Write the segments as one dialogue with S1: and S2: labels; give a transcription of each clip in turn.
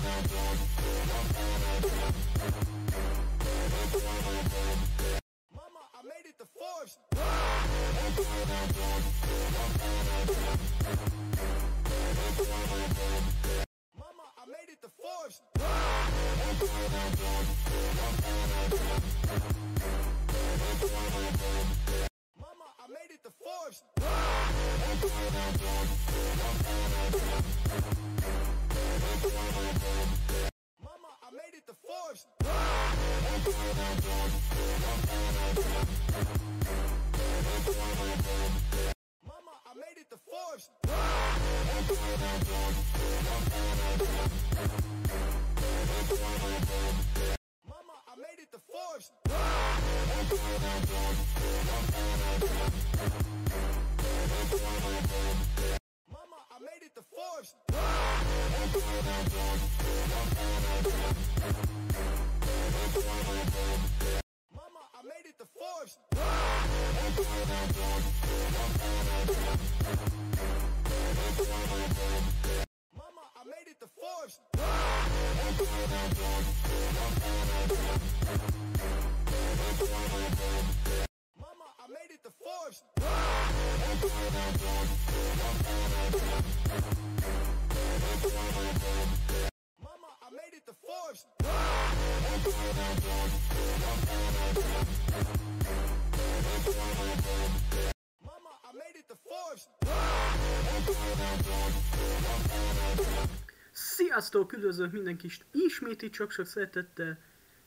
S1: Sziasztok, üdvözlök mindenkit ismét itt sok-sok szeretettel,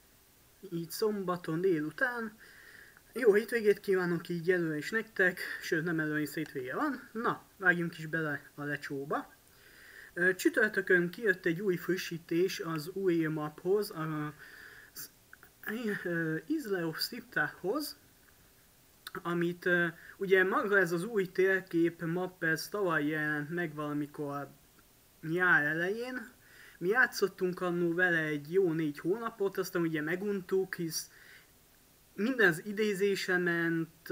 S1: így szombaton délután. Jó hétvégét kívánok így előre is nektek, sőt nem előre is hétvége van. Na, vágjunk is bele a lecsóba. Csütörtökön kijött egy új frissítés az új maphoz, az Isle of Siptahhoz, amit ugye maga ez az új térkép map, ez tavaly jelent meg valamikor nyár elején. Mi játszottunk annól vele egy jó 4 hónapot, aztán ugye meguntuk, hisz minden az idézése ment,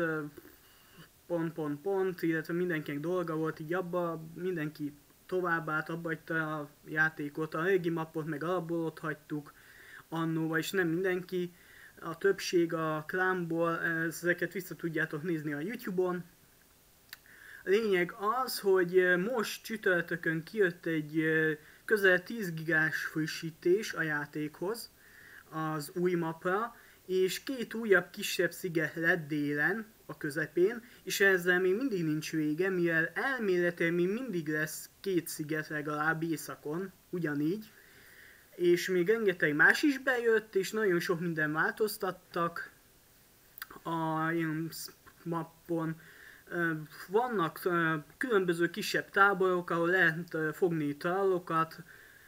S1: illetve mindenkinek dolga volt, így abba mindenki tovább állt, abba hagyta a játékot, a régi mapot meg alapból ott hagytuk annó, vagyis nem mindenki, a többség a klánból, ezeket vissza tudjátok nézni a YouTube-on. A lényeg az, hogy most csütörtökön kijött egy közel 10 gigás frissítés a játékhoz, az új mapra, és 2 újabb kisebb sziget lett délen, a közepén, és ezzel még mindig nincs vége, mivel elméletileg még mindig lesz 2 sziget legalább északon, ugyanígy, és még rengeteg más is bejött, és nagyon sok minden változtattak a mappon. Vannak különböző kisebb táborok, ahol lehet fogni trallokat,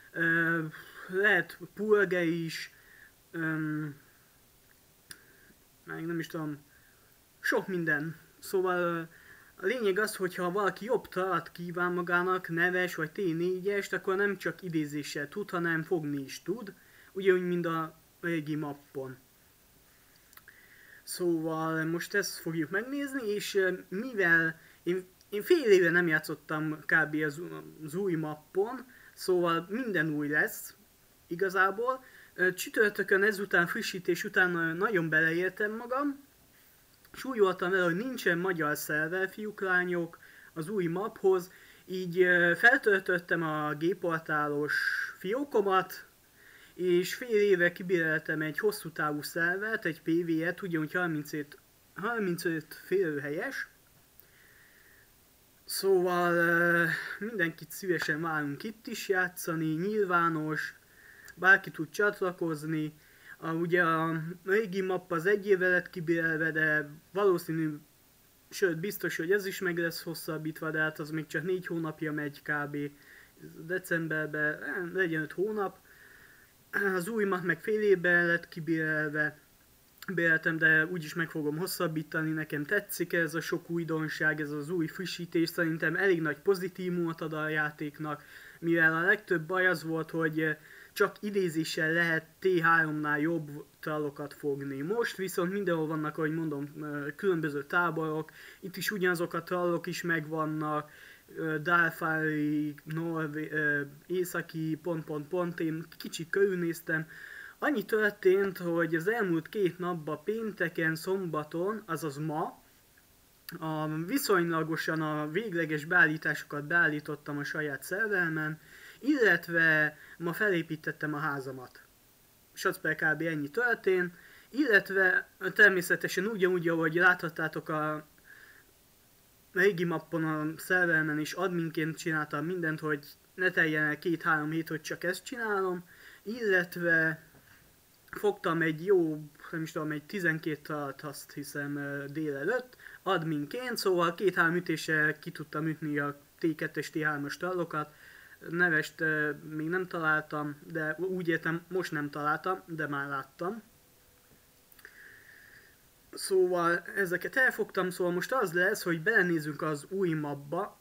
S1: lehet purge is, meg nem is tudom, sok minden. Szóval a lényeg az, hogyha valaki jobb trallat kíván magának, neves vagy T4-est, akkor nem csak idézéssel tud, hanem fogni is tud, ugyanúgy, mint a régi mappon. Szóval most ezt fogjuk megnézni, és mivel én fél éve nem játszottam kb. Az új mappon, szóval minden új lesz igazából. Csütörtökön ezután, frissítés után nagyon beleértem magam, és úgy voltam vele, hogy nincsen magyar szerver, fiúk, lányok az új maphoz, így feltöltöttem a G-portálos fiókomat, és fél éve kibéreltem egy hosszú távú szervert, egy PV-et, ugyanúgy 35 félőhelyes. Szóval mindenkit szívesen várunk itt is játszani, nyilvános, bárki tud csatlakozni. Ugye a régi map az 1 évvel lett kibérelve, de valószínű, sőt biztos, hogy ez is meg lesz hosszabbítva, de hát az még csak 4 hónapja megy kb. Decemberben, legyen 5 hónap. Az új map meg fél évben lett kibérelve, de úgyis meg fogom hosszabbítani, nekem tetszik ez a sok újdonság, ez az új frissítés, szerintem elég nagy pozitívumot ad a játéknak, mivel a legtöbb baj az volt, hogy csak idézéssel lehet T3-nál jobb trallokat fogni. Most viszont mindenhol vannak, ahogy mondom, különböző táborok, itt is ugyanazok a trallok is megvannak, Dálfári, északi, pont, én kicsit körülnéztem. Annyi történt, hogy az elmúlt 2 napban, pénteken, szombaton, azaz ma, viszonylagosan a végleges beállításokat beállítottam a saját szervermen, illetve ma felépítettem a házamat. És az per kb. Ennyi történt, illetve természetesen ugyanúgy, ahogy láthattátok a régi mappon a szervermen is adminként csináltam mindent, hogy ne teljen el 2-3 hét, hogy csak ezt csinálom, illetve fogtam egy jó, nem is tudom, egy 12 talat, azt hiszem délelőtt, adminként, szóval 2-3 ütéssel ki tudtam ütni a T2-es, T3-as talokat. Nevest még nem találtam, de úgy értem, most nem találtam, de már láttam. Szóval ezeket elfogtam, szóval most az lesz, hogy belenézünk az új mapba.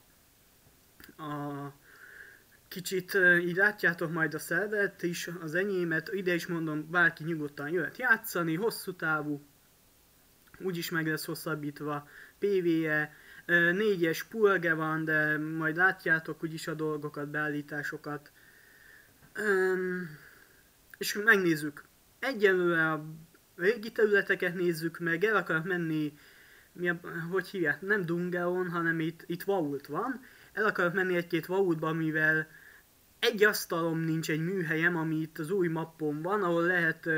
S1: Kicsit így látjátok majd a szervert is, az enyémet, ide is mondom, bárki nyugodtan jöhet játszani, hosszú távú, úgyis meg lesz hosszabbítva, PvE, 4-es pulge van, de majd látjátok úgyis a dolgokat, beállításokat. És megnézzük. Egyelőre a régi területeket nézzük meg, el akarok menni, hogy hívják, nem Dungeon, hanem itt Vault van. El akarok menni egy-két Vaultba, mivel egy asztalom nincs, egy műhelyem, ami itt az új mappon van, ahol lehet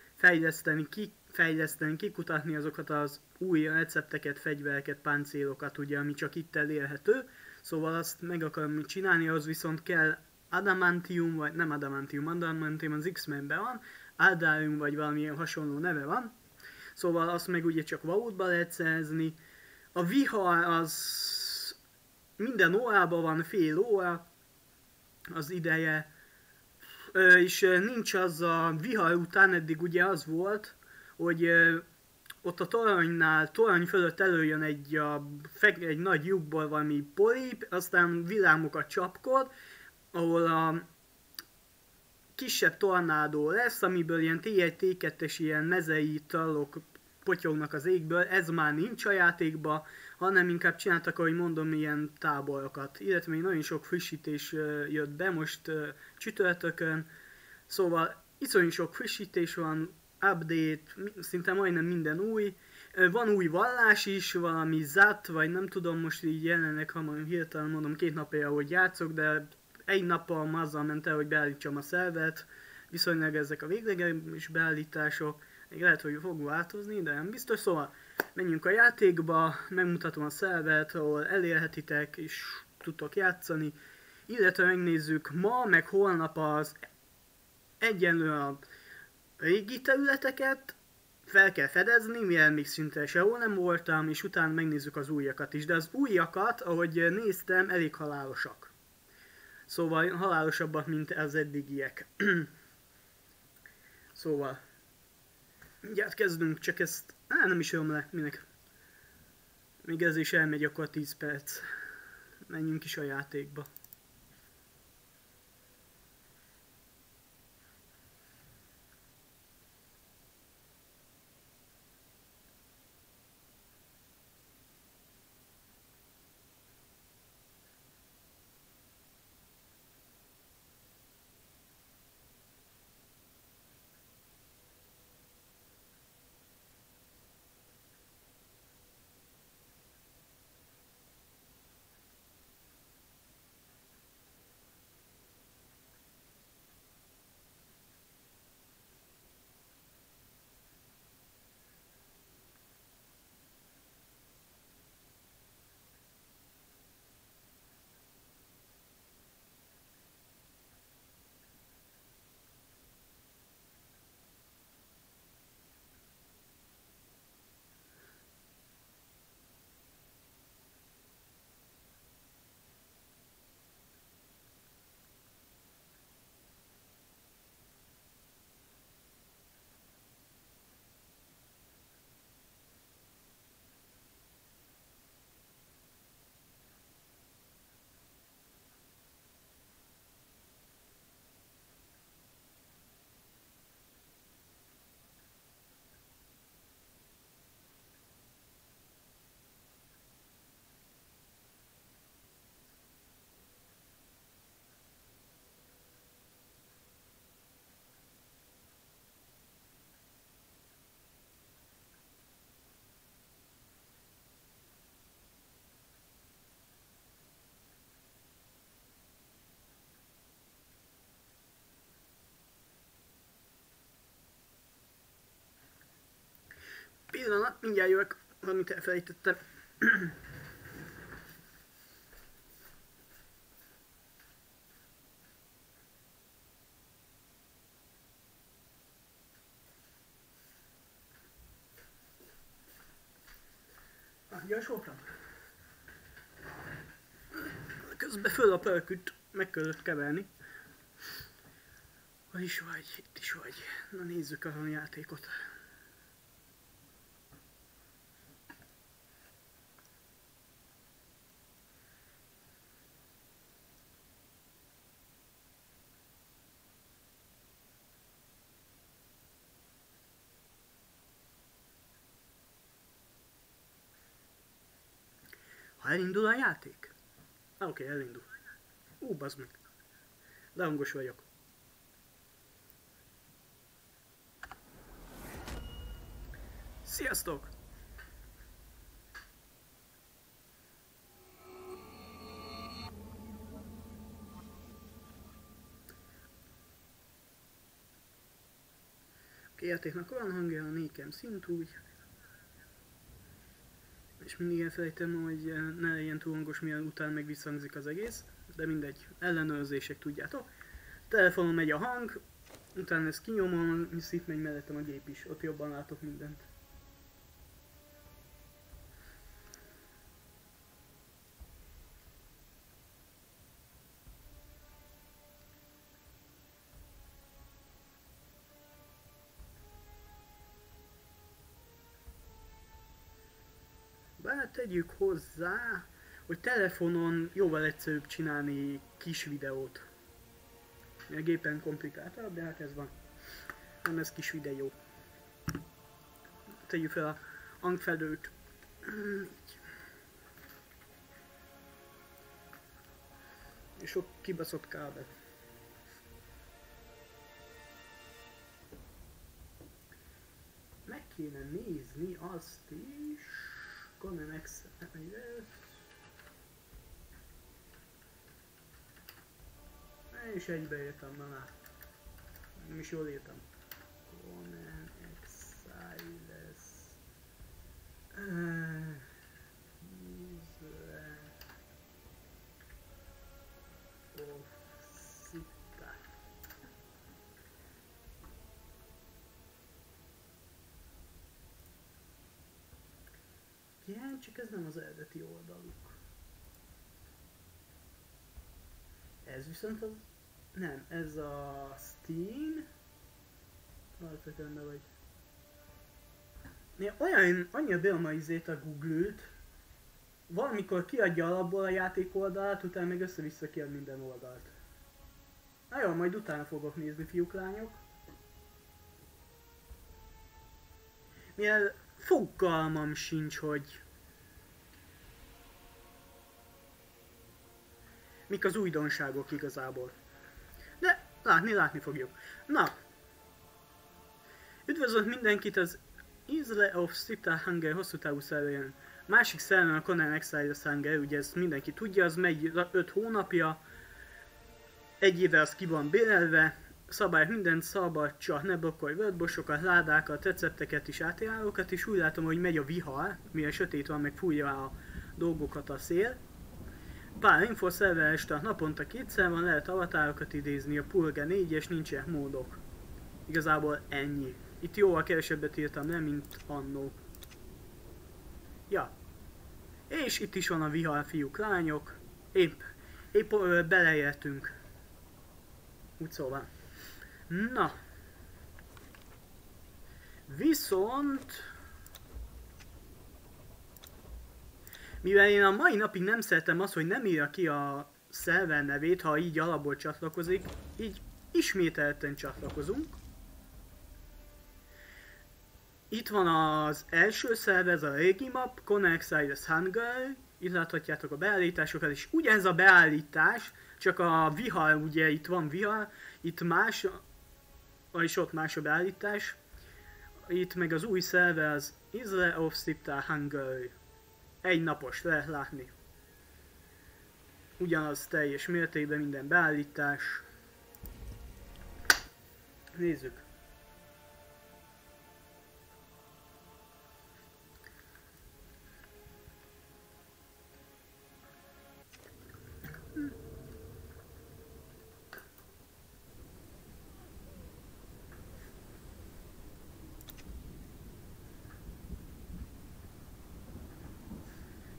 S1: fejleszteni, kikutatni azokat az új recepteket, fegyvereket, páncélokat, ugye, ami csak itt elérhető. Szóval azt meg akarom csinálni, az viszont kell adamantium, vagy nem adamantium az X-menben van, Aldarium vagy valamilyen hasonló neve van. Szóval azt meg ugye csak Vaultba lehet szerezni. A vihar az minden órában van, fél óra az ideje, és nincs az a vihar után, eddig ugye az volt, hogy ott a torony fölött előjön egy nagy lyukból valami polip, aztán villámokat csapkod, ahol a kisebb tornádó lesz, amiből ilyen T1, T2-es ilyen mezei tallok potyognak az égből, ez már nincs a játékban, hanem inkább csináltak, ahogy mondom, ilyen táborokat. Illetve még nagyon sok frissítés jött be most csütörtökön, szóval iszonyú sok frissítés van, update, szinte majdnem minden új. Van új vallás is, valami zat, vagy nem tudom, most így jelenleg, ha hirtelen mondom, 2 napja, hogy játszok, de egy nappal azzal ment el, hogy beállítsam a szervert, viszonylag ezek a végleges beállítások, még lehet, hogy fog változni, de nem biztos, szóval menjünk a játékba, megmutatom a szervert, ahol elérhetitek és tudtok játszani, illetve megnézzük ma, meg holnap az egyenlően a régi területeket, fel kell fedezni, mivel még szinte sehol nem voltam, és utána megnézzük az újakat is, de az újakat, ahogy néztem, elég halálosak. Szóval halálosabbak, mint az eddigiek. Szóval, mindjárt kezdünk, csak ezt, nem is jön le, minek. Még ez is elmegy, akkor 10 perc. Menjünk is a játékba. Pillanat, mindjárt jövök, valamit elfelejtettem. Gyorsokra. Közben föl a pölküt meg kellett keverni. Hol is vagy? Itt is vagy. Na nézzük a játékot. Ha elindul a játék? Oké, elindul. Bazd meg. Lehangos vagyok. Sziasztok! A játéknak olyan hangja, a nékem szint úgy. És mindig elfelejtem, hogy ne legyen túl hangos, milyen után meg visszhangzik az egész. De mindegy, ellenőrzések, tudjátok. Telefonon megy a hang, utána ezt kinyomom, és itt megy mellettem a gép is, ott jobban látok mindent. Bár tegyük hozzá, hogy telefonon jóval egyszerűbb csinálni kis videót. A gépen komplikáltabb, de hát ez van. Nem ez kis videó. Tegyük fel a hangfedőt. És sok kibaszott kábel. Meg kéne nézni azt is. Conan X. És egybeértem, na. Nem is jól írtam. Conan Exiles. Of Sita. Igen, csak ez nem az eredeti oldaluk. Ez viszont az... Nem, ez a Steam. Alapvetően vagy. Annyira beom izét a Google-t. Valamikor kiadja alapból a játék oldalát, utána meg össze-vissza kiad minden oldalt. Na jó, majd utána fogok nézni, fiúk, lányok. Mivel fogalmam sincs, hogy... mik az újdonságok igazából. De látni fogjuk. Na! Üdvözlök mindenkit az Isle of Sita Hunger hosszú távú szerverén. Másik szerver a Conan Exiles Hunger, ugye ezt mindenki tudja, az megy 5 hónapja. Egy éve az ki van bérelve. Szabályok mindent szabad, csak ne blokkolj vörtbosokat, ládákat, recepteket és átjárókat, és úgy látom, hogy megy a vihar, mivel sötét van, meg fújja a dolgokat a szél. Pár infoszerver start naponta kétszer van, lehet avatárokat idézni, a Purge 4-es, nincsenek módok. Igazából ennyi. Itt jóval kevesebbet írtam le, mint annó. Ja. És itt is van a vihar, fiúk, lányok. Épp beleértünk. Úgy szóval. Na. Viszont... mivel én a mai napig nem szeretem azt, hogy nem írja ki a szerver nevét, ha így alapból csatlakozik, így ismételten csatlakozunk. Itt van az első szerver, ez a régi map, Conan Exiles Hunger, itt láthatjátok a beállításokat, és ugyanez a beállítás, csak a vihar, ugye itt van vihar, itt más, és ott más a beállítás. Itt meg az új szerver az Isle of Sita Hunger. Egy napos, lehet látni. Ugyanaz teljes mértékben minden beállítás. Nézzük.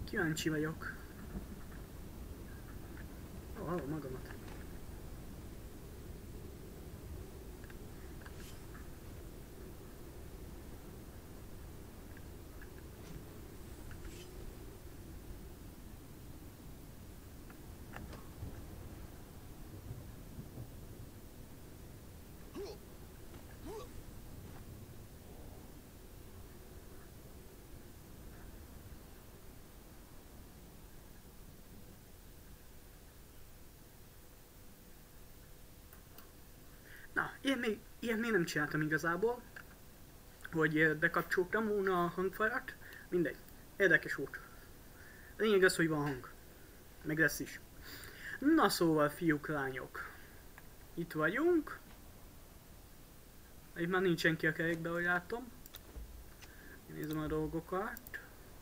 S1: Kíváncsi vagyok. Ó, hallom magamat. Na, ilyen még nem csináltam igazából, hogy bekapcsoltam volna a hangfalat. Mindegy, érdekes volt. A lényeg az, hogy van hang. Meg lesz is. Na szóval, fiúk, lányok. Itt vagyunk. Itt már nincsen ki a kerekbe, ahogy látom. Nézem a dolgokat.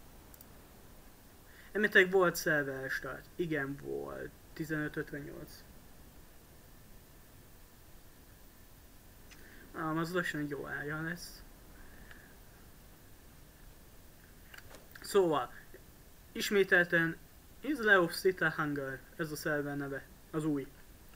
S1: Emetek volt szerver start. Igen, volt. 1558. Az lassan egy jó ára lesz. Szóval, ismételten Isle of City Hunger, ez a szerver neve, az új.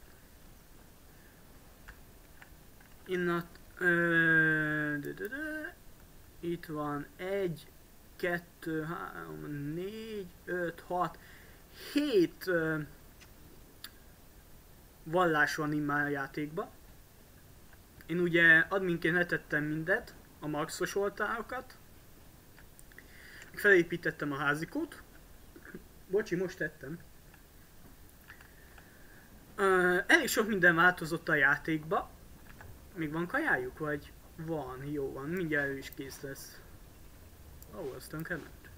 S1: Itt van 1, 2, 3, 4, 5, 6, 7 vallás van immár a játékban. Én ugye adminként letettem mindet, a maxos oltárokat. Felépítettem a házikót. Bocsi, most tettem. Elég sok minden változott a játékba. Még van kajájuk, vagy? Van, jó van, mindjárt ő is kész lesz. Ó, az tönkrement.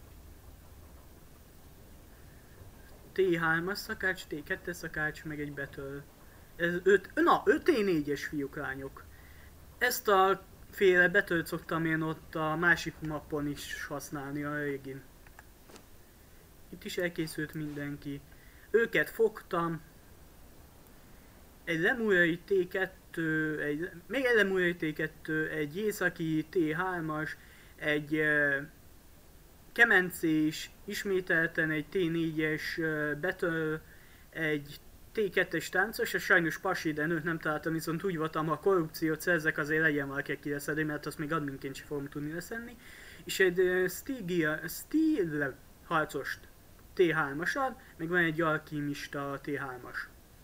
S1: T3-as szakács, T2-es szakács, meg egy betől. Ez 5T4-es fiúk, lányok. Ezt a féle betölt szoktam én ott a másik mappon is használni, a régin. Itt is elkészült mindenki. Őket fogtam. Egy lemúrai T2, még egy lemúrai T2, egy északi T3-as, egy kemencés, ismételten egy T4-es betől, egy T2-es táncos, és sajnos pasi, de nőt nem találtam, viszont úgy voltam, ha korrupciót szerzek, azért legyen valaki, aki leszedni, mert azt még adminként sem fogom tudni leszenni. És egy Steel harcost T3-asad, meg van egy alkimista T3-as.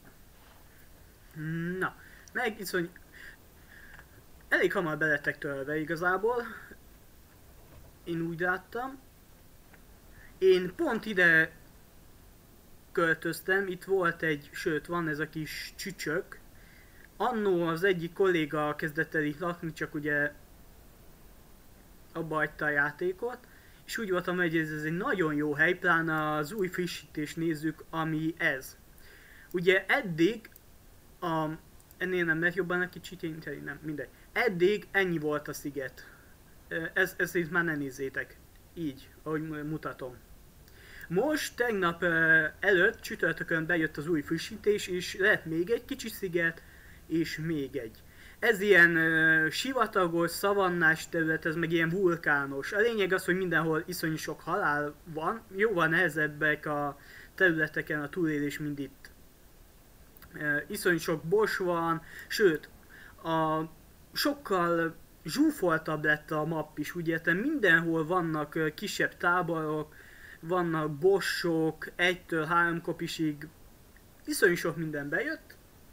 S1: Na, meg viszont elég hamar belettek törve igazából. Én úgy láttam. Én pont ide költöztem, itt volt egy, sőt van ez a kis csücsök. Annó az egyik kolléga kezdett el itt lakni, csak ugye abba hagyta a játékot. És úgy voltam, hogy ez egy nagyon jó hely, pláne az új frissítést nézzük, ami ez. Ugye eddig, ennél nem lehet jobban egy kicsit inteni, nem, mindegy. Eddig ennyi volt a sziget. Ezt itt már ne nézzétek. Így, ahogy mutatom. Most tegnap előtt csütörtökön bejött az új frissítés, és lett még egy kicsi sziget, és még egy. Ez ilyen sivatagos, szavannás terület, ez meg ilyen vulkános. A lényeg az, hogy mindenhol iszonyú sok halál van, jóval nehezebbek a területeken a túlélés, mint itt. Iszonyú sok bos van, sőt, sokkal zsúfoltabb lett a map is, úgy értem, mindenhol vannak kisebb táborok, vannak bossok, 1-től 3 kopisig, iszonyú sok minden bejött.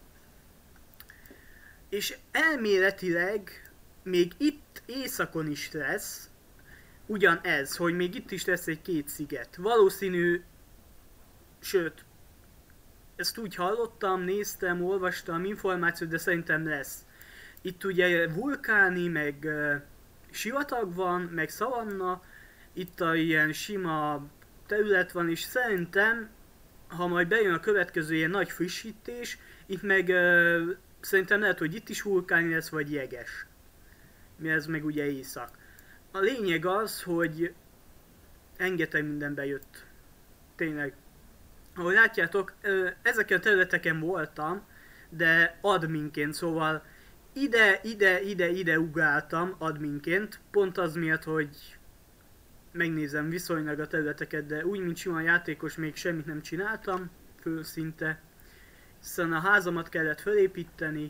S1: És elméletileg még itt északon is lesz ugyanez, hogy még itt is lesz egy 2 sziget. Valószínű, sőt, ezt úgy hallottam, néztem, olvastam információt, de szerintem lesz. Itt ugye vulkáni, meg sivatag van, meg szavanna, itt a ilyen sima terület van, és szerintem, ha majd bejön a következő ilyen nagy frissítés, itt meg szerintem lehet, hogy itt is vulkáni lesz, vagy jeges. Mi ez meg ugye éjszak. A lényeg az, hogy rengeteg minden bejött. Tényleg. Ahogy látjátok, ezeken a területeken voltam, de adminként, szóval ide ugráltam adminként, pont az miatt, hogy megnézem viszonylag a területeket, de úgy, mint sima játékos még semmit nem csináltam, főszinte. Hiszen a házamat kellett felépíteni.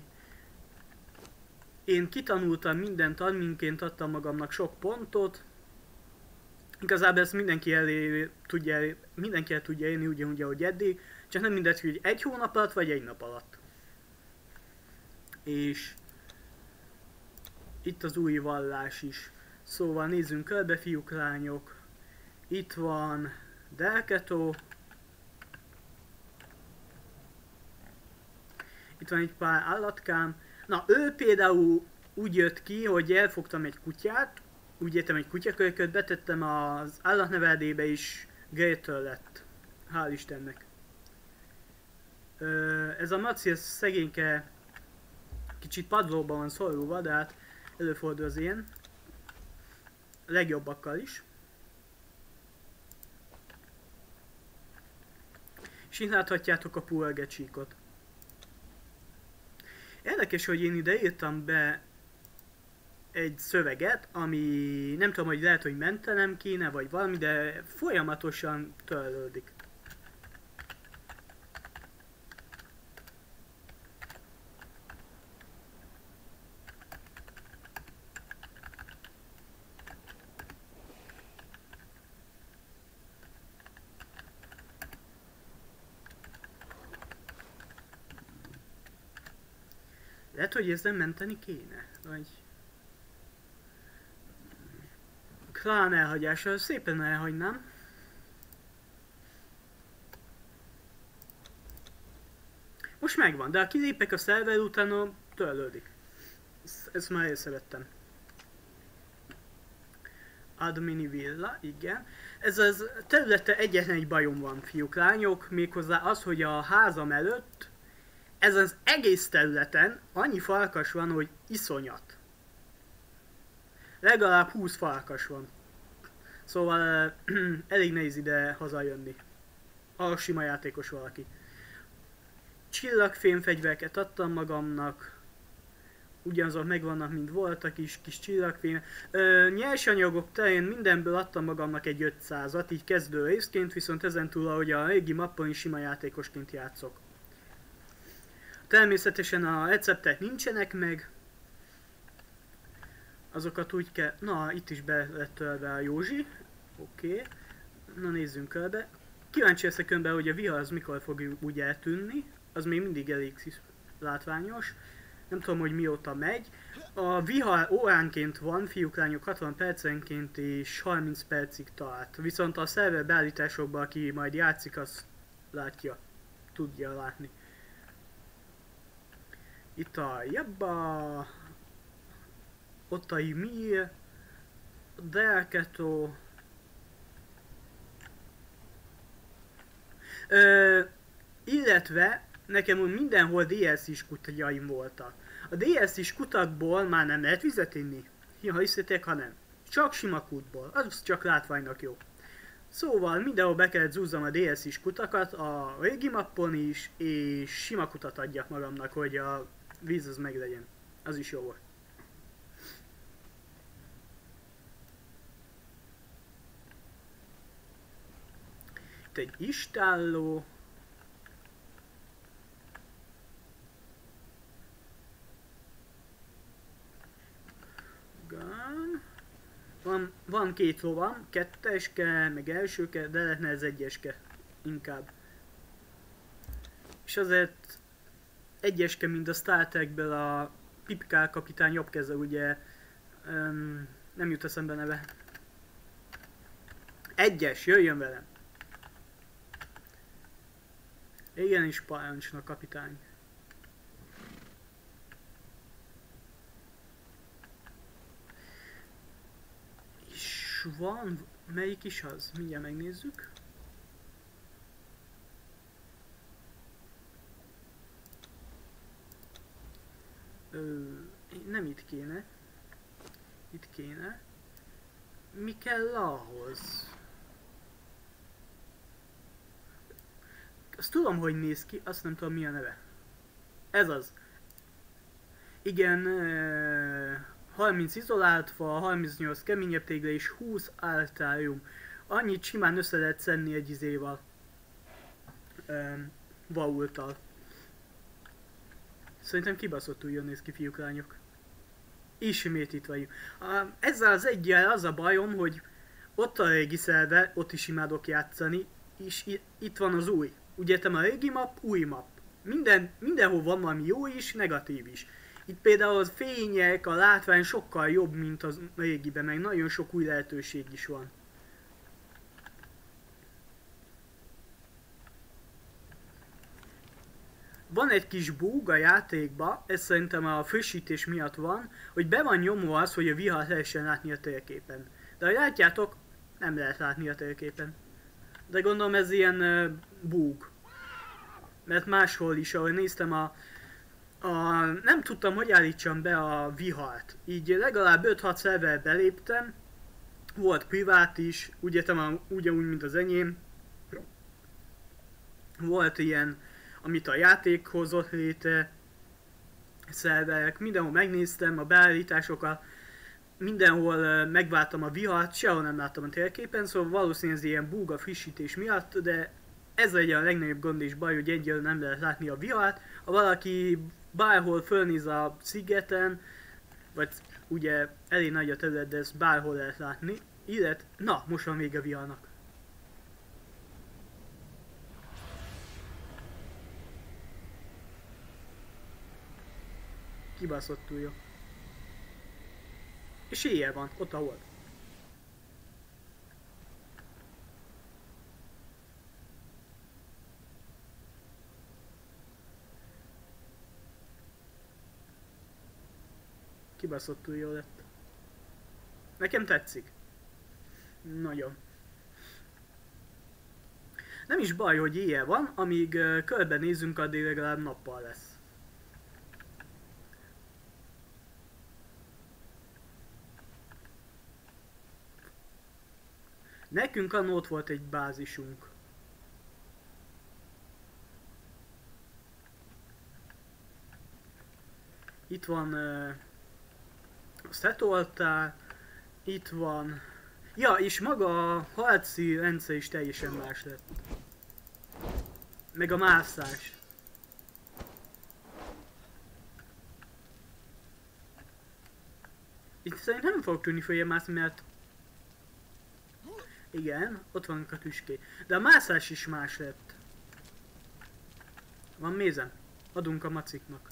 S1: Én kitanultam mindent, adminként adtam magamnak sok pontot. Igazából ezt mindenki el tudja élni ugyanúgy, ahogy eddig. Csak nem mindegy, hogy egy hónap alatt, vagy egy nap alatt. És itt az új vallás is. Szóval nézzünk körbe, fiúk, lányok. Itt van Delketo. Itt van egy pár állatkám. Na, ő például úgy jött ki, hogy elfogtam egy kutyát. Úgy értem, egy kutyakölyköt, betettem az állatneveldébe is, Greater lett. Hál' Istennek. Ez a Maci, ez szegényke kicsit padlóban van szorulva, de hát előfordul az ilyen. A legjobbakkal is. És itt láthatjátok a pulgecsíkot. Érdekes, hogy én ide írtam be egy szöveget, ami nem tudom, hogy lehet, hogy mentenem kéne, vagy valami, de folyamatosan törlődik. Lehet, hogy ezzel menteni kéne, vagy... Klán elhagyása, szépen elhagynám. Most megvan, de ha kilépek a szerver, utána törlődik. Ezt már észrevettem. Admini villa, igen. Ez az területe egyetlen egy bajom van, fiúk, lányok, méghozzá az, hogy a házam előtt ez az egész területen annyi farkas van, hogy iszonyat. Legalább 20 farkas van. Szóval elég nehéz ide hazajönni. A sima játékos valaki. Csillagfémfegyvereket adtam magamnak. Ugyanazok megvannak, mint voltak is, kis csillagfém. Nyersanyagok terén mindenből adtam magamnak egy 500-at, így kezdő részként, viszont ezentúl, ahogy a régi mappon is sima játékosként játszok. Természetesen a receptek nincsenek meg. Azokat úgy kell... Na, itt is be lett törve a Józsi. Oké. Na, nézzünk körbe. Kíváncsi leszek önbe, hogy a vihar az mikor fog úgy eltűnni. Az még mindig elég látványos. Nem tudom, hogy mióta megy. A vihar óránként van, fiúk, lányok, 60 percenként és 30 percig tart. Viszont a szerver beállításokban, aki majd játszik, az látja. Tudja látni. Itt a Jabba, ott a Ymir, Delketo. Illetve nekem úgy mindenhol DLC-s kutyaim voltak. A DLC-s kutakból már nem lehet vizet inni. Ha hiszitek, ha nem. Csak sima kútból. Az csak látványnak jó. Szóval mindenhol be kellett zúzzam a DLC-s kutakat, a régi mappon is, és sima kutat adjak magamnak, hogy a víz az meglegyen. Az is jó volt. Itt egy istálló. Van két lovam, ketteske, meg elsőke, de lehetne ez egyeske. Inkább. És azért egyeske, mint a Star Trekből a Pipkál kapitány jobb keze, ugye nem jut eszembe neve. Egyes, jöjjön velem! Igen, is parancsnok kapitány. És van, melyik is az? Mindjárt megnézzük. Nem itt kéne. Itt kéne. Mi kell ahhoz? Azt tudom, hogy néz ki, azt nem tudom, mi a neve. Ez az. Igen, 30 izolált fa, 38 keményebb tégla és 20 altárium. Annyit simán össze lehet szedni egy izéval. Vaulttal. Szerintem kibaszottul jól néz ki, fiúk, lányok. Ismét itt vagyunk. Ezzel az egyel az a bajom, hogy ott a régi szerver, ott is imádok játszani, és itt van az új. Ugye a régi map, új map. Mindenhol van valami jó is, negatív is. Itt például a fények, a látvány sokkal jobb, mint az régiben, meg nagyon sok új lehetőség is van. Van egy kis bug a játékba, ez szerintem a frissítés miatt van, hogy be van nyomva az, hogy a vihart lehessen látni a térképen. De ha látjátok, nem lehet látni a térképen. De gondolom ez ilyen bug. Mert máshol is, ahogy néztem nem tudtam, hogy állítsam be a vihart. Így legalább 5-6 szerver beléptem. Volt privát is, ugyanúgy, mint az enyém. Volt ilyen, amit a játék hozott létre, szerverek, mindenhol megnéztem a beállításokat, mindenhol megváltam a vihart, sehol nem láttam a térképen, szóval valószínűleg ez ilyen bug a frissítés miatt, de ez legyen a legnagyobb gond és baj, hogy egyelőre nem lehet látni a vihart. Ha valaki bárhol fölnéz a szigeten, vagy ugye elég nagy a terület, de ezt bárhol lehet látni, illetve, na, most van vége a viharnak. Kibaszottul jó. És éjjel van, ott a hold. Kibaszottul jó lett. Nekem tetszik. Nagyon. Nem is baj, hogy éjjel van, amíg körbenézünk, addig legalább nappal lesz. Nekünk annó ott volt egy bázisunk. Itt van a szetoltár, itt van... Ja, és maga a harci rendszer is teljesen más lett. Meg a mászás. Itt szerintem nem fogok tudni följebb mászni, mert... Igen, ott vannak a tüskék. De a mászás is más lett. Van mézem? Adunk a maciknak.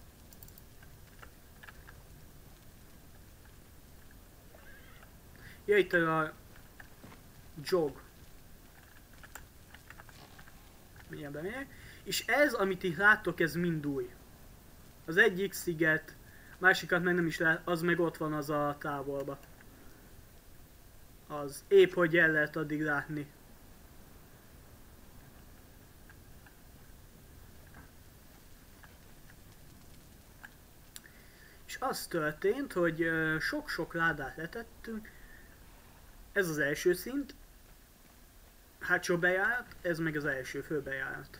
S1: Ja, itt a jog. Mindjárt bemegyek. És ez, amit itt láttok, ez mind új. Az egyik sziget, másikat meg nem is lát, az meg ott van az a távolba. Az épp hogy el lehet addig látni. És az történt, hogy sok-sok ládát letettünk. Ez az első szint. Hátsó bejárat, ez meg az első főbejárat.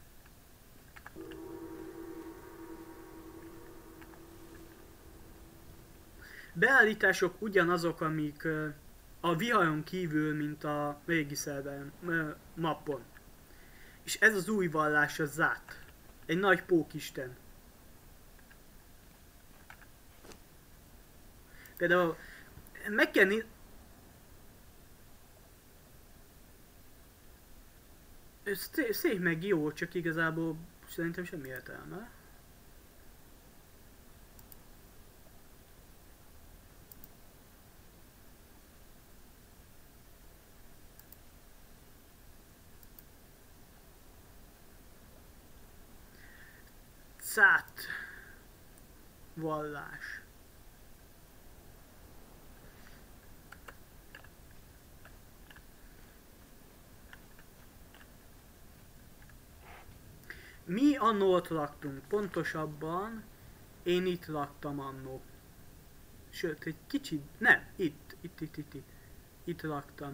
S1: Beállítások ugyanazok, amik a viharon kívül, mint a régi szerver mappon. És ez az új vallás, a Zát. Egy nagy pókisten. Például meg kell ez szép meg jó, csak igazából szerintem semmi értelme. Zát vallás. Mi annó ott laktunk, pontosabban én itt laktam annó. Sőt, egy kicsit, nem, itt laktam.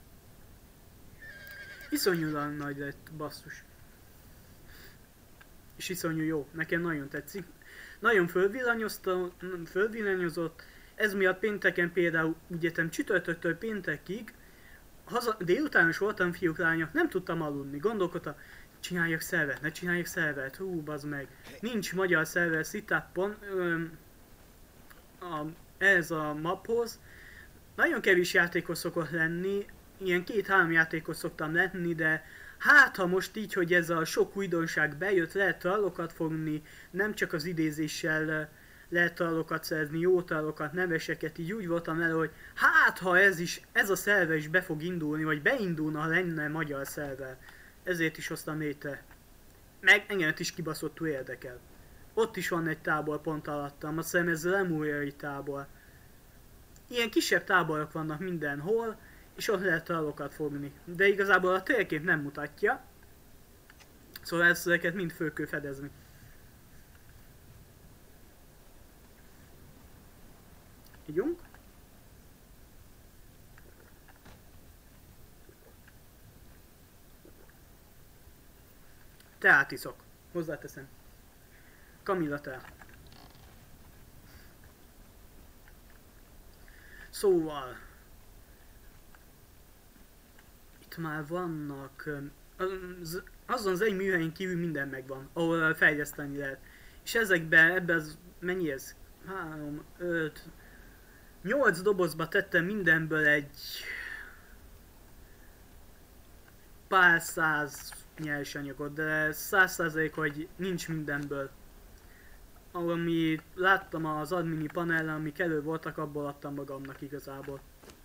S1: Iszonyúan nagy lett, basszus. és iszonyú jó, nekem nagyon tetszik. Nagyon fölvillanyozott, ez miatt pénteken például, ugye csütörtöktől péntekig, délután is voltam fiúk, lányok, nem tudtam aludni, gondolkodtam, csináljak szervert, ne csináljak szervert, hú, bazd meg. Nincs magyar szerver Setup-on, ez a maphoz. Nagyon kevés játékos szokott lenni, ilyen 2-3 játékos szoktam lenni, de hát ha most így, hogy ez a sok újdonság bejött, lehet trallokat fogni, nem csak az idézéssel lehet trallokat szerezni, jó trallokat, neveseket, így úgy voltam el, hogy hát ha ez a szerver is be fog indulni, vagy beindulna, ha lenne magyar szerver. Ezért is hoztam létre. Meg engemet is kibaszottul érdekel. Ott is van egy tábor pont alattam, azt hiszem ez a lemúriai tábor. Ilyen kisebb táborok vannak mindenhol, és ott lehet trallokat fogni. De igazából a térkép nem mutatja. Szóval ezeket mind föl kell fedezni. Ígyunk. Teát iszok. Hozzáteszem. Kamilla tea. Szóval... Itt már vannak... azon az egy műhelyen kívül minden megvan, ahol fejleszteni lehet. És ebbe az... Mennyi ez? 3, 5... 8 dobozba tettem mindenből egy... pár száz nyersanyagot, de 100% hogy nincs mindenből. Ami láttam az admini panellen, amik elő voltak, abból adtam magamnak igazából.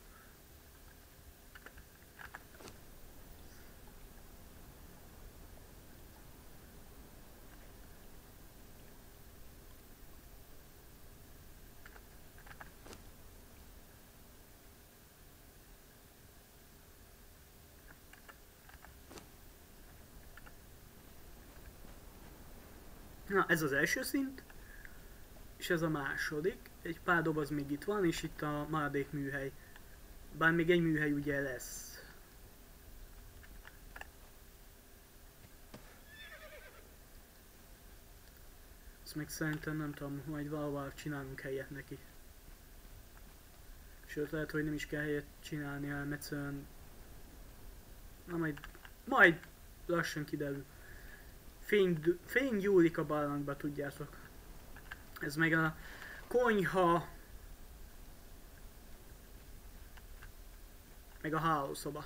S1: Na, ez az első szint, és ez a második. Egy pár doboz még itt van, és itt a maradék műhely. Bár még egy műhely ugye lesz. Ezt meg szerintem nem tudom, majd valahol csinálunk helyet neki. Sőt, lehet, hogy nem is kell helyet csinálni, hanem egyszerűen... Na majd lassan kiderül. Fény gyúlik a barlangba, tudjátok. Ez meg a konyha, meg a hálószoba.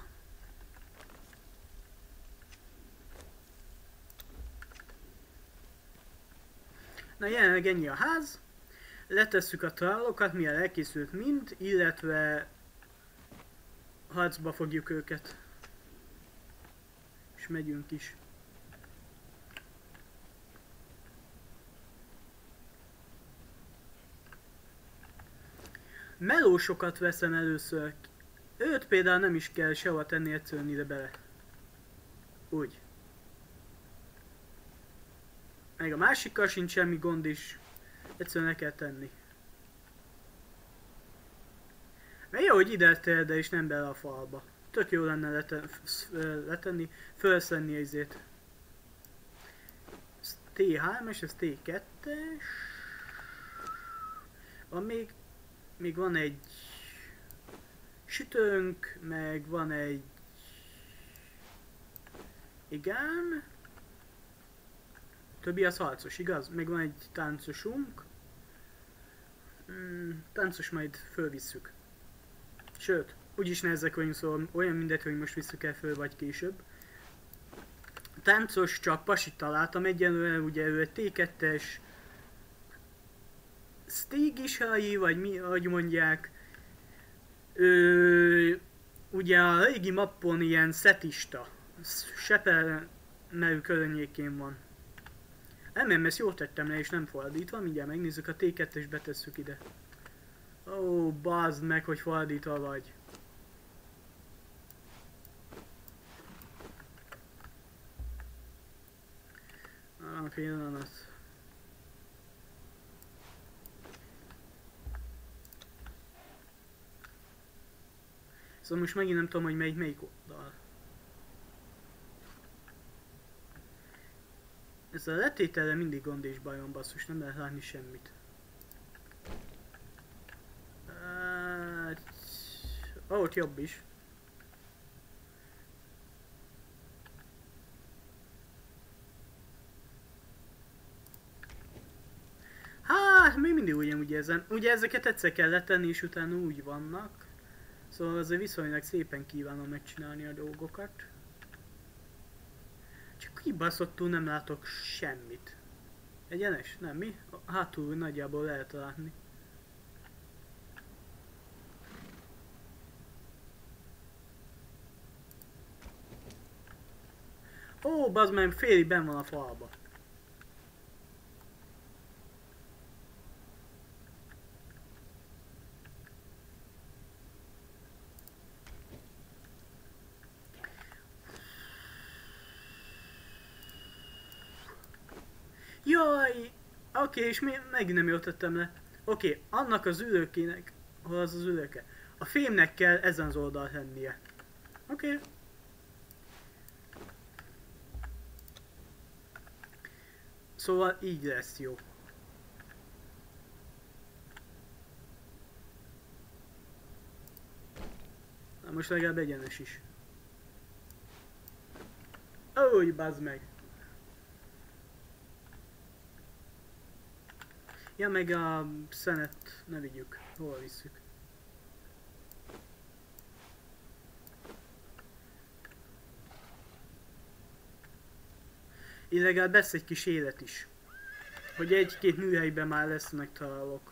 S1: Na jelenleg ennyi a ház. Letesszük a trallokat, mivel elkészült mind, illetve harcba fogjuk őket. És megyünk is. Melósokat veszem először. Őt például nem is kell sehova tenni, egyszerűen ide bele. Úgy. Meg a másikkal sincs semmi gond is. Egyszerűen le kell tenni. Mert jó, hogy ide de és nem bele a falba. Tök jó lenne letenni, felszenni ezért. Ez T3-es, ez T2-es. Van még van egy sütőnk, meg van egy... Igen. Többi az harcos, igaz? Meg van egy táncosunk. Táncos majd fölvisszük. Sőt, úgyis nehezek vagyunk, szóval olyan mindegy, hogy most visszük el föl, vagy később. Táncos csak pasit találtam egyenlően, ugye ő egy T2-es Stégisai, vagy mi, ahogy mondják. Ugye a régi mappon ilyen szetista. Seper nevű környékén van. Nem, ezt jól tettem le és nem fordítva, mindjárt megnézzük, a T2-es betesszük ide. Ó, bazd meg, hogy fordítva vagy. Pillanat. Szóval most megint nem tudom, hogy melyik oldal. Ezzel a letételre mindig gond és bajom, basszus, nem lehet látni semmit. Ott jobb is. Hát, még mindig ugyanúgy ezen. Ugye ezeket egyszer kell letenni, és utána úgy vannak. Szóval azért viszonylag szépen kívánom megcsinálni a dolgokat. Csak kibaszottul nem látok semmit. Egyenes? Nem, mi? Hátul nagyjából lehet látni. Ó, bazd meg, félig benn van a falba. Jaj! Oké, és megint nem jól tettem le. Oké, annak az ülőkének... Hol az az ülőke? A fémnek kell ezen az oldalt lennie. Oké. Szóval így lesz jó. Na most legalább egyenes is. Ój, bazd meg! Ja, meg a szenet ne vigyük. Hol visszük? Így legalább lesz egy kis élet is. Hogy egy-két műhelyben már lesz megtalálok.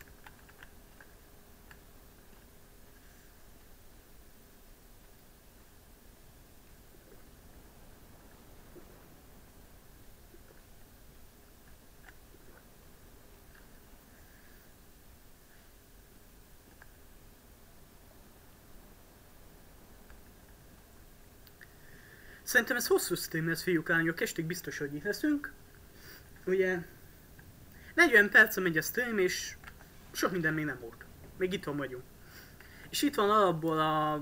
S1: Szerintem ez hosszú stream lesz, fiúk, lányok, estig biztos, hogy itt leszünk. Ugye 40 perce megy a stream, és sok minden még nem volt. Még itthon vagyunk. És itt van alapból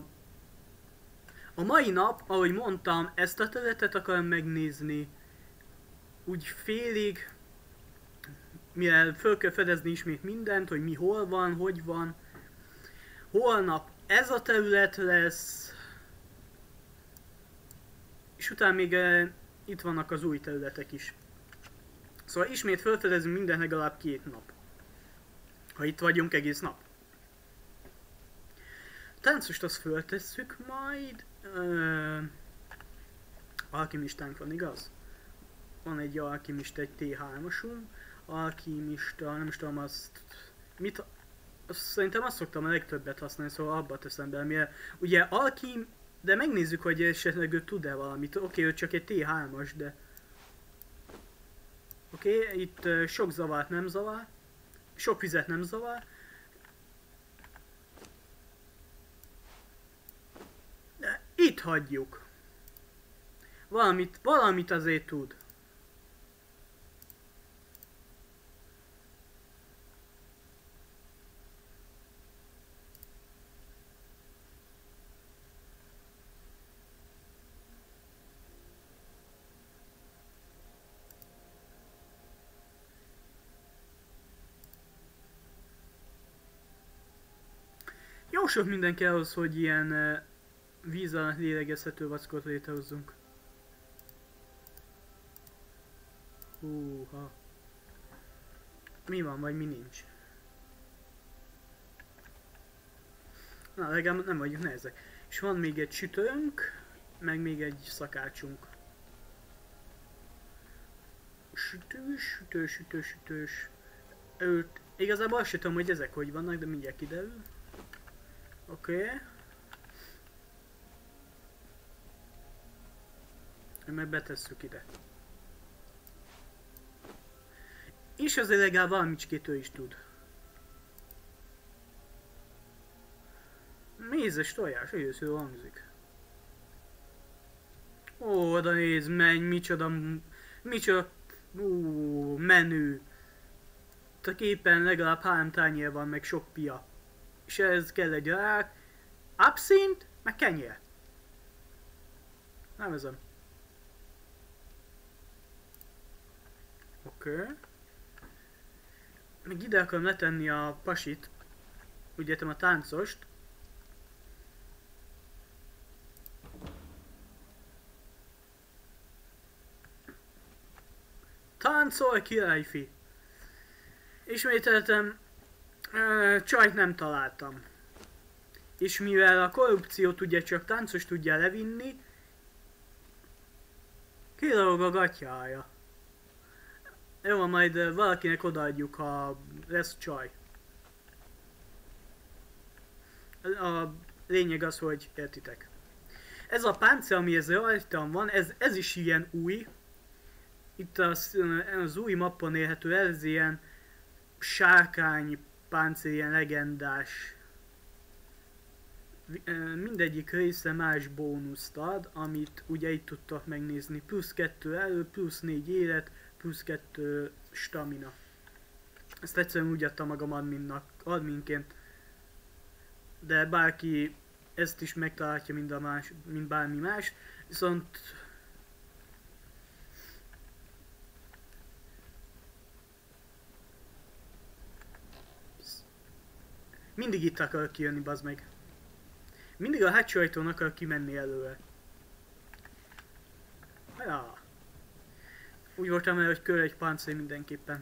S1: a mai nap, ahogy mondtam, ezt a területet akarom megnézni. Úgy félig, mivel föl kell fedezni ismét mindent, hogy mi hol van, hogy van. Holnap ez a terület lesz. És utána még itt vannak az új területek is. Szóval ismét felfedezünk minden legalább 2 nap. Ha itt vagyunk egész nap. Táncost azt föltesszük majd. Alkimistánk van, igaz? Van egy alkimista, egy T3-asunk. Alkimista, nem is tudom azt... Mit... Szerintem azt szoktam a legtöbbet használni, szóval abba teszem be, mivel ugye alkim... De megnézzük, hogy esetleg ő tud-e valamit. Oké, ő csak egy T3-as, de... Oké, itt sok zavart nem zavar. Sok vizet nem zavar. De itt hagyjuk. Valamit azért tud. Jó sok minden kell ahhoz, hogy ilyen víz alatt lélegezhető vackot létrehozzunk. Húha. Mi van, vagy mi nincs? Na, legalább nem vagyunk nehezek. És van még egy sütőnk, meg még egy szakácsunk. Sütős. Igazából azt sem tudom, hogy ezek hogy vannak, de mindjárt kiderül. Oké. Meg betesszük ide. És azért legalább valamicskét ő is tud. Mézes tojás, először hangzik. Ó, oda nézd, menj, micsoda menü. A képen legalább 3 tányér van, meg sok pia. És ez kell egy rák, abszint, meg kenyér. Nem ezem. Oké. Még ide akarom letenni a pasit. Úgy értem a táncost. Táncolj, királyfi! Ismételtem, csajt nem találtam. És mivel a korrupciót ugye csak táncos tudja levinni, kilóg a gatyája. Jó, majd valakinek odaadjuk, ha lesz csaj. A lényeg az, hogy értitek. Ez a páncél, ami ez rajtam van, ez is ilyen új. Itt az új mappon érhető, ez ilyen sárkány páncél, ilyen legendás. Mindegyik része más bónuszt ad, amit ugye itt tudtak megnézni. Plusz 2 erő, plusz 4 élet, plusz 2 stamina. Ezt egyszerűen úgy adtam magam adminként. De bárki ezt is megtalálja, mint bármi más. Viszont mindig itt akar kijönni, bazd meg. Mindig a hátsó ajtón akar kimenni előre. Ja. Úgy voltam el, hogy kör egy páncél mindenképpen.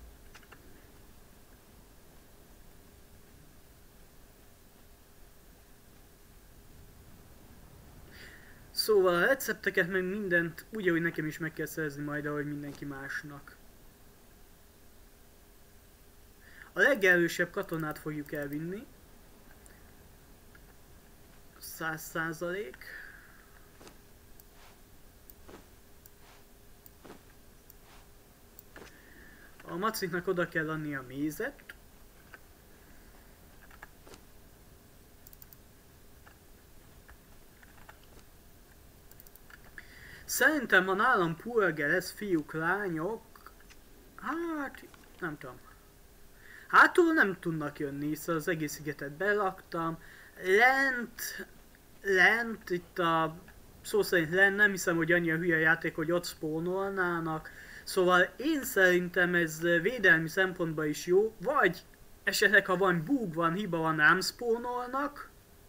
S1: Szóval a recepteket meg mindent úgy, ahogy nekem is meg kell szerezni majd, ahogy mindenki másnak. A legerősebb katonát fogjuk elvinni. 100%. A maciknak oda kell adni a mézet. Szerintem a nálam pulge lesz, fiúk, lányok. Hát, nem tudom. Hátul nem tudnak jönni, szóval az egész szigetet belaktam. Lent, itt a szó szerint lent, nem hiszem, hogy annyi a hülye játék, hogy ott spónolnának. Szóval én szerintem ez védelmi szempontból is jó, vagy esetleg ha van bug, van hiba, van, nem spónolnak.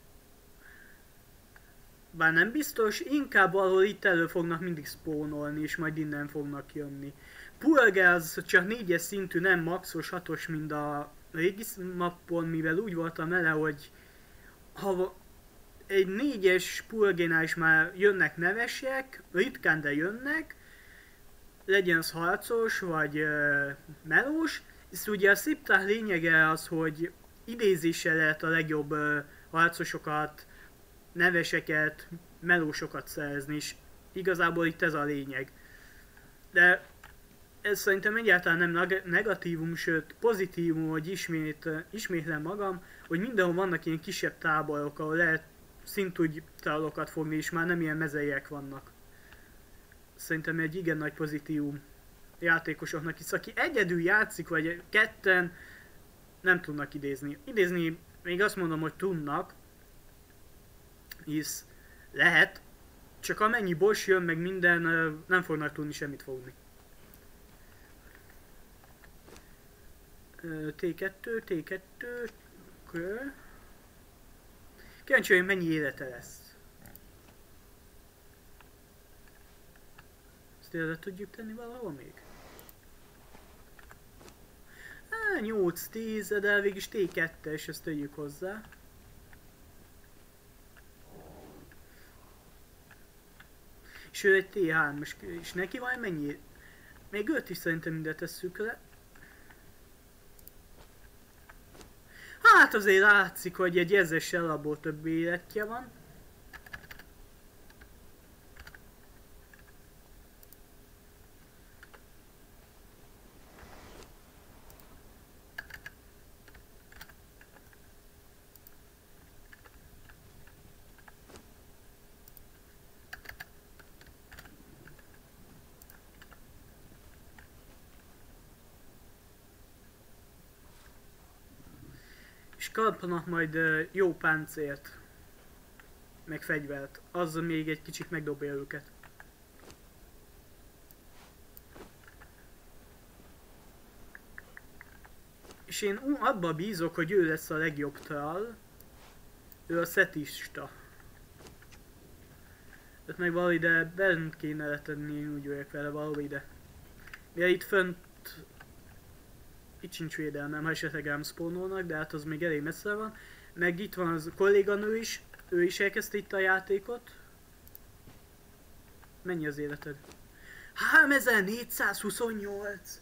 S1: Bár nem biztos, inkább valahol itt elő fognak mindig spónolni, és majd innen fognak jönni. Purge az csak 4-es szintű, nem maxos 6-os, mint a régi mappon, mivel úgy voltam vele, hogy ha egy 4-es purgénál is már jönnek nevesek, ritkán de jönnek, legyen az harcos vagy melós, és ugye a sziptár lényege az, hogy idézéssel lehet a legjobb harcosokat, neveseket, melósokat szerezni, és igazából itt ez a lényeg. De ez szerintem egyáltalán nem negatívum, sőt pozitívum, hogy ismétlem magam, hogy mindenhol vannak ilyen kisebb táborok, ahol lehet szintúgy táborokat fogni, és már nem ilyen mezeiek vannak. Szerintem egy igen nagy pozitívum játékosoknak, hisz aki egyedül játszik, vagy ketten, nem tudnak idézni. Idézni még azt mondom, hogy tudnak, hisz lehet, csak amennyi boss jön, meg minden, nem fognak tudni semmit fogni. T2, kör. Kíváncsi, hogy mennyi élete lesz. Ezt ide tudjuk tenni valahol még? 8-10, de végig T2-es, ezt tegyük hozzá. És ő egy T3-as, és neki van mennyi? Még őt is szerintem mindet tesszük le. Hát azért látszik, hogy egy ezessel abból több életje van. És kapnak majd jó páncélt, meg fegyvert, az még egy kicsit megdobja őket. És én abba bízok, hogy ő lesz a legjobb troll. Ő a szetista. Tehát meg valahol ide bent kéne letenni, én úgy vagyok vele, valahol ide. Ja, itt fönt... Itt sincs védelmem, ha esetleg rám spawnolnak, de hát az még elég messze van. Meg itt van az kolléganő is, ő is elkezdte itt a játékot. Mennyi az életed? 3428!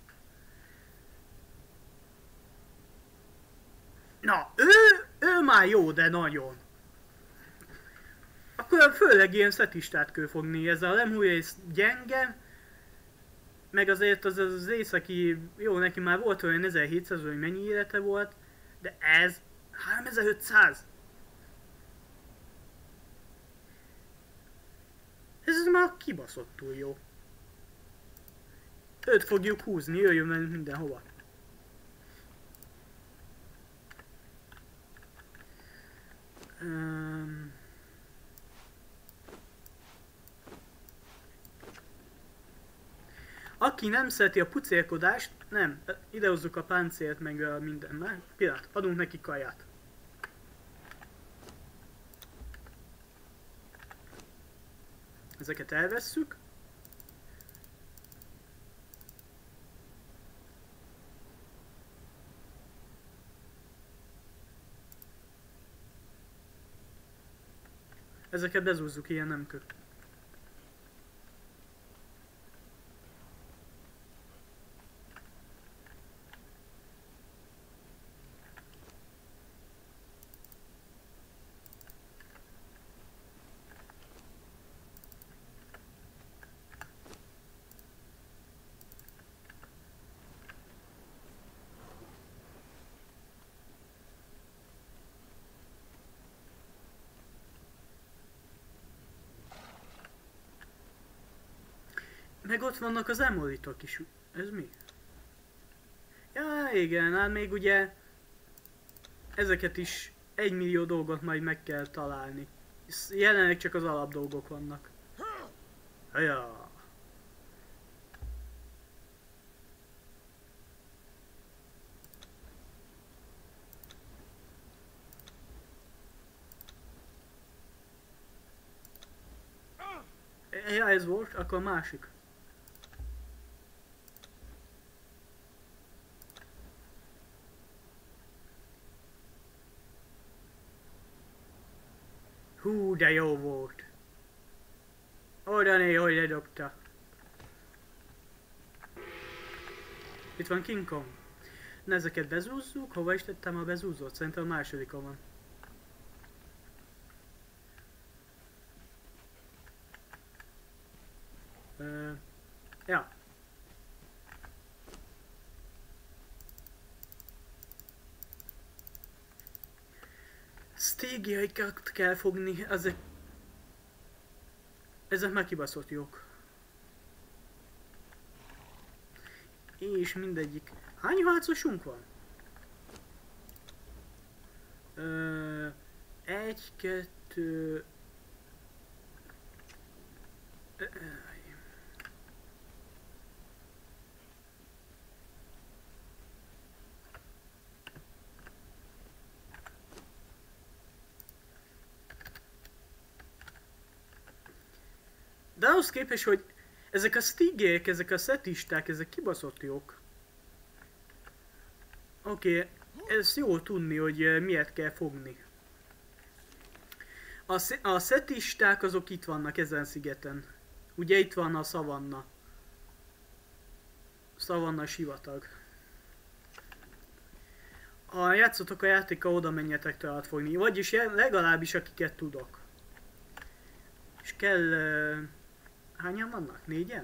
S1: Na, ő már jó, de nagyon. Akkor főleg ilyen szetistát kell fogni, ez a lemújész gyenge. Meg azért az északi, jó, neki már volt olyan 1700, hogy mennyi élete volt. De ez 3500! Ez már kibaszottul jó. Őt fogjuk húzni, jöjjön velünk mindenhova. Aki nem szereti a pucérkodást, nem, idehozzuk a páncélt meg a minden, már pillanat, adunk neki kaját. Ezeket elvesszük. Ezeket bezúzzuk, ilyen nem kö. Meg ott vannak az emolitok is. Ez mi? Ja, igen, hát még ugye ezeket is 1 millió dolgot majd meg kell találni. Jelenleg csak az alapdolgok vannak. Ja. Ja, ez volt, akkor másik. Hú, de jó volt. Oda né, hogy ledobta. Itt van King Kong. Na, ezeket bezúzzuk. Hova is tettem a bezúzót? Szerintem a másodikon van. Ja. Stégiaikat kell fogni, ezek már kibaszott jók. És mindegyik. Hány harcosunk van? 1, 2... De ahhoz képest, hogy ezek a stigék, ezek a szetisták, ezek kibaszott jók. Oké, ez jó tudni, hogy miért kell fogni. A szetisták azok itt vannak ezen szigeten. Ugye itt van a szavanna. Szavanna sivatag. Ha játszotok a játékkal, oda menjetek tovább fogni. Vagyis legalábbis akiket tudok. És kell... hányan vannak? 4-en?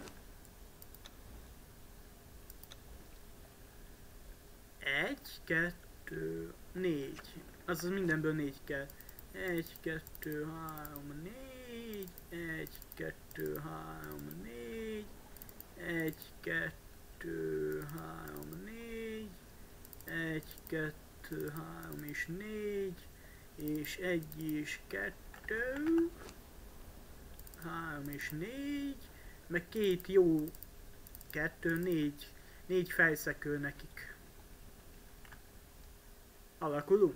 S1: 1, 2, 4. Azaz mindenből 4 kell. 1, 2, 3, 4. 1, 2, 3, 4. 1, 2, 3, 4. 1, 2, 3 és 4. És 1 és 2. 3 és 4. Meg 2 jó. 2, 4. 4 fejszekő nekik. Alakulunk.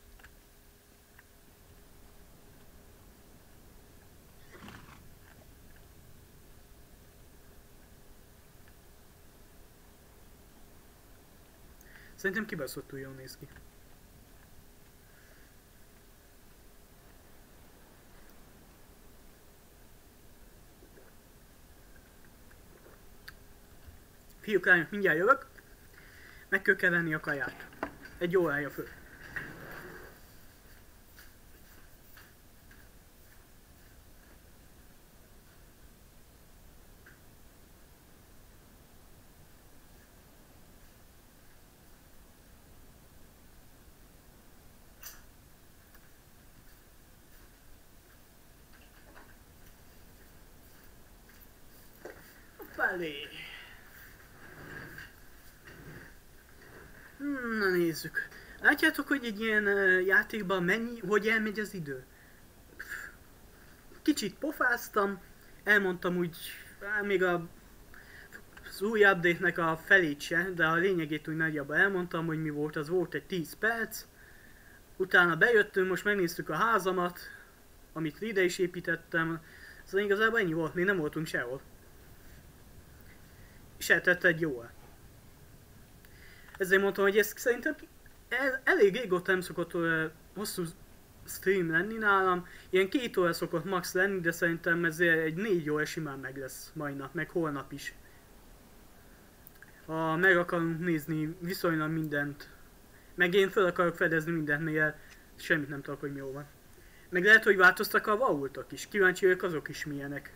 S1: Szerintem kibaszottul jól néz ki. Fiúk, lányok, mindjárt jövök. Meg kell keverni a kaját. Egy órája föl. Felé. Na nézzük. Látjátok, hogy egy ilyen játékban hogy elmegy az idő? Kicsit pofáztam, elmondtam úgy, még az új update-nek a felét se, de a lényegét úgy nagyjából elmondtam, hogy mi volt, az volt egy 10 perc. Utána bejöttünk, most megnéztük a házamat, amit ide is építettem. Szóval igazából ennyi volt, még nem voltunk sehol. És eltett egy jó. Ezért mondtam, hogy ez szerintem elég régóta nem szokott hosszú stream lenni nálam. Ilyen 2 óra szokott max lenni, de szerintem ezért egy 4 óra simán meg lesz mai nap, meg holnap is. Ha meg akarunk nézni viszonylag mindent, meg én fel akarok fedezni mindent, mivel semmit nem tudok, hogy mi jó van. Meg lehet, hogy változtak a vaultok is, kíváncsi vagyok azok is milyenek.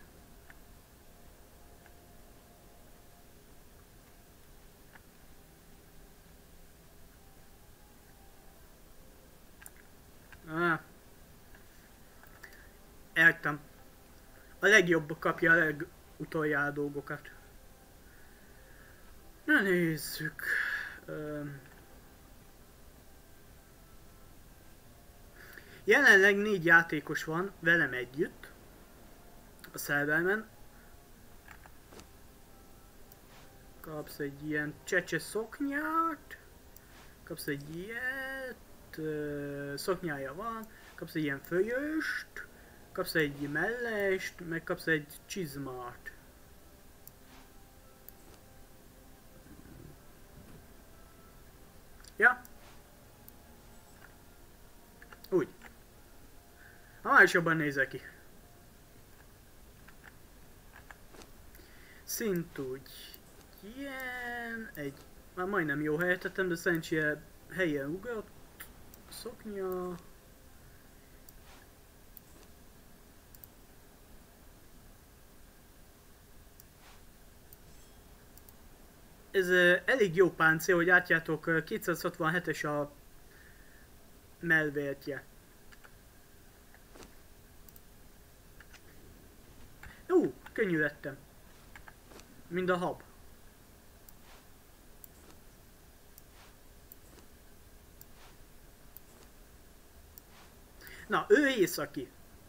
S1: Eltem. A legjobb kapja a legutoljára dolgokat. Na nézzük. Jelenleg 4 játékos van velem együtt a szerverben. Kapsz egy ilyen csecse szoknyát. Kapsz egy ilyet. Szoknyája van. Kapsz egy ilyen fölyöst. Kapsz egy mellest, meg kapsz egy csizmát. Ja. Úgy. Ha is jobban nézek ki. Szint úgy. Ilyen. Már majdnem jó helyet tettem, de szerencsére helyen ugrott. Szoknya. Ez elég jó páncél, hogy látjátok, 267-es a mellvértje. Könnyű lettem. Mind a hab. Na, ő északi.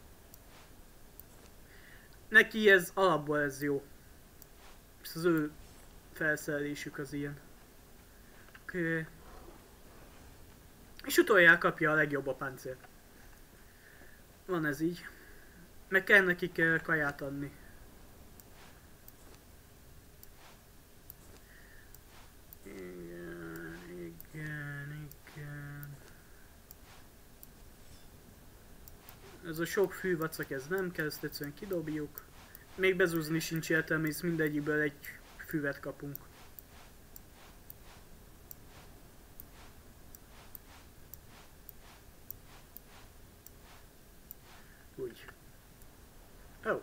S1: Neki ez alapból ez jó. Az ő felszerelésük az ilyen. Oké. És utoljára kapja a legjobb a páncélt. Van ez így. Meg kell nekik kaját adni. Igen. Ez a sok fűvacak, ez nem kell, ezt egyszerűen kidobjuk. Még bezúzni sincs értelme, hisz mindegyikből egy füvet kapunk. Úgy. Ó.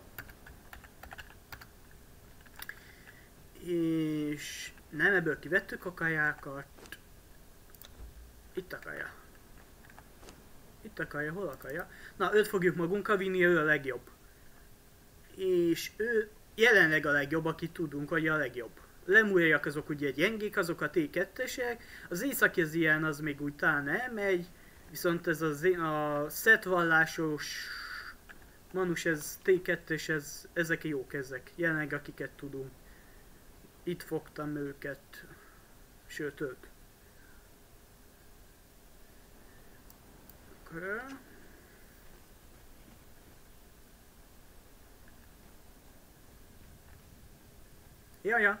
S1: És nem, ebből kivettük a kajákat. Itt a kaja. Itt a kaja, hol a kaja? Na, őt fogjuk magunkkal vinni, ő a legjobb. És ő jelenleg a legjobb, akit tudunk, hogy a legjobb. Lemújjak azok ugye gyengék, azok a T2-esek. Az északi az ilyen, az még úgy talán elmegy. Viszont ez a szetvallásos manus, ez T2-es, ezek jók ezek. Jelenleg akiket tudunk. Itt fogtam őket. Sőt őt. Okay. Ja, ja.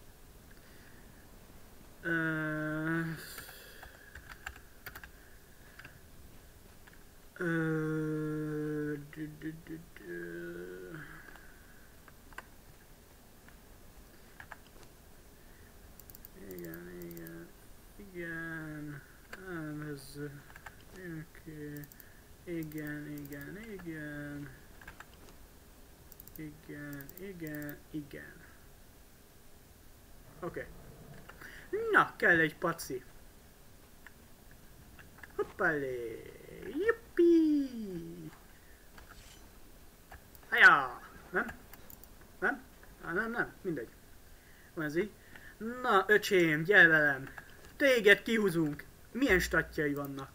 S1: Igen, igen, igen. Ez... Oké. Igen, igen, igen. Igen, igen, igen. Oké. Na, kell egy paci. Hoppalé. Juppi. Hajá. Nem? Nem? Nem, mindegy. Van ez így. Na, öcsém, gyere velem. Téged kihúzunk. Milyen statjai vannak?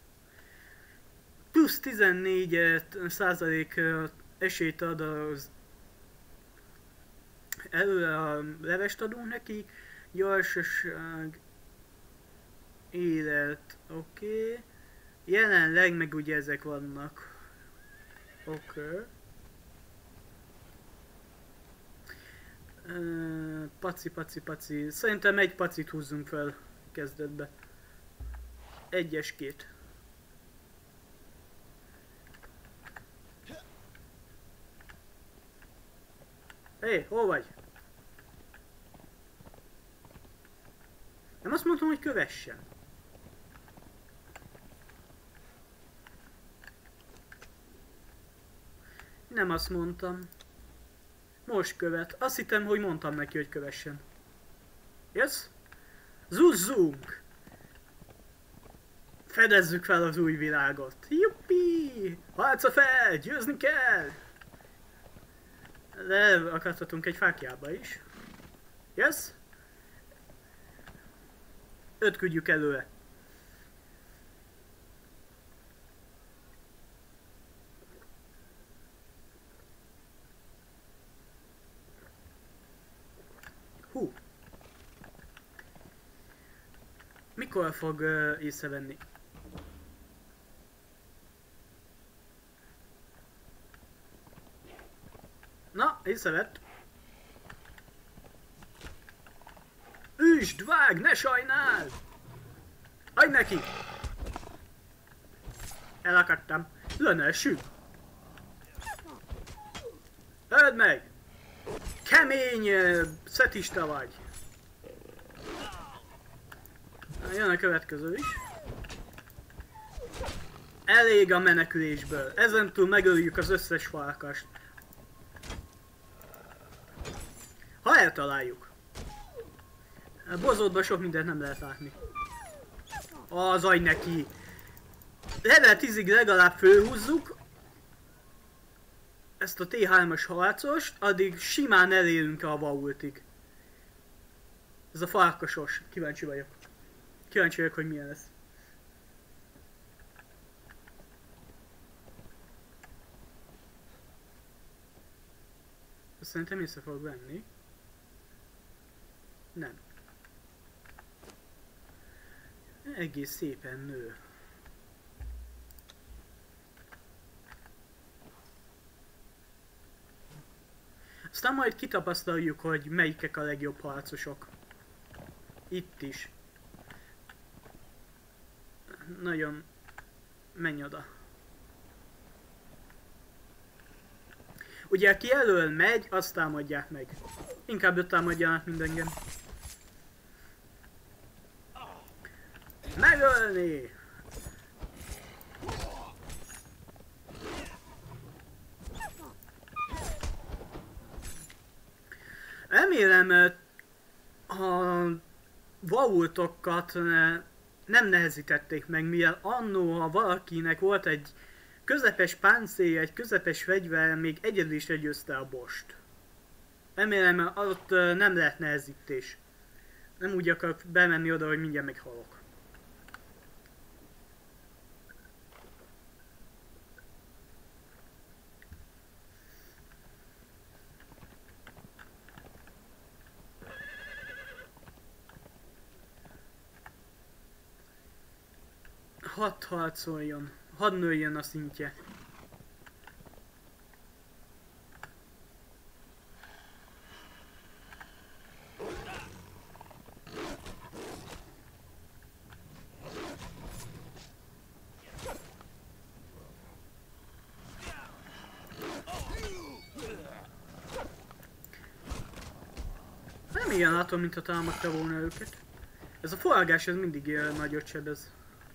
S1: Plusz 14% esélyt ad az előre a levest adunk neki. Gyorsaság, élet, oké. Jelenleg meg ugye ezek vannak. Oké. Paci. Szerintem egy pacit húzzunk fel kezdetbe. Egyeskét. Hé, hol vagy? Nem azt mondtam, hogy kövessen. Nem azt mondtam. Most követ. Azt hittem, hogy mondtam neki, hogy kövessen. Yes? Zuzzunk! Fedezzük fel az új világot. Juppi! Harca fel! Győzni kell! De akadhatunk egy fákjába is. Yes? 5 küldjük előre. Hú. Mikor fog észrevenni? Na, észrevett. Üsd, vág, ne sajnál! Adj neki! Elakadtam. Lönessük! Öld meg! Kemény szetista vagy! Jön a következő is. Elég a menekülésből. Ezentúl megöljük az összes farkast. Ha eltaláljuk. A bozótban sok mindent nem lehet látni. Az adj neki! Level 10-ig legalább fölhúzzuk ezt a T3-as harcost, addig simán elérünk a vaultig. Ez a farkasos. Kíváncsi vagyok. Kíváncsi vagyok, hogy milyen lesz. Azt szerintem észre fog venni. Nem. Egész szépen nő. Aztán majd kitapasztaljuk, hogy melyikek a legjobb harcosok. Itt is. Nagyon... Menj oda. Ugye aki elől megy, azt támadják meg. Inkább őt támadjanak, mint engem. Megölni! Remélem a vaultokat nem nehezítették meg, mivel annó, ha valakinek volt egy közepes páncélja, egy közepes fegyver, még egyedül is legyőzte a bost. Remélem ott nem lehet nehezítés. Nem úgy akarok bemenni oda, hogy mindjárt meghalok. Hadd harcoljon. hadd nőjön a szintje. Nem ilyen látom, mintha támadta volna őket. Ez a forgás, ez mindig nagyot sebez.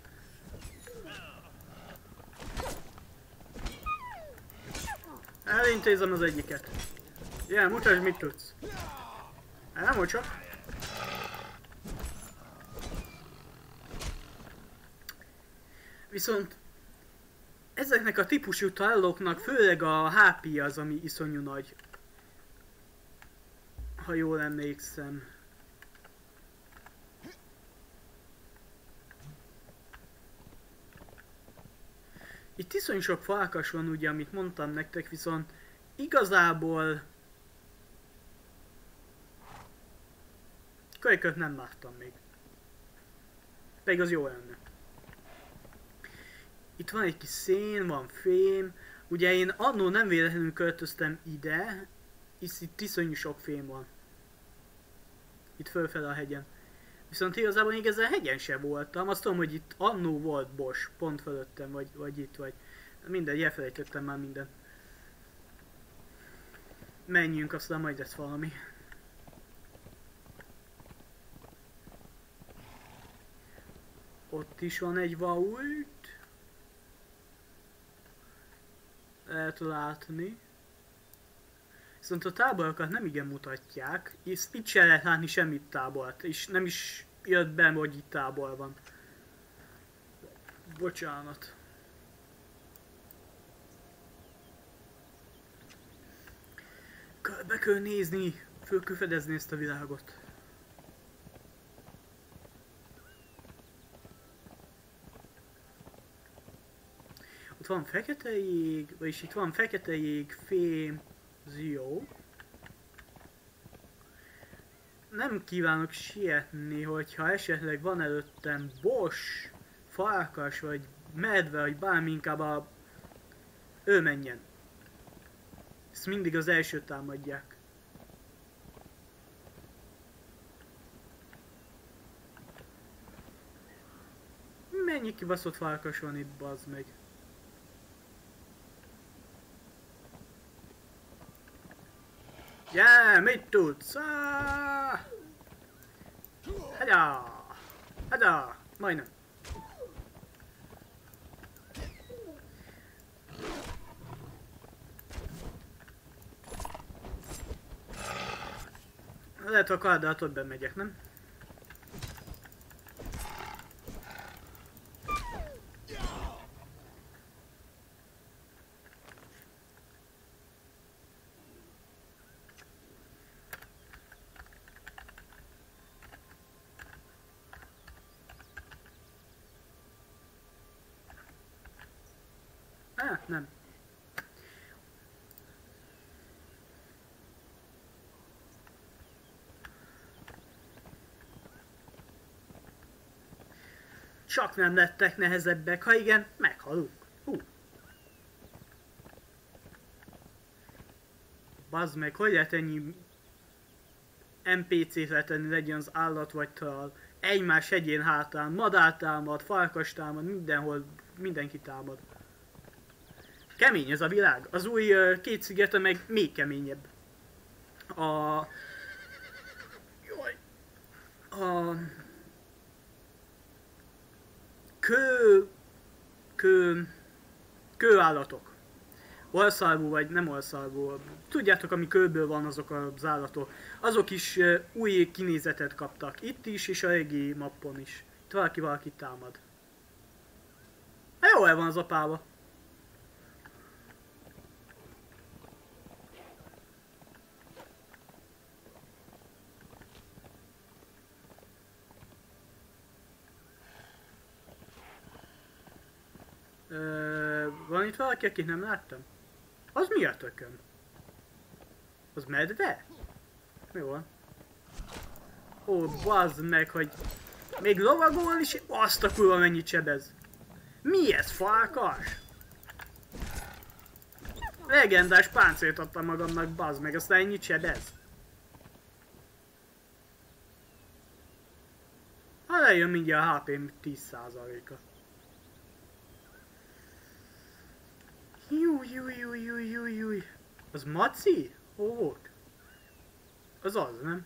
S1: Elintézem az egyiket. Ilyen, mutasd, mit tudsz. Nem, hogy csak. Viszont ezeknek a típusú talloknak főleg a HP az, ami iszonyú nagy. Ha jól emlékszem. Itt iszonyú sok farkas van, ugye, amit mondtam nektek, viszont igazából kölyköt nem láttam még. Pedig az jó lenne. Itt van egy kis szén, van fém. Ugye én annól nem véletlenül költöztem ide, hisz itt iszonyú sok fém van. Itt fölfele a hegyen. Viszont igazából még ezen a hegyen sem voltam. Azt tudom, hogy itt annó volt Bosch, pont fölöttem, vagy itt, vagy... Mindegy, elfelejtettem már mindent. Menjünk, aztán majd lesz valami. Ott is van egy vault. Lehet látni. Viszont a táborokat nem igen mutatják. Itt se lehet látni semmit tábort. És nem is jött be, hogy itt tábor van. Bocsánat. Be kell nézni, föl kell fedezni ezt a világot. Ott van fekete jég, vagyis itt van fekete jég, fém, jó. Nem kívánok sietni, hogyha esetleg van előttem Bosch, farkas, vagy medve, vagy bármi, inkább ő menjen. Ezt mindig az elsőt támadják. Mennyi kibaszott farkas van itt, bazd meg. Yeah, mit tudsz? Hada! Hada! Majdnem. Lehet a kardát ott bemegyek, nem? Nem. Csak nem lettek nehezebbek, ha igen, meghalunk. Bazd meg, hogy lehet ennyi NPC-t letenni, legyen az állat vagy troll. Egymás hegyén hátán, madár támad, farkas támad, mindenhol mindenki támad. Kemény ez a világ. Az új két szigete meg még keményebb. Kőállatok. Orszarvú vagy nem orszarvú. Tudjátok, ami kőből van azok az állatok. Azok is új kinézetet kaptak. Itt is és a régi mappon is. Itt valaki támad. Hát jó el van az apába. Van itt valaki, akit nem láttam? Az mi a tököm? Az medve? Mi van? Ó, bazd meg, hogy még lovagol is, azt a kurva mennyit sebez. Mi ez, farkas? Legendás páncélt adtam magamnak, bazd meg, aztán ennyit sebez. Ha lejön mindjárt a HP-m 10%-a. Júj. Az Maci? Hol volt? Az, nem?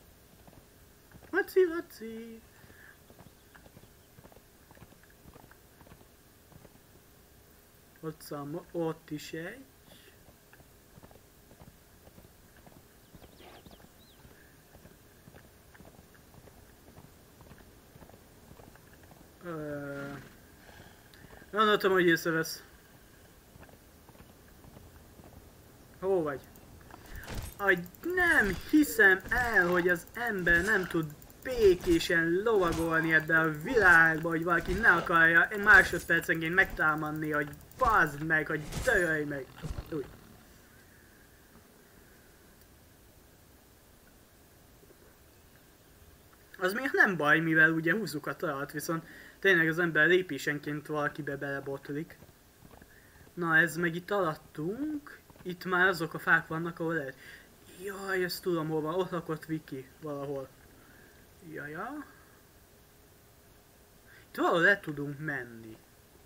S1: Maci. Ott is egy. Gondoltam, hogy észrevesz. Hol vagy? Nem hiszem el, hogy az ember nem tud békésen lovagolni ebbe a világba, hogy valaki ne akarja egy másodpercenként megtámadni, hogy bazd meg, hogy dörölj meg. Úgy. Az még nem baj, mivel ugye húzzuk a talat, viszont tényleg az ember lépésenként valakibe belebotlik. Na, ez meg itt alattunk. Itt már azok a fák vannak, ahol lehet. Jaj, ezt tudom hol van. Ott lakott Viki valahol. Jaja. Itt valahol le tudunk menni.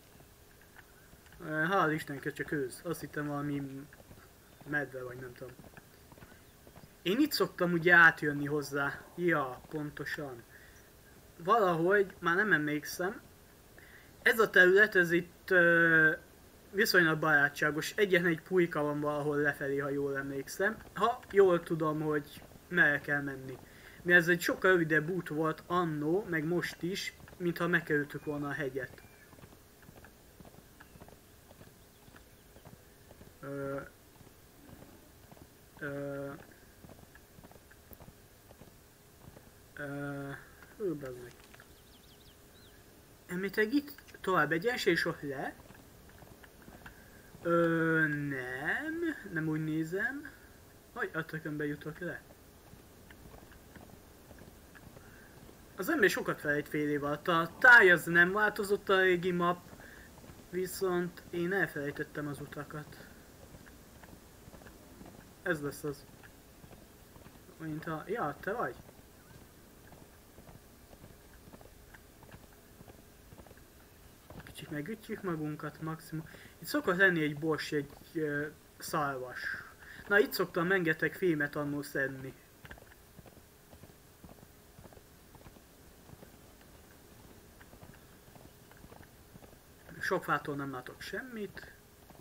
S1: Hál' Istennek, csak ősz. Azt hittem valami medve, vagy nem tudom. Én itt szoktam ugye átjönni hozzá. Ja, pontosan. Valahogy, már nem emlékszem. Ez a terület, ez itt viszonylag barátságos. Egyetlen egy pulyka van valahol lefelé, ha jól emlékszem. Ha jól tudom, hogy merre kell menni. Mi ez egy sokkal rövidebb út volt annó, meg most is, mintha megkerültük volna a hegyet. Bazzeg. Említek itt tovább egyenes és ott le. Nem úgy nézem. Hogy a tökönbe jutok le. Az ember sokat felejt fél év alatt. A táj az nem változott a régi map, viszont én elfelejtettem az utakat. Ez lesz az. Mint a... Ja, te vagy? Kicsit megütjük magunkat maximum. Itt szokott lenni egy boss, egy szarvas. Na, itt szoktam rengeteg fémet annól szedni. Sok fától nem látok semmit.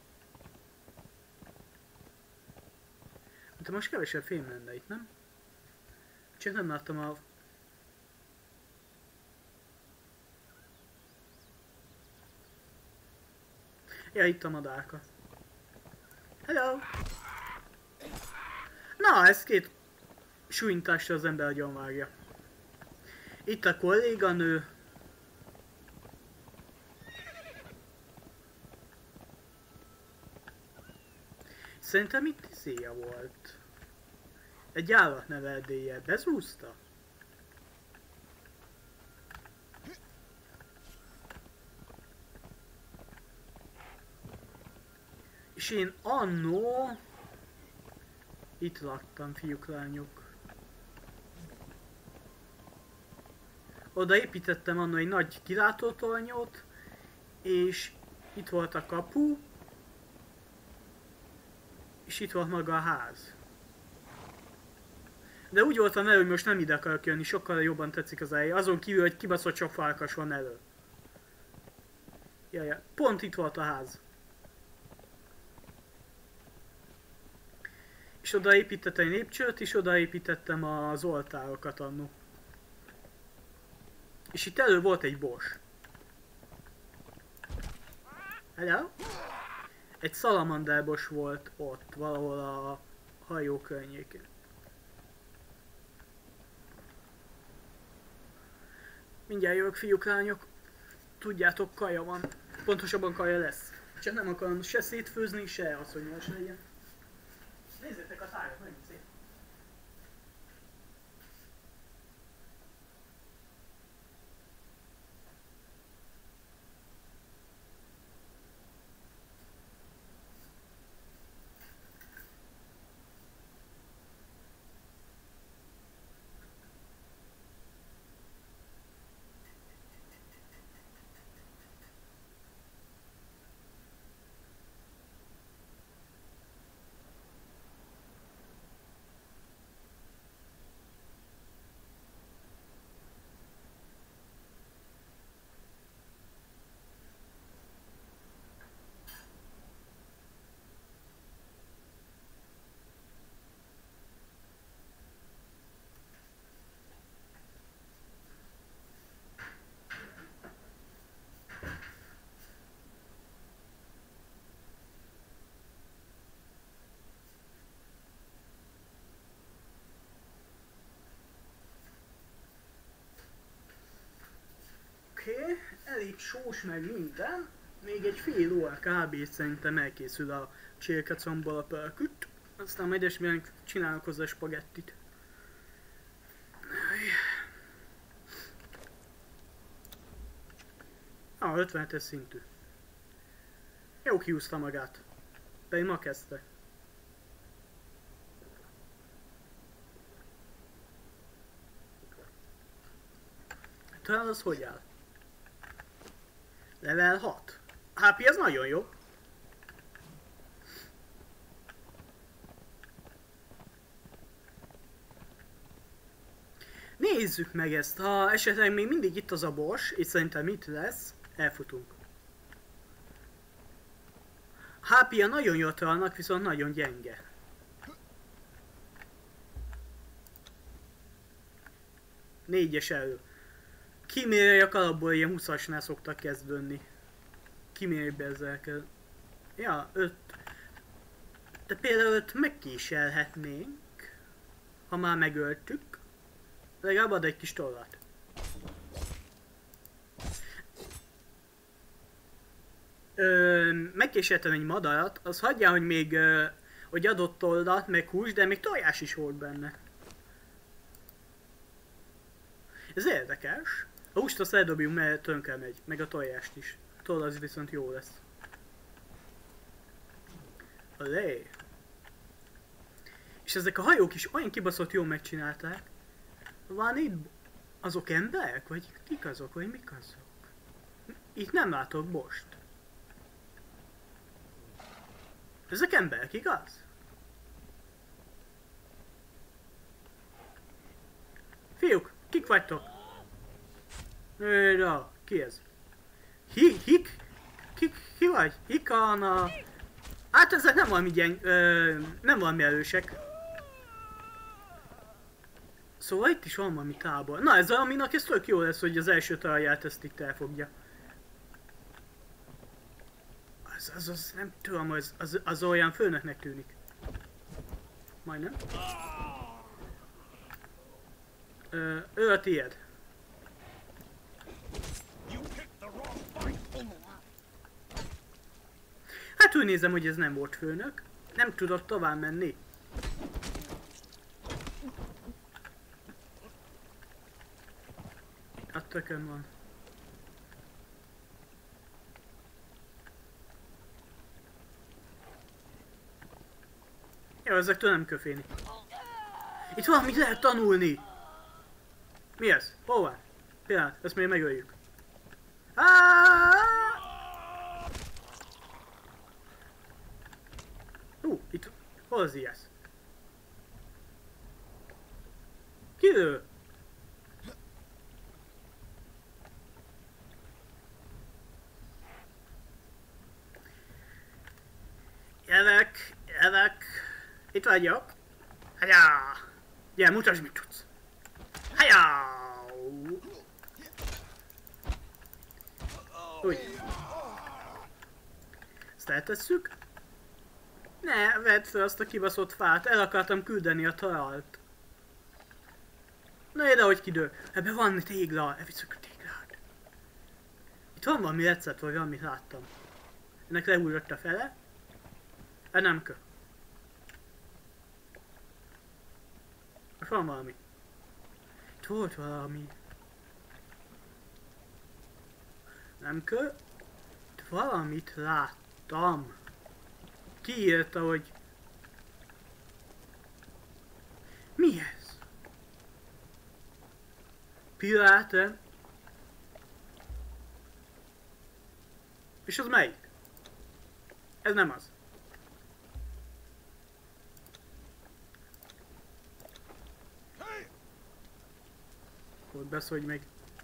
S1: De most kevesebb fém lenne itt, nem? Csak nem láttam a... Ja, itt a madárka. Hello! Na, ez két súlyintásra az ember agyonvágja. Itt a kolléganő. Szerintem itt izéja volt. Egy állatneveldélye. Bezúzta? És én annó... Itt laktam, fiúk, lányok. Oda építettem annó egy nagy kilátótornyot, és itt volt a kapu, és itt volt maga a ház. De úgy voltam elő, hogy most nem ide akarok jönni, sokkal jobban tetszik az hely. Azon kívül, hogy kibaszott sok farkas van elő. Jaj, pont itt volt a ház. És oda építettem egy lépcsőt, és oda építettem az oltárokat annó. És itt elő volt egy boss. Hello? Egy szalamander boss volt ott, valahol a hajó környékén. Mindjárt jövök, fiúk, lányok. Tudjátok, kaja van. Pontosabban kaja lesz. Csak nem akarom se szétfőzni, se asszonyos legyen. Nézzétek a tájat, nagyon szép. Oké, elég sós meg minden. Még egy fél óra kb. Szerintem elkészül a csirkecomból a pörküt. Aztán majd esmélyen csinálok hozzá spagettit. Ah, 57-es szintű. Jó kiúszta magát. Pedig ma kezdte. Talán az hogy áll? Level 6. HP az nagyon jó. Nézzük meg ezt, ha esetleg még mindig itt az a boss, és szerintem itt lesz, elfutunk. HP-ja nagyon jól találnak, viszont nagyon gyenge. Négyes elő. Kimérjek alapból ilyen 20-asnál szoktak kezdődni. Kimérjbe ezzel kell. Ja, 5. De például 5 megkéselhetnénk. Ha már megöltük. Legalább ad egy kis tollat. Megkéseltem egy madarat, az hagyja, hogy még hogy adott tollat, meg hús, de még tojás is volt benne. Ez érdekes. A húst azt eldobjuk, mert tönkre megy, meg a tojást is. A toll az viszont jó lesz. Olé. És ezek a hajók is olyan kibaszott jól megcsinálták. Van itt azok emberek? Vagy kik azok? Vagy mik azok? Itt nem látok bost. Ezek emberek, igaz? Fiúk, kik vagytok? Őra, ki ez? Ki vagy? Hikana. Hát ezek nem valami nem valami erősek. Szóval itt is van valami tábor. Na ez aminek ez tök jó lesz, hogy az első talját ezt itt elfogja. Az nem tudom, az olyan főnöknek tűnik. Majdnem. Ő a tiéd. Hát úgy nézem, hogy ez nem volt főnök. Nem tudott tovább menni. A tökön van. Jó, ezektől nem kell félni. Itt valamit lehet tanulni! Mi ez? Hol van? Pillanat, ezt még megöljük. Itt... Hol az ilyesz? Ki ő? Jövök. Itt vagyok. Hagyá! Gyere, mutasd, mit tudsz. Hagyá! Úgy. Ezt eltesszük. Ne, vedd fel azt a kibaszott fát. El akartam küldeni a talált. Na ide, hogy kidől. Ebben van tégla. Elviszük a téglát. Itt van valami recept, vagy valamit láttam. Ennek lehullott a fele. Nem kell. Most van valami. Itt volt valami. Nem kell. Itt valamit láttam. Ki írta, hogy... Mi ez? Piráte? És az melyik? Ez nem az. Ott beszólj meg.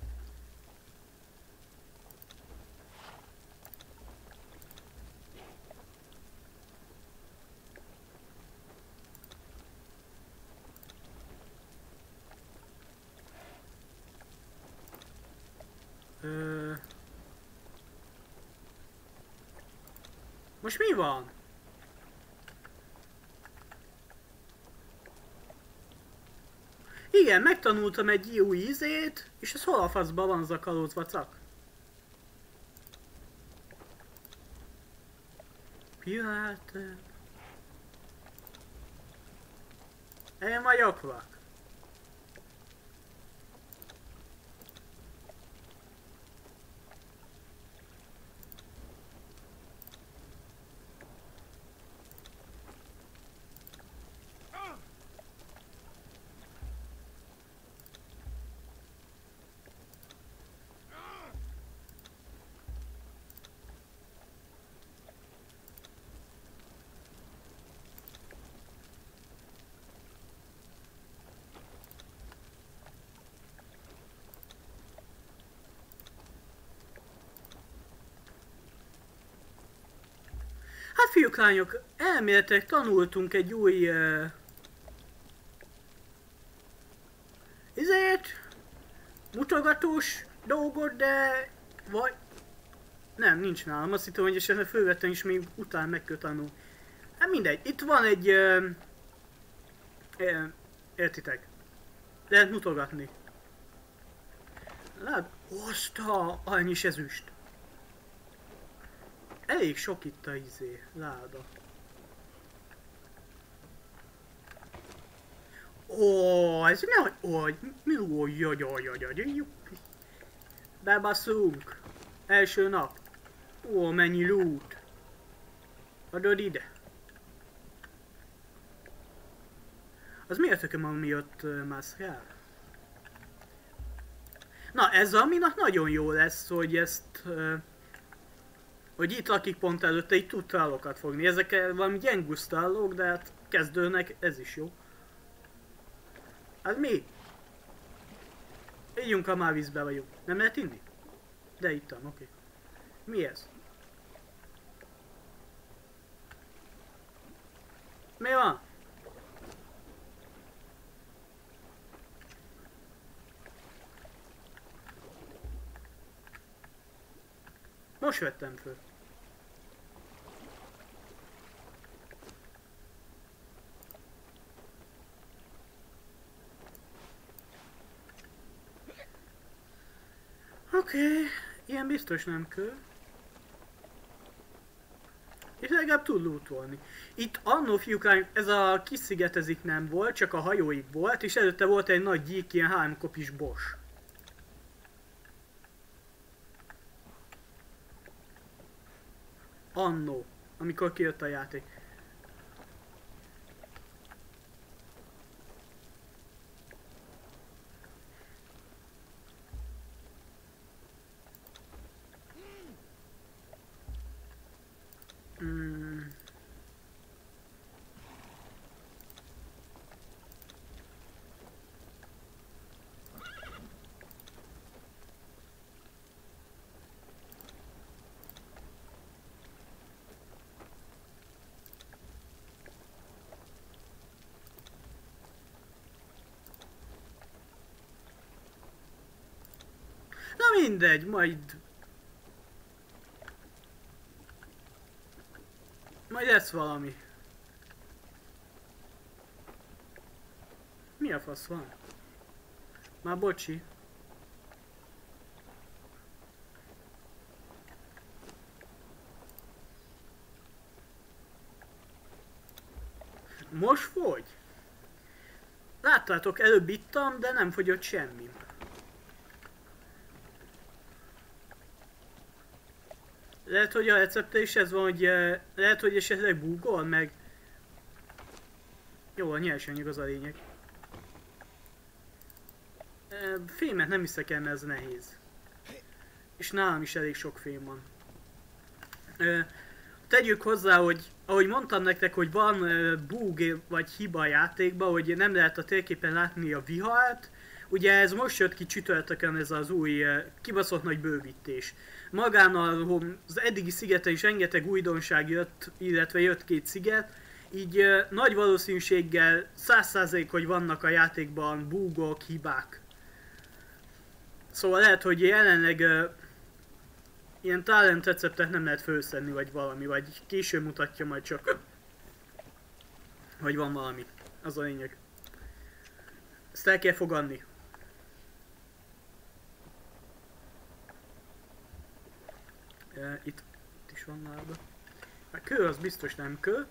S1: Most mi van? Igen, megtanultam egy új ízét, és ez hol a faszban van az a kalóz vacak? Pillanat. Én vagyok vak. Hát fiúk, lányok, elméletek tanultunk egy új... mutogatós dolgot, de... Vagy... Nem, nincs nálam. Azt hittem, hogy esetleg fölvettem is még utána meg kell tanulni. Hát mindegy, itt van egy... értitek? Lehet mutogatni. Lát... Oszta! Annyi ezüst. Elég sok itt a láda. Ó, ez nem... Ó, mi jaj. Bebaszunk. Első nap. Ó, mennyi loot. Adod ide. Az miért tököm, ami ott mászkál? Na, ez aminek nagyon jó lesz, hogy ezt... hogy itt lakik pont előtte, így tud tallokat fogni. Ezek valami gyengusz tallók, de hát kezdőnek ez is jó. Hát mi? Ígyunk, ha már vízbe vagyunk. Nem lehet inni? De ittam, oké. Mi ez? Mi van? Most vettem föl. Oké, ilyen biztos nem kell. És legalább tud lootolni. Itt annó fiúk, ez a kis szigetezik nem volt, csak a hajóig volt, és előtte volt egy nagy gyík, ilyen 3 kopis bos. Annó, amikor kijött a játék. Na mindegy, majd lesz valami. Mi a fasz van? Már bocsi. Most fogy? Láttátok, előbb ittam, de nem fogyott semmi. Lehet, hogy a recepte is ez van, hogy lehet, hogy esetleg bugol meg. Jó, a nyersanyag az a lényeg. Fémet nem hiszek el, mert ez nehéz. És nálam is elég sok fém van. Tegyük hozzá, hogy ahogy mondtam nektek, hogy van bug vagy hiba a játékban, hogy nem lehet a térképen látni a vihart. Ugye ez most jött ki csütörtökön, ez az új kibaszott nagy bővítés. Magán az eddigi szigeten is rengeteg újdonság jött, illetve jött 2 sziget. Így nagy valószínűséggel 100% hogy vannak a játékban bugok, hibák. Szóval lehet, hogy jelenleg ilyen talent receptet nem lehet felszedni, vagy valami, vagy később mutatja majd csak, hogy van valami. Az a lényeg. Ezt el kell fogadni. Itt is van lába. A kő az biztos nem kő.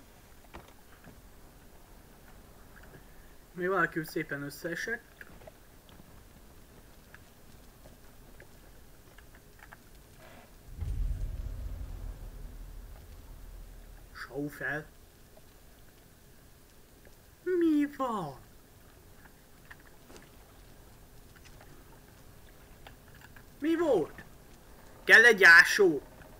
S1: Még valaki úgy szépen összeesett. Sau fel. Mi van? Mi volt? Kell egy ásó.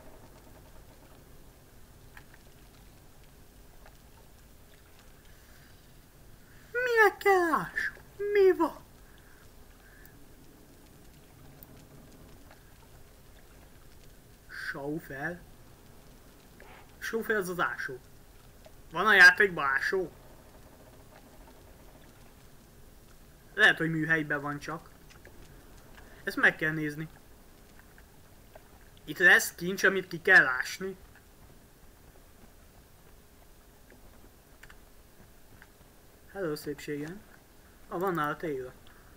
S1: Minek kell ásó? Mi van? Sau fel. Sau fel az az ásó. Van a játékban ásó? Lehet, hogy műhelyben van csak. Ezt meg kell nézni. Itt lesz kincs, amit ki kell ásni. Hello, szépségem. Van nála téla.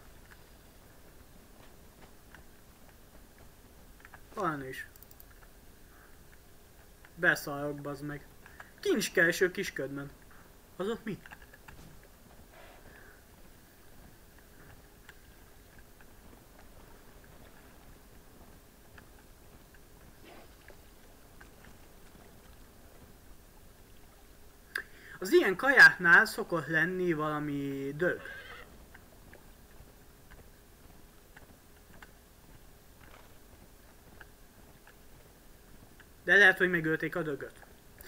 S1: Van is. Beszarok, bazd meg. Kincskereső kisködben. Azok mi? Az ilyen kajáknál szokott lenni valami dög. De lehet, hogy megölték a dögöt.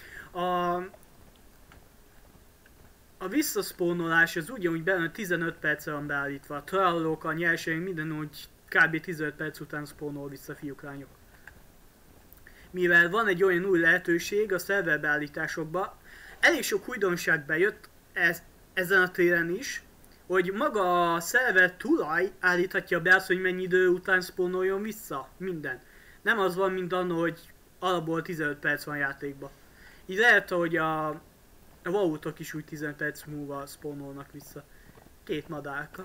S1: A visszaszpónolás az ugyanúgy benne 15 percre van beállítva. A trallok, a nyerség, minden úgy kb. 15 perc után spónol vissza, fiúk, lányok. Mivel van egy olyan új lehetőség a szerver beállításokban, elég sok újdonság bejött ezen a téren is, hogy maga a szerver tulaj állíthatja be azt, hogy mennyi idő után spónoljon vissza minden. Nem az van, mint anno, hogy alapból 15 perc van játékban. Így lehet, hogy a vaultok is úgy 15 perc múlva spónolnak vissza. Két madárka.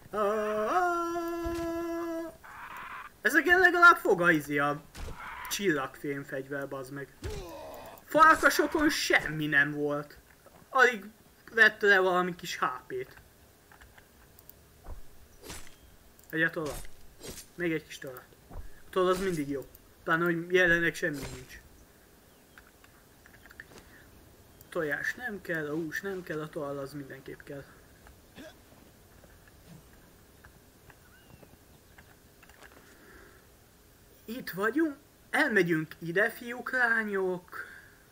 S1: Ezeken legalább fog a csillagfémfegyver, bazd meg. Farkasokon semmi nem volt. Alig vette le valami kis HP-t. Egy tollat. Még egy kis tollat. A toll az mindig jó. Pláne, hogy jelenleg semmi nincs. Tojás nem kell, a hús nem kell, a toll az mindenképp kell. Itt vagyunk. Elmegyünk ide, fiúk, lányok.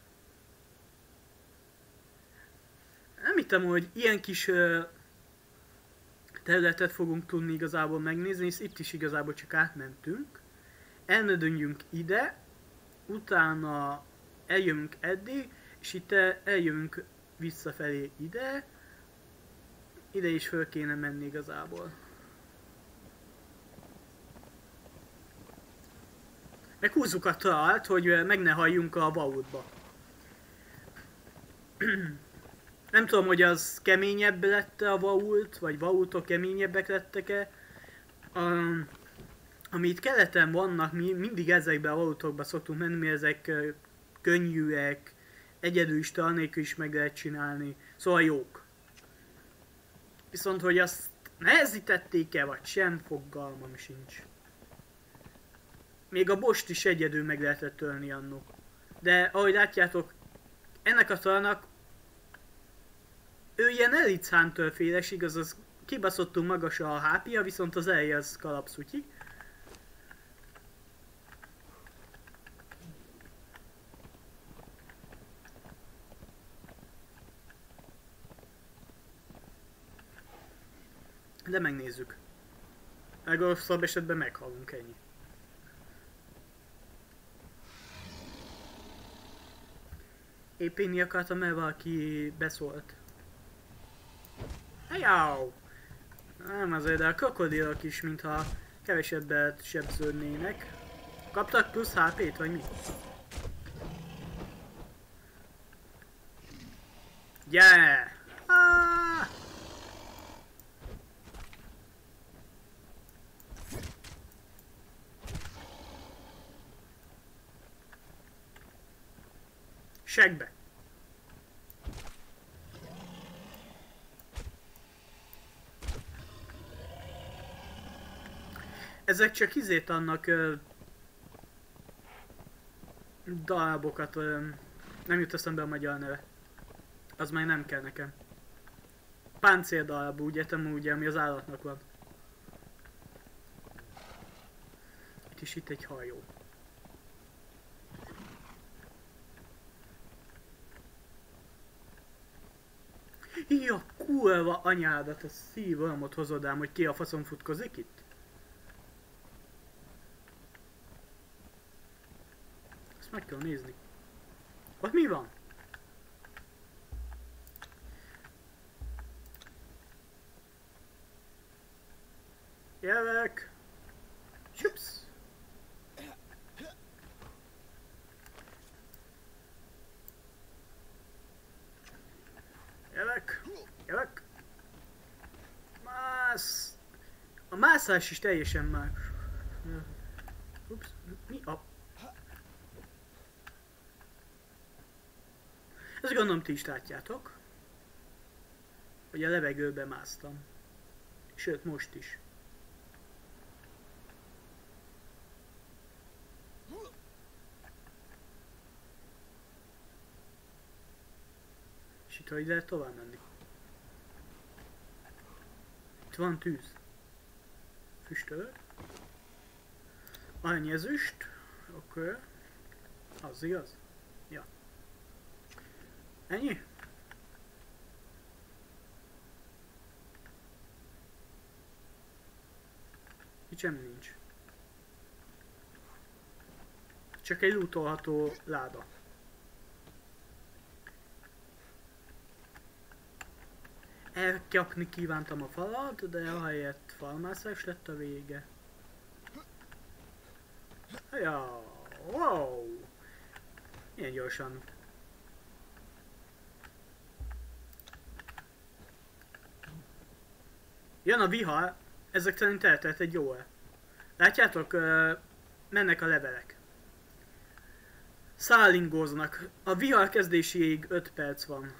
S1: Nem hittem, hogy ilyen kis területet fogunk tudni igazából megnézni, és itt is igazából csak átmentünk. Elmegyünk ide, utána eljövünk eddig, és itt eljövünk visszafelé ide. Ide is föl kéne menni igazából. Meghúzzuk a trallt, hogy meg ne halljunk a vaultba. Nem tudom, hogy az keményebb lett a vault, vagy vaultok keményebbek lettek-e. Ami itt keleten vannak, mi mindig ezekben a vaultokba szoktunk menni, ezek könnyűek, egyedül is, nélkül is meg lehet csinálni, szóval jók. Viszont, hogy azt nehezítették-e, vagy sem, fogalmam sincs. Még a bost is egyedül meg lehetett ölni annó. De ahogy látjátok, ennek a talnak ő ilyen Elite Hunter féles, igaz, az kibaszottul magas a HP-ja, viszont az eleje az kalapszutyi. De megnézzük. Legrosszabb esetben meghalunk, ennyi. Épp inni akartam, mert valaki beszólt. Hejjáó! Nem azért, de a krokodilok is, mintha kevesebbet sebződnének. Kaptak plusz HP-t, vagy mi? Yeah! Ah! Segbe! Ezek csak izét annak darabokat, nem jut eszembe a magyar neve. Az már nem kell nekem. Páncéldarabú, ugye, ami az állatnak van. Itt is itt egy hajó. Ja, kurva anyádat, a szívamot hozod ám, hogy ki a faszom futkozik itt? Ezt meg kell nézni. Ott mi van? Jövök! Csupsz! Jövök! Mász! A mászás is teljesen más. Ups, mi a... Ezt gondolom ti is látjátok, hogy a levegőbe másztam. Sőt, most is. És itt hogy lehet tovább menni? Itt van tűz. Füstöl. Annyi ezüst. Oké. Az igaz? Ja. Ennyi? Itt semmi nincs. Csak egy lootolható láda. Elkapni kívántam a falat, de ahelyett falmászás lett a vége. Ja, wow! Milyen gyorsan. Jön a vihar, ezek szerint eltelt egy jó el. Látjátok, mennek a levelek. Szállingóznak. A vihar kezdéséig 5 perc van.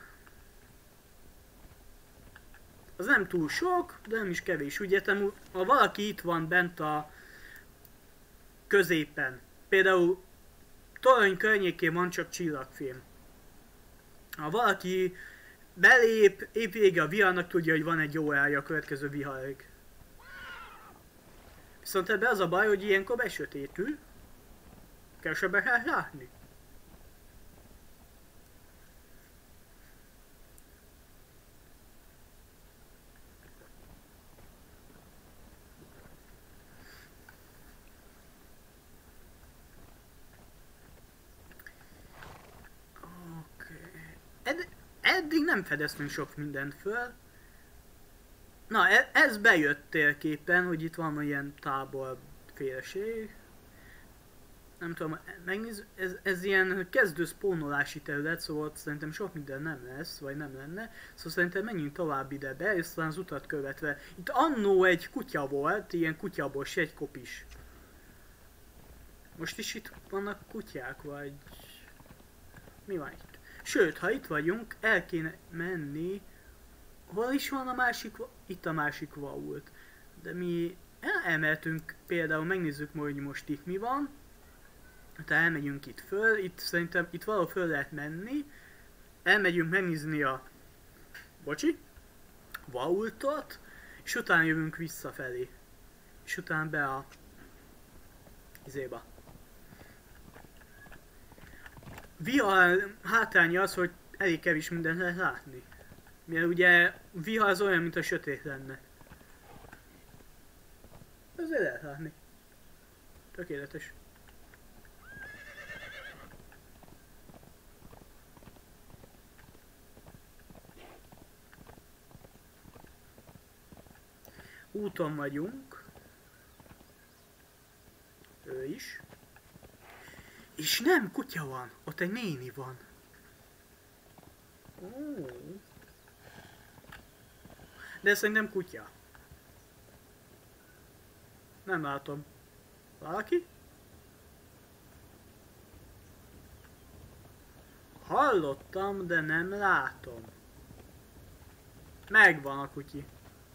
S1: Az nem túl sok, de nem is kevés. Ugye, ha valaki itt van bent a középen, például torony környékén van csak csillagfém. Ha valaki belép, épp vége a viharnak, tudja, hogy van egy jó elje a következő viharig. Viszont ebben az a baj, hogy ilyenkor besötétül, kevesebbet kell látni. Eddig nem fedeztünk sok mindent föl. Na, ez bejött térképen, hogy itt van ilyen táborfélség. Nem tudom, megnézzük, ez ilyen kezdő spawnolási terület, szóval szerintem sok minden nem lesz, vagy nem lenne. Szóval szerintem menjünk tovább ide be, és aztán az utat követve. Itt annó egy kutya volt, ilyen kutyabos, egy kopis. Most is itt vannak kutyák, vagy... Mi van itt? Sőt, ha itt vagyunk, el kéne menni. Hol is van a másik? Itt a másik vault. De mi elmehetünk, például megnézzük majd, hogy most itt mi van. Tehát elmegyünk itt föl, itt szerintem itt valahol föl lehet menni. Elmegyünk megnézni a... Bocsi? Vaultot. És utána jövünk visszafelé. És utána be a... izéba. Vihar hátránya az, hogy elég kevés mindent lehet látni. Mert ugye vihar az olyan, mint a sötét lenne. Azért lehet látni. Tökéletes. Úton vagyunk. Ő is. És nem, kutya van. Ott egy néni van. Ó. De szerintem kutya. Nem látom. Valaki? hallottam, de nem látom. Megvan a kutyi.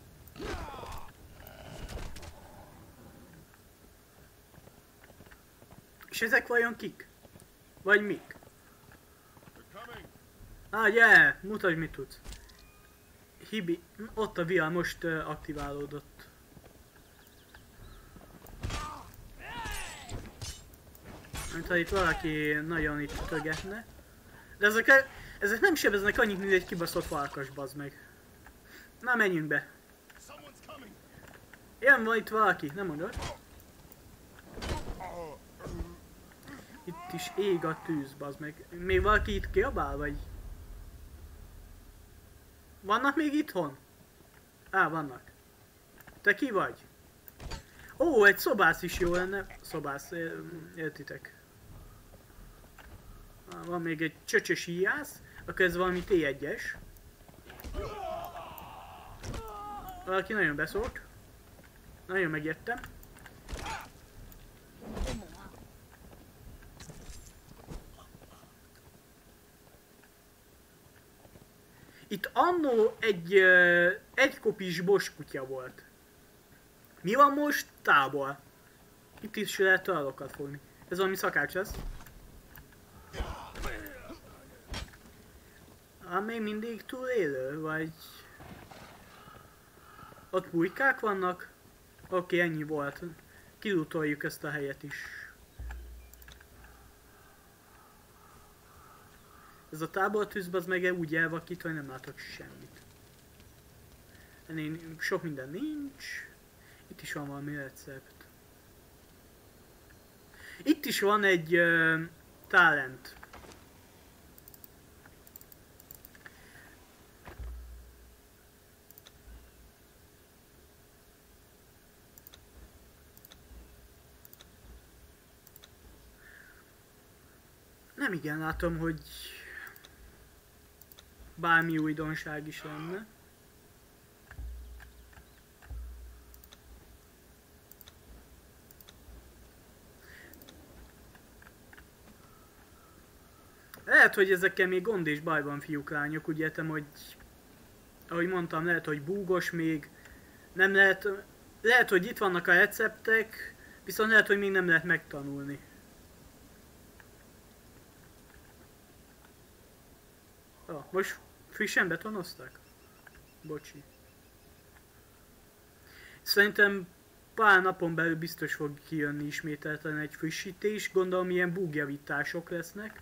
S1: És ezek vajon kik? Vagy mik? Gyere, mutasd mit tudsz. Hibi, ott a VR most aktiválódott. Mintha itt valaki nagyon itt tögetne. De ezek nem sebeznek annyit, mint egy kibaszott farkas, bazd meg. Na, menjünk be. Jön, van itt valaki, nem mondod? Itt is ég a tűz, bazd meg. Még valaki itt kiabál, vagy? Vannak még itthon? Vannak. Te ki vagy? Ó, egy szobász is jó lenne. Szobász, értitek. Van még egy csöcsös íjász, akkor ez valami T1-es. Valaki nagyon beszólt. Nagyon megjettem. Itt annó egy kopis boskutya volt. Mi van most? Tábor. Itt is lehet talalokat fogni. Ez valami szakács lesz. Még mindig túlélő, vagy... Ott pulykák vannak? Oké, ennyi volt. Kilutoljuk ezt a helyet is. Ez a tábortűz, az meg úgy elvakít, hogy nem látok semmit. Ennél sok minden nincs. Itt is van valami recept. Itt is van egy talent. Nem igen látom, hogy bármi újdonság is lenne. Lehet, hogy ezekkel még gond és baj van, fiúk, lányok. Úgy értem, hogy... Ahogy mondtam, lehet, hogy búgos még. Nem lehet... Lehet, hogy itt vannak a receptek, viszont lehet, hogy még nem lehet megtanulni. Most frissen betonozták? Bocsi. Szerintem pár napon belül biztos fog kijönni ismételten egy frissítés. Gondolom ilyen bugjavítások lesznek.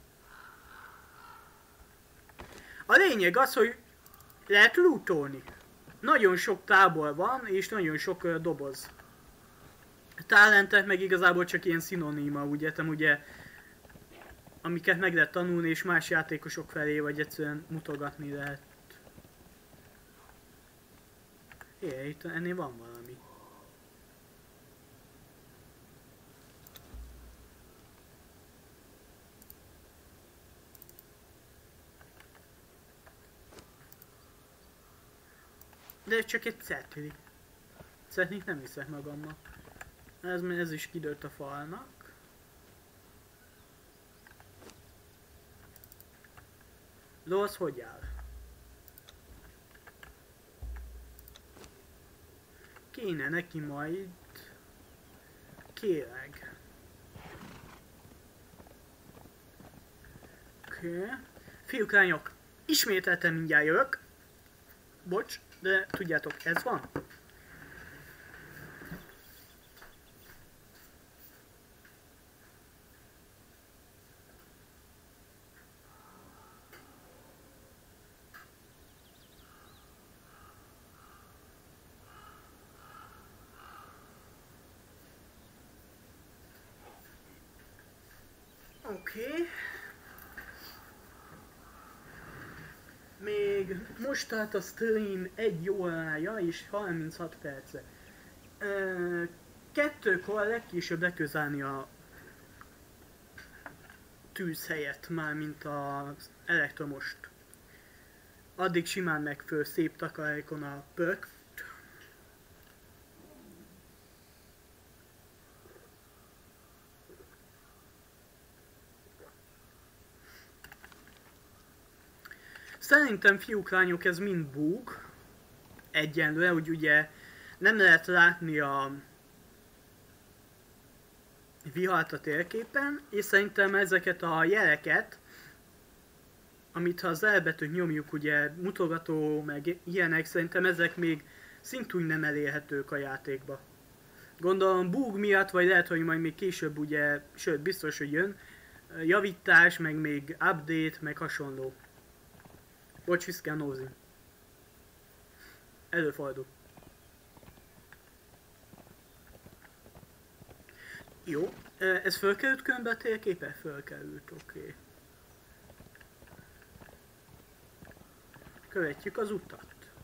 S1: A lényeg az, hogy lehet lootolni. Nagyon sok tábor van, és nagyon sok doboz. Talentek meg igazából csak ilyen szinoníma, úgy értem, ugye, amiket meg lehet tanulni, és más játékosok felé, vagy egyszerűen mutogatni lehet. Itt ennél van valami. De ez csak egy cetli. Cetlit nem viszek magammal. Ez is kidőlt a falnak. Lóz hogy áll? Kéne neki majd... Kéreg. Oké. Fiúk, lányok, ismételten mindjárt jövök. Bocs, de tudjátok, ez van. Oké. Még most tart a stream 1 órája és 36 perce. 2-kor legkésőbb leközálni a tűzhelyet, mármint az elektromost. Addig simán meg föl szép takarékon a pörk. Szerintem fiúk, lányok, ez mind bug. Egyenlően, hogy ugye nem lehet látni a vihart a térképen, és szerintem ezeket a jeleket, amit ha az elbetűt nyomjuk, ugye mutogató, meg ilyenek, szerintem ezek még szintúgy nem elérhetők a játékba. Gondolom bug miatt, vagy lehet, hogy majd még később ugye, sőt biztos, hogy jön, javítás, meg még update, meg hasonló. Bocs, vissza kell nózni. Előfordul. Jó, ez fölkerült különbe a térképe? Fölkerült, oké. Követjük az utat.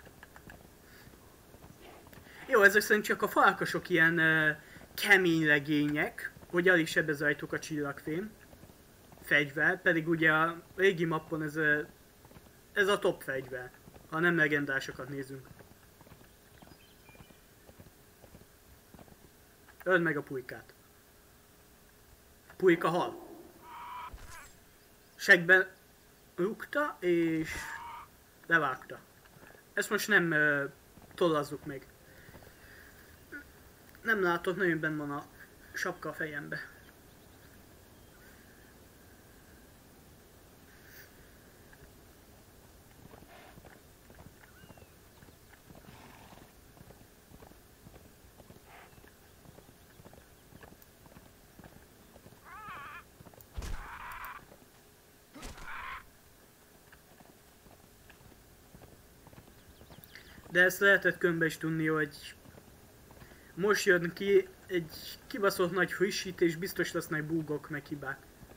S1: Jó, ezek szerint csak a farkasok ilyen kemény legények, hogy alig sebez rajtuk a csillagfém. Fegyver, pedig ugye a régi mappon ez a top fegyver, ha nem legendásokat nézünk. Öld meg a pulykát. Pulyka hal. Segbe rúgta és levágta. Ezt most nem tollazzuk meg. Nem látok, nagyon benn van a sapka a fejembe. De ezt lehetett könyvbe is tudni, hogy most jön ki egy kibaszott nagy frissítés, biztos lesznek bugok, meg hibák.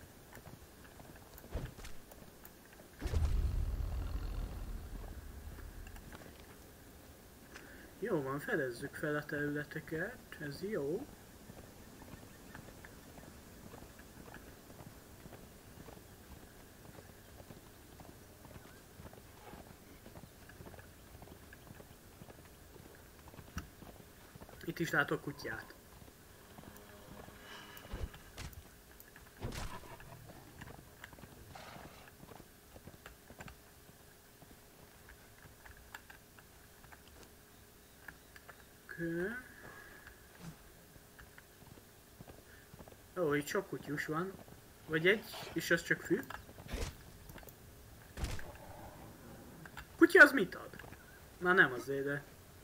S1: Jó van, fedezzük fel a területeket, ez jó. Itt is látok kutyát. Ó, itt sok kutyus van. Vagy egy, és az csak fű. Kutya az mit ad? Már nem azért, de...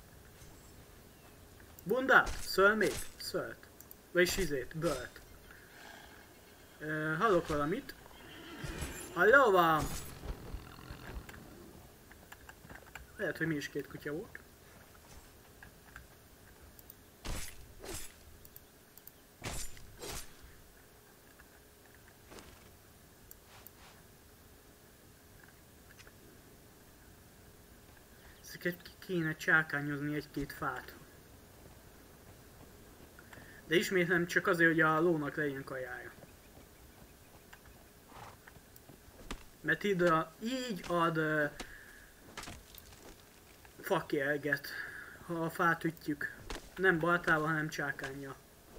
S1: Bundát? Szölmét? Szölt. Vagyis izét, bölt. Hallok valamit. Halló van! Lehet, hogy mi is két kutya volt. Ezeket ki kéne csákányozni egy-két fát. De ismétlem csak azért, hogy a lónak legyen kajája. Mert így ad fakjelget, ha a fát ütjük. Nem baltával, hanem csákánnyal.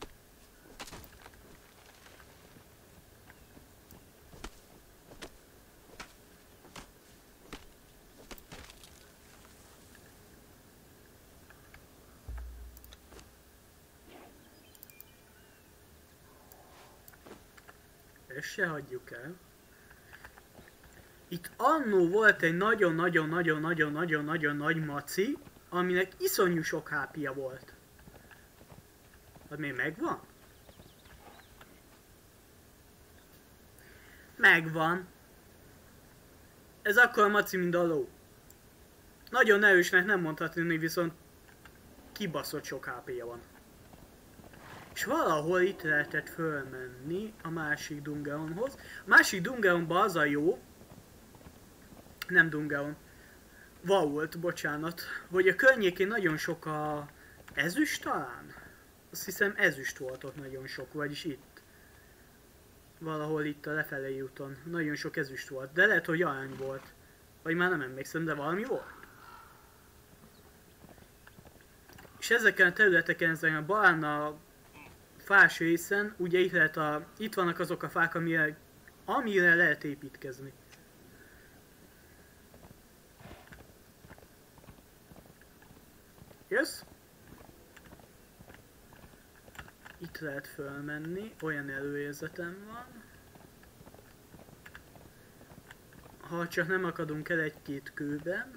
S1: Ezt se hagyjuk el. Itt annó volt egy nagyon-nagyon-nagyon-nagyon-nagyon-nagyon nagy maci, aminek iszonyú sok HP-ja volt. Az még megvan? Megvan. Ez akkor a maci, mint a ló. Nagyon erősnek nem mondhatni, viszont kibaszott sok HP-ja van. És valahol itt lehetett fölmenni a másik Dungeonhoz. A másik Dungeonban az a jó, nem Dungeon, Vault, bocsánat, hogy a környékén nagyon sok a ezüst talán? Azt hiszem ezüst volt ott nagyon sok, vagyis itt. Valahol itt a lefelé úton. Nagyon sok ezüst volt, de lehet, hogy arany volt. Vagy már nem emlékszem, de valami volt. És ezeken a területeken, ezen a barna fás részen, ugye itt vannak azok a fák, amire lehet építkezni. Jössz? Itt lehet fölmenni, olyan előérzetem van. Ha csak nem akadunk el egy-két kőben.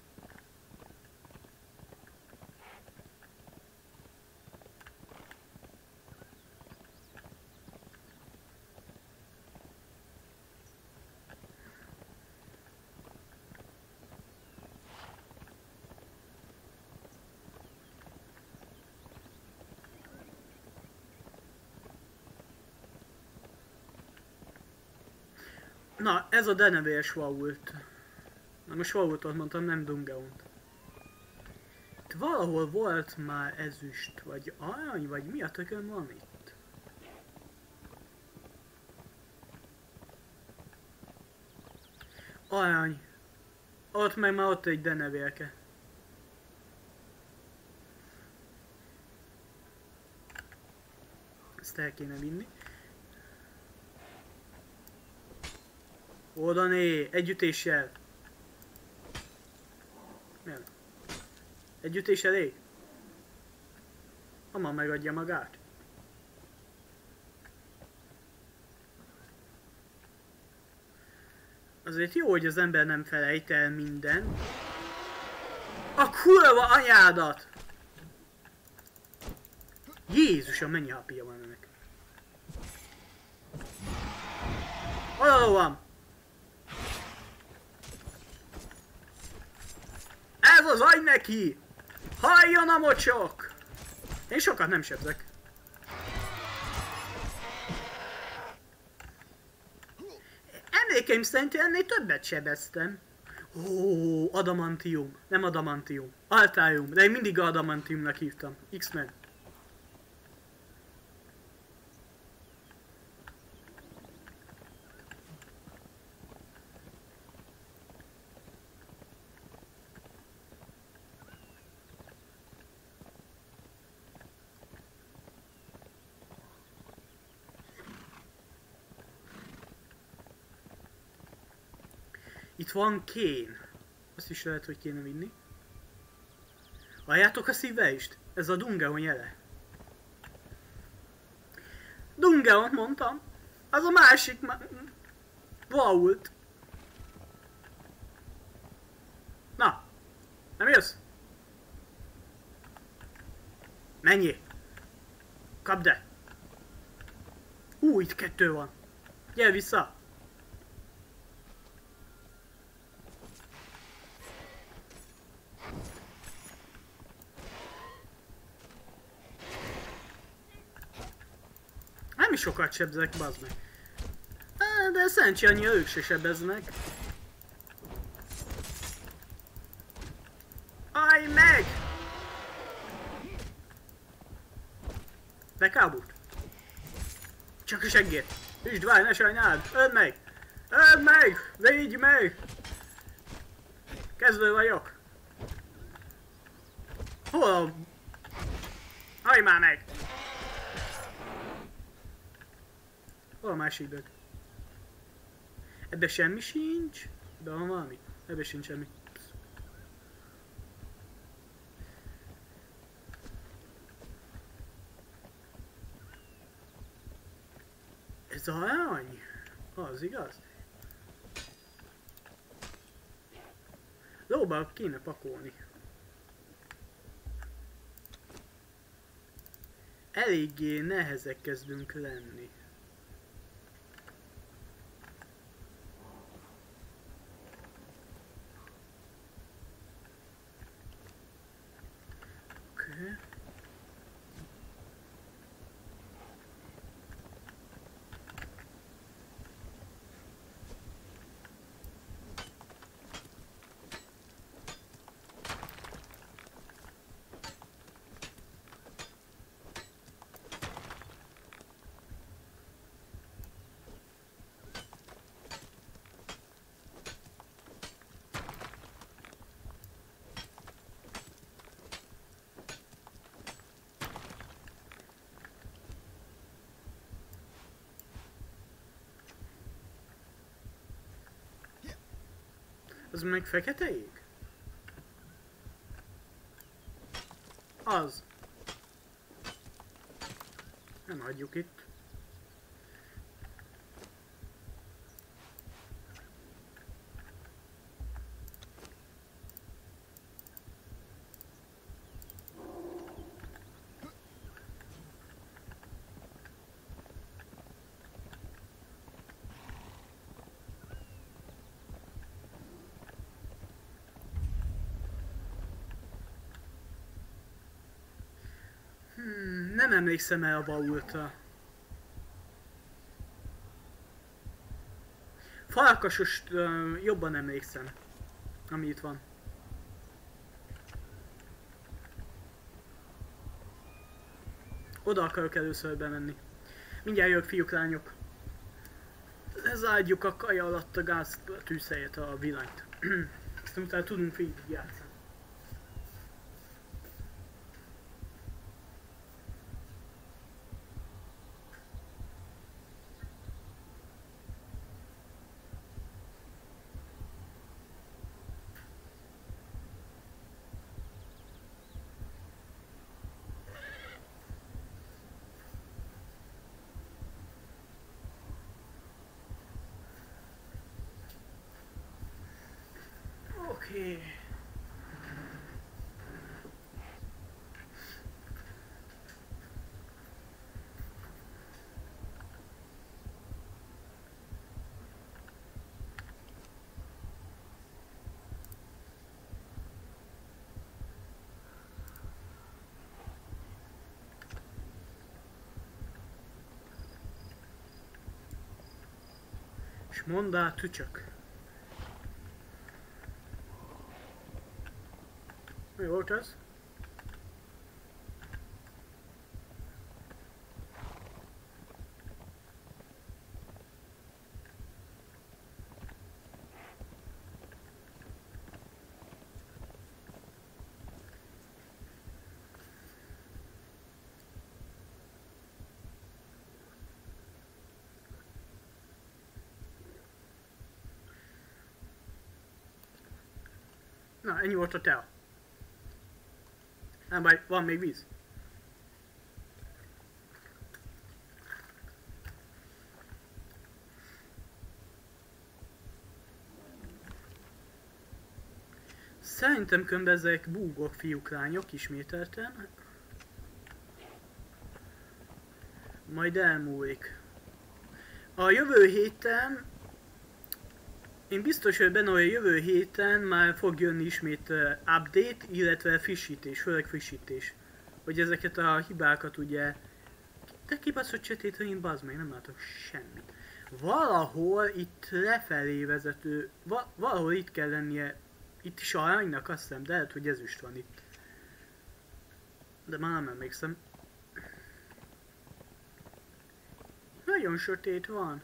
S1: Na, ez a denevérs vault. Na most vaultot mondtam, nem dungeont. Itt valahol volt már ezüst, vagy arany, vagy mi a tökön van itt? Arany. Ott meg már ott egy denevérke. Ezt el kéne vinni. Odané, együttéssel. Miért? Együttés elég? Hamar megadja magát. Azért jó, hogy az ember nem felejt el minden. A kurva anyádat! Jézusom, mennyi HP-ja van ennek? Hol van? Ez az agy neki! Halljon a mocsok! Én sokat nem sebzek. Emlékeim szerint ennél többet sebeztem. Ó, adamantium. Nem adamantium. Altárium. De én mindig adamantiumnak hívtam. X-Men. Itt van kén. Azt is lehet, hogy kéne vinni. Halljátok a szívveist? Ez a Dungeon jele. Dungeon mondtam. Az a másik vault. Na. Nem jössz? Menjél. Kapd el. Itt 2 van. Gyere vissza. Nem is sokat sebzek, bazd meg. De szerencsé annyira ők se sebeznek. Állj meg! Bekábult. Csak a seggét. Üsd, várj, ne sajnáld. Öld meg! Öld meg! Védj meg! Kezdő vagyok. Hol a... Hallj már meg! Hol a másik dög? Ebbe semmi sincs? De van valami? Ebbe sincs semmi. Ez arany? Az igaz? Lóba kéne pakolni. Eléggé nehezek kezdünk lenni. Okay. Az meg fekete ég? Az. Nem hagyjuk itt. Nem emlékszem el a baultra. Farkasos jobban emlékszem, ami itt van. Oda akarok először bemenni. Mindjárt jövök, fiúk, lányok. Lezárjuk a kaja alatt a gáz tűzhelyet, a villanyt. Aztán utána tudunk végig játszani. Oké. És mondd át, tücsök. Mi volt ez? Na, ennyi volt a tea. Nem baj, van még víz. Szerintem különben ezek búgok, fiúk, lányok, ismételten. Majd elmúlik. A jövő héten... Én biztos, hogy benne, hogy a jövő héten már fog jönni ismét update, illetve frissítés, főleg frissítés. Hogy ezeket a hibákat ugye... De kibaszott sötétrein, bazd meg, nem látok semmit. Valahol itt lefelé vezető... Valahol itt kell lennie... Itt is aranynak, azt hiszem, de lehet, hogy ezüst van itt. De már nem emlékszem. Nagyon sötét van.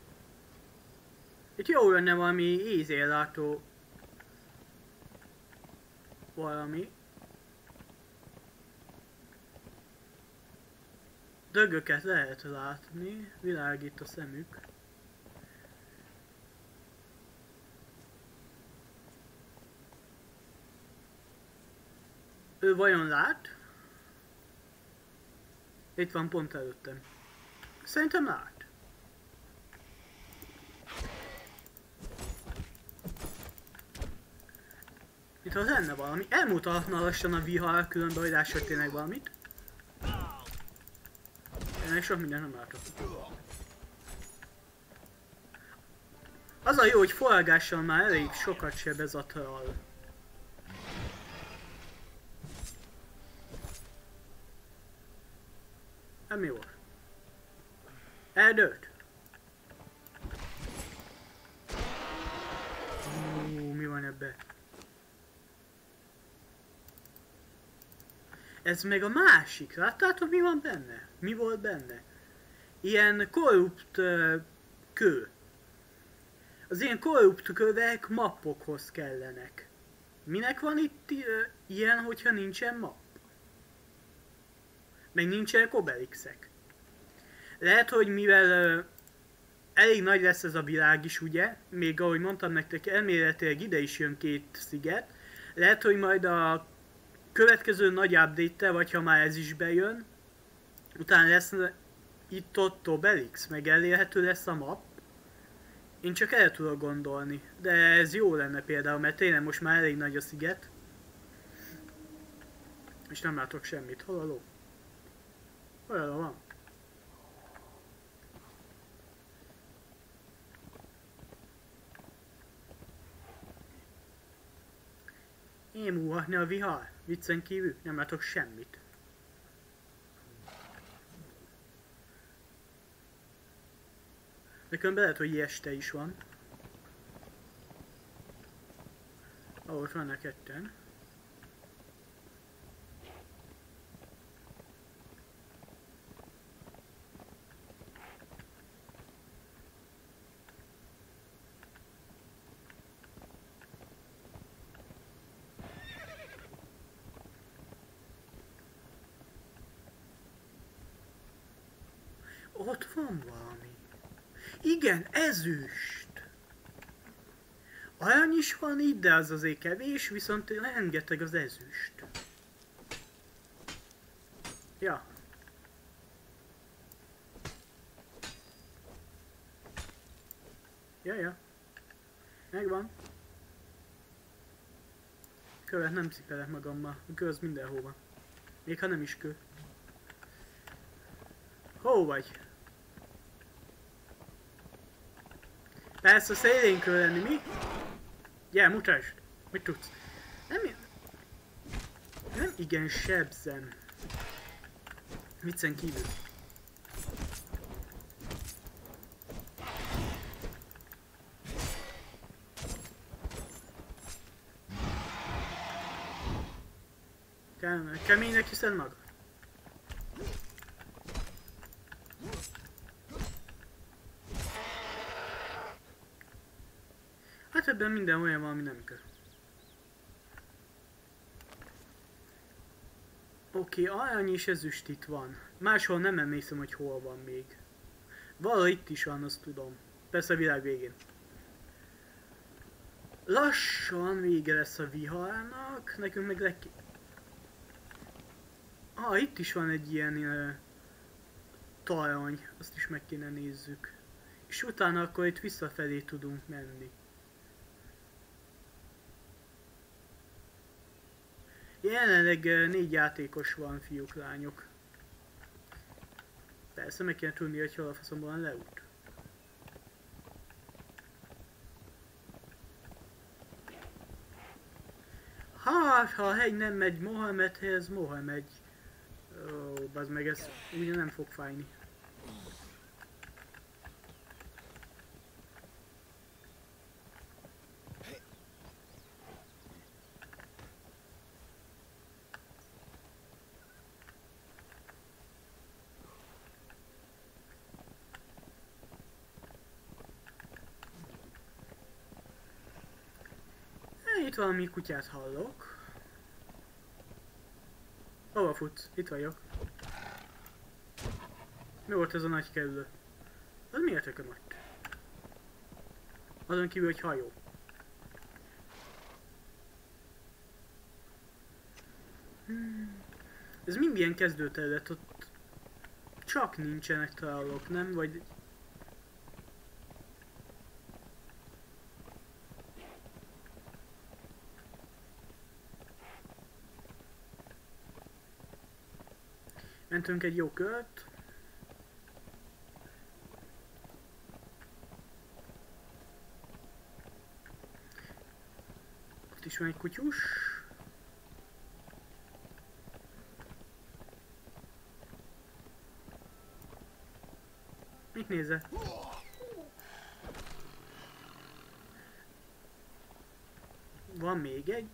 S1: Itt jó lenne valami ízéllátó... valami. Dögöket lehet látni, világít a szemük. Ő vajon lát? Itt van pont előttem. Szerintem lát. Itt az lenne valami. Elmutatna lassan a vihar, különben, hogy lássak tényleg valamit. Én meg sok minden nem látok. Az a jó, hogy forgással már elég sokat sebez a troll. Hát mi volt? Eldőlt? Mi van ebben? Ez meg a másik. Láttátok, mi van benne? Mi volt benne? Ilyen korrupt kő. Az ilyen korrupt kövek mappokhoz kellenek. Minek van itt ilyen, hogyha nincsen map? Meg nincsenek obelixek. Lehet, hogy mivel elég nagy lesz ez a világ is, ugye? Még ahogy mondtam nektek, elméletileg ide is jön 2 sziget. Lehet, hogy majd a következő nagy update-tel, vagy ha már ez is bejön, utána lesz itt-ott Obelix, meg elérhető lesz a map. Én csak el tudok gondolni, de ez jó lenne például, mert tényleg most már elég nagy a sziget. És nem látok semmit. Hol a ló? Hol van? Émúhatni a vihar. Viccen kívül nem látok semmit. De különben lehet, hogy este is van. Ahol vannak ketten. Ott van valami. Igen, ezüst. Arany is van itt, de az azért kevés, viszont rengeteg az ezüst. Ja. Ja. Megvan. Követ nem cipelek magammal. A kő az mindenhol van. Még ha nem is kő. Hol vagy? Persze szélén kell lenni, mi? Gyere, mutasd! Mit tudsz? Nem igen sebzem. Viccen kívül. Keménynek hiszed magad? Hát ebben minden olyan valami nem kell. Oké, arany és ezüst itt van. Máshol nem emlékszem, hogy hol van még. Valahol itt is van, azt tudom. Persze a világ végén. Lassan vége lesz a viharnak, nekünk meg itt is van egy ilyen talany, azt is meg kéne nézzük. És utána akkor itt visszafelé tudunk menni. Jelenleg 4 játékos van, fiúk, lányok. Persze meg kéne tudni, hogy hol a faszomban van leút. Ha a hegy nem megy Mohamedhez, Mohamed. Ó, bazd meg, ez ugye nem fog fájni. Itt valami kutyát hallok. Hova futsz? Itt vagyok. Mi volt ez a nagy kerülő? Az miért tököm ott? Azon kívül, hogy hajó. Ez mind ilyen kezdőterület, ott csak nincsenek találók, nem? Vagy... Mentünk egy jó kört. Ott is van egy kutyus. Mit nézel? Van még egy.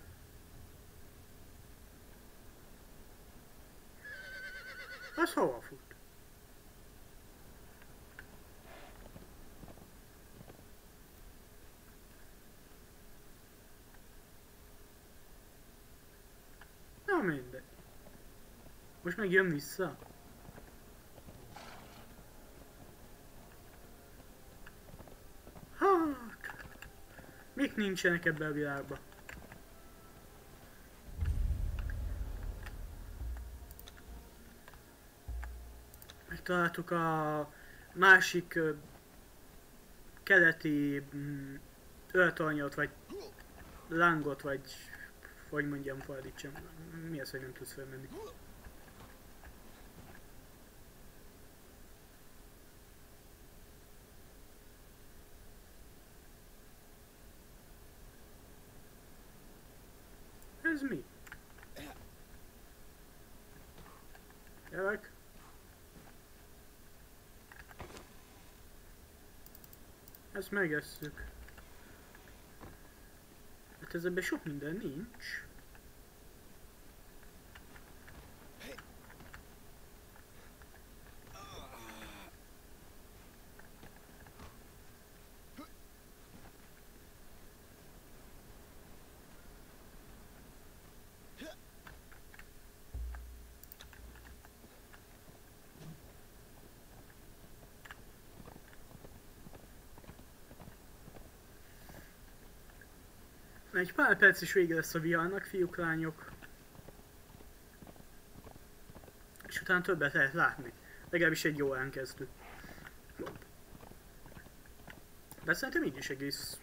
S1: Az hova fut? Na mindegy. Most meg jön vissza. Hát, mik nincsenek ebben a világban? megtaláltuk a másik keleti öltönyöt, vagy lángot, vagy hogy mondjam, fordítsam. Mi az, hogy nem tudsz felmenni? Ez mi? Gyerek? Ezt megesszük. Hát ezzel sok minden nincs. Egy pár perc is vége lesz a viharnak, fiúk, lányok. És utána többet lehet látni. Legalábbis egy jó órán kezdő. De szerintem így is egész...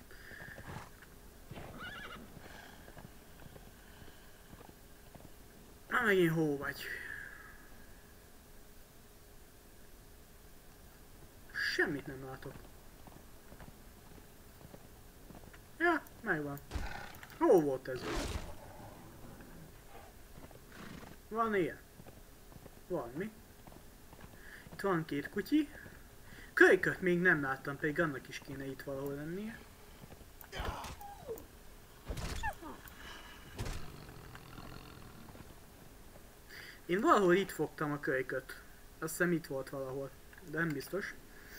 S1: Na megint hó vagy. Semmit nem látok. Ja, megvan. Hol volt ez? Van ilyen? Van mi? Itt van két kutyi. Kölyköt még nem láttam, pedig annak is kéne itt valahol lennie. Én valahol itt fogtam a kölyköt. Azt hiszem itt volt valahol, de nem biztos.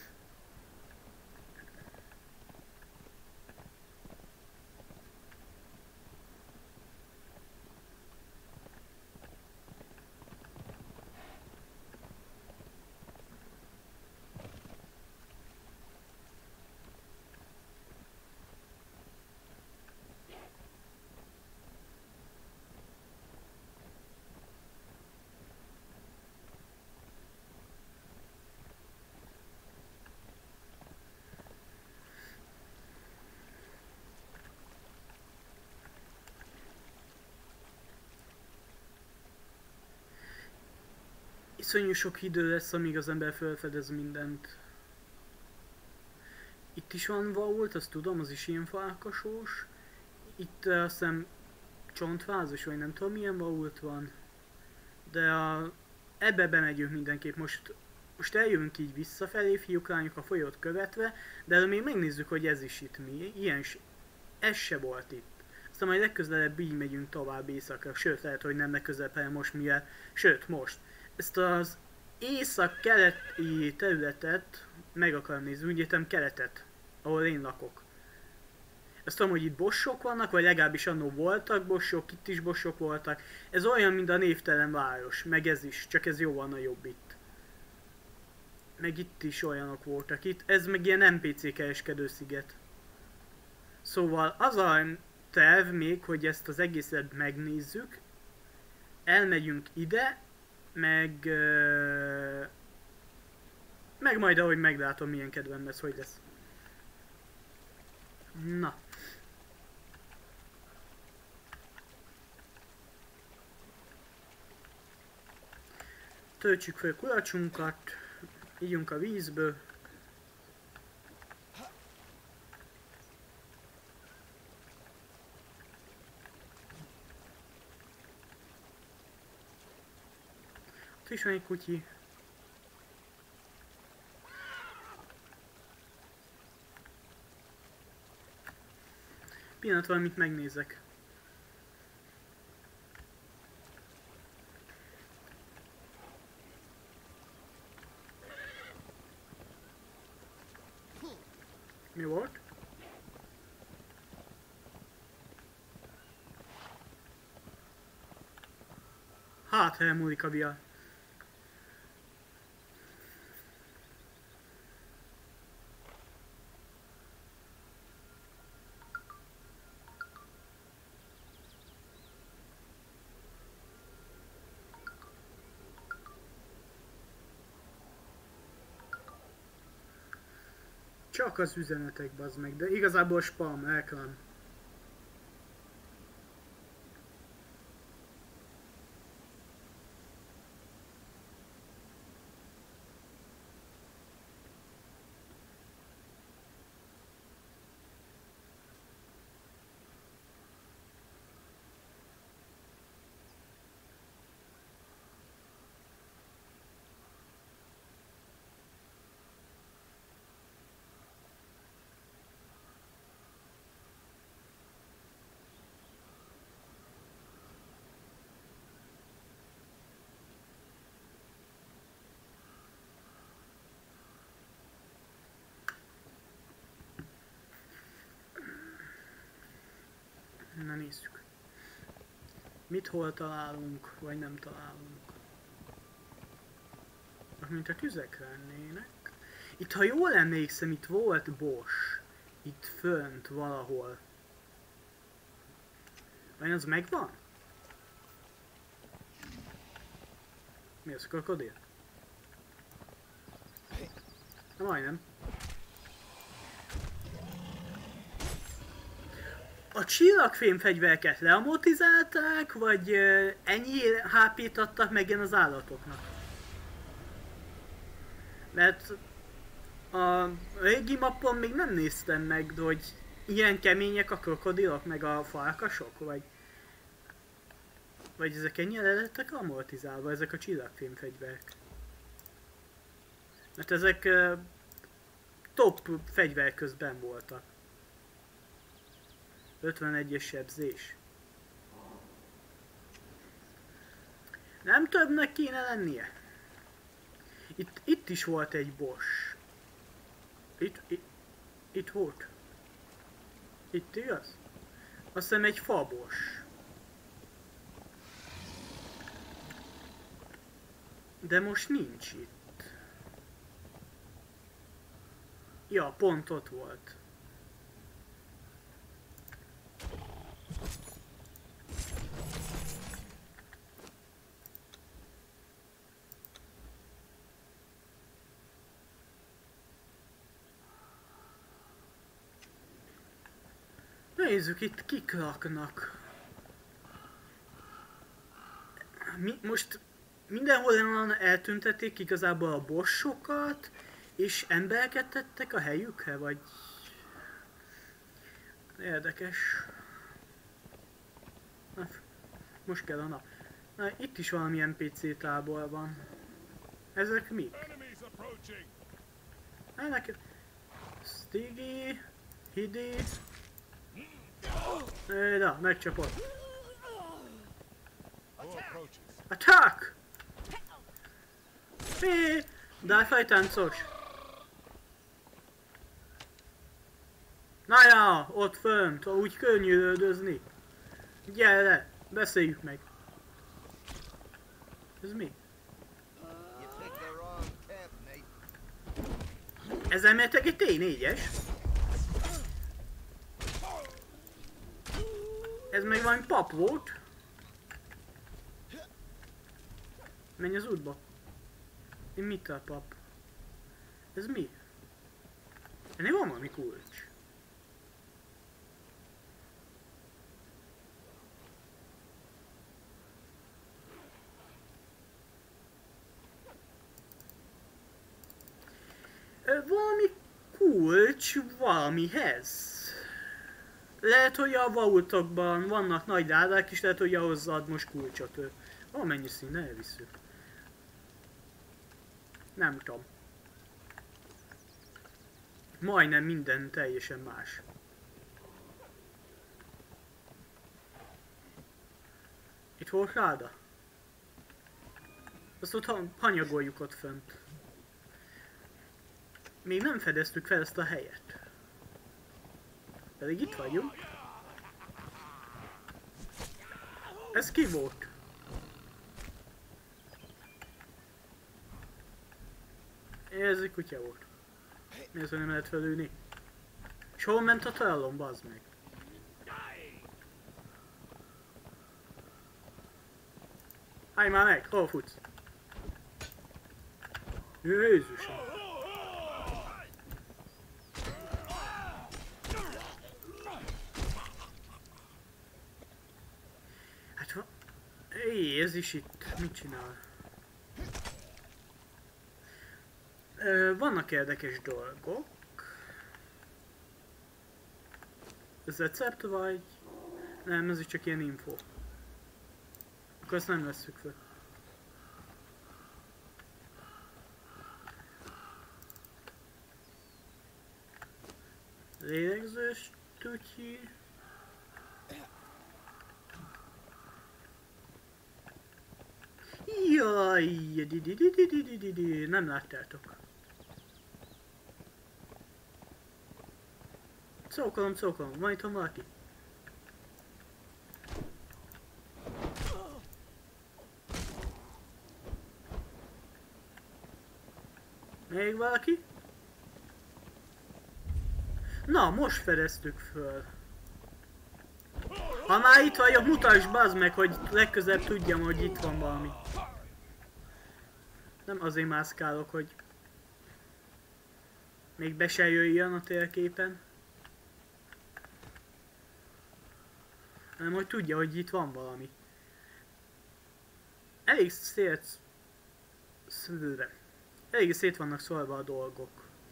S1: Iszonyú sok idő lesz, amíg az ember felfedez mindent. Itt is van vault, azt tudom, az is ilyen farkasós. Itt azt hiszem csontvázas, vagy nem tudom milyen vault van. De ebbe bemegyünk mindenképp. Most eljövünk így visszafelé, fiúk, lányok, a folyót követve, de előbb még megnézzük, hogy ez is itt mi. Ez se volt itt. Aztán majd legközelebb így megyünk tovább északra, sőt lehet, hogy nem legközelebb, hanem most mivel, sőt most. Ezt az észak-keleti területet meg akarom nézni, úgy értem keletet, ahol én lakok. Ezt tudom, hogy itt bossok vannak, vagy legalábbis annó voltak bossok, itt is bossok voltak. Ez olyan, mint a névtelen város, meg ez is, csak ez jóval nagyobb itt. Meg itt is olyanok voltak itt, ez meg ilyen NPC kereskedő sziget. Szóval az a terv még, hogy ezt az egészet megnézzük, elmegyünk ide, meg majd ahogy meglátom milyen kedvem lesz, hogy lesz. Na. Töltsük fel kulacsunkat, ígyunk a vízből. Ott is van egy kutyi. Pillanat, valamit megnézek. Mi volt? Hát, elmúlik a vihar. Csak az üzenetek, bazd meg, de igazából spam, reklam. Na nézzük. Mit hol találunk, vagy nem találunk. Mint a tüzek lennének. Itt, ha jól emlékszem, itt volt Bosch. Itt fönt valahol. Vagy az megvan? Mi az, krokodil? Na majdnem. A csillagfém fegyvereket leamortizálták, vagy ennyi HP-t adtak meg ilyen az állatoknak? Mert a régi mappon még nem néztem meg, de hogy ilyen kemények a krokodilok meg a farkasok, vagy ezek ennyire lettek amortizálva, ezek a csillagfém fegyverek. Mert ezek top fegyver közben voltak. 51-es sebzés. Nem többnek kéne lennie. Itt is volt egy Bosch. Itt volt. Itt igaz? Azt hiszem egy fa Bosch. De most nincs itt. Ja, pont ott volt. Nézzük, itt kik laknak. Most mindenhol eltüntették igazából a bossokat, és embereket tettek a helyükre, vagy... Érdekes. Na, most kell a nap. Na, itt is valami NPC tábor van. Ezek mik? Ennek... Stiggy... Hidi... Na, megcsapott. Attack! Hé! Dáfaj táncos! Na ja, ott fönt, úgy könnyű lődözni. Gyere, beszéljük meg. Ez mi? Ez elméletek egy T4-es? Ez meg valami pap volt. Menj az útba. Én mit a pap? Ez mi? Ennél van valami kulcs. Valami kulcs valamihez. Lehet, hogy a vaultokban vannak nagy ládák, és lehet, hogy ahhoz ad most kulcsot ő. Valamennyi szín, elvisszük. Nem tudom. Majdnem minden teljesen más. Itt volt láda? Azt ott hanyagoljuk ott fönt. Még nem fedeztük fel ezt a helyet. Pedig itt vagyunk. Ez ki volt? Ez egy kutya volt. Mi az, hogy nem lehet felülni? És hol ment a trallom, bazd meg? Állj már meg, hol futsz? Jézusom! Ez is itt mit csinál? Vannak érdekes dolgok. Ez recept vagy? Nem, ez is csak ilyen info. Akkor ezt nem vesszük fel. Lélegzős tutyi. Jaj, nem láttátok. Szókolom, van itt valaki? Még valaki? Na, most fedeztük föl. Ha már itt vagyok, mutasd bazd meg, hogy legközelebb tudjam, hogy itt van valami. Nem azért mászkálok, hogy még be se jöjjön a térképen. Hanem hogy tudja, hogy itt van valami. Elég szét vannak szólva a dolgok.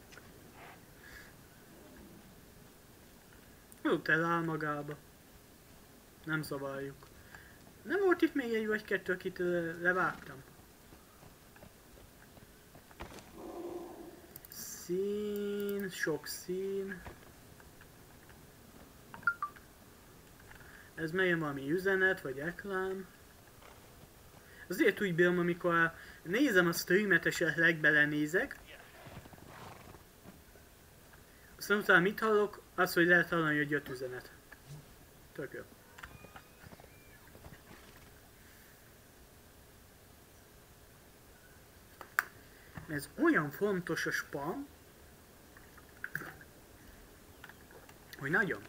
S1: Ott eláll magába. Nem zavarjuk. Nem volt itt még egy vagy kettő, akit levágtam. Szín, sok szín. Ez megyen valami üzenet, vagy reklám. Azért úgy bírom, amikor nézem a streamet, esetleg belenézek. Aztán utána mit hallok? Az, hogy lehet hallani, hogy jött üzenet. Tök jó. Ez olyan fontos a spam, hogy nagyon.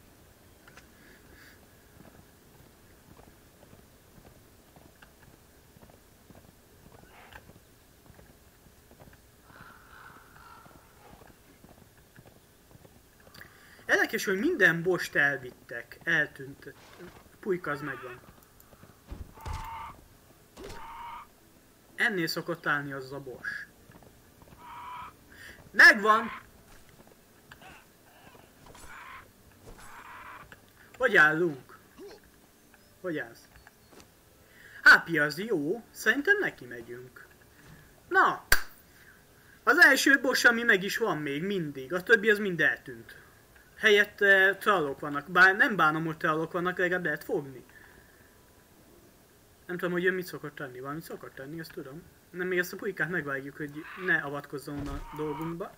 S1: Érdekes, hogy minden bost elvittek, eltűnt. Pulyka az megvan. Ennél szokott állni az a boss. Megvan! Hogy állunk? Hogy állsz? Hápi az jó, szerintem neki megyünk. Na! Az első boss, ami meg is van még mindig, a többi az mind eltűnt. Helyette trollok vannak, bár nem bánom, hogy trollok vannak, legalább lehet fogni. Nem tudom, hogy ő mit szokott tenni, valamit szokott tenni, ezt tudom. Nem, még ezt a pulykát megvágjuk, hogy ne avatkozzon a dolgunkba.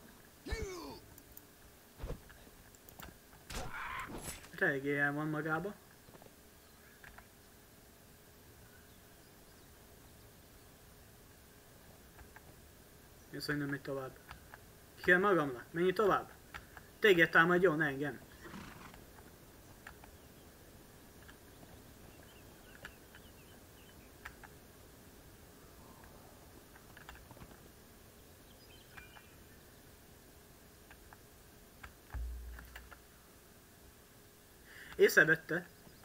S1: Eléggé el van magába. Én szerintem megy tovább. Ki kell magamnak, menj tovább. Téged támadjon, engem. Észrevette.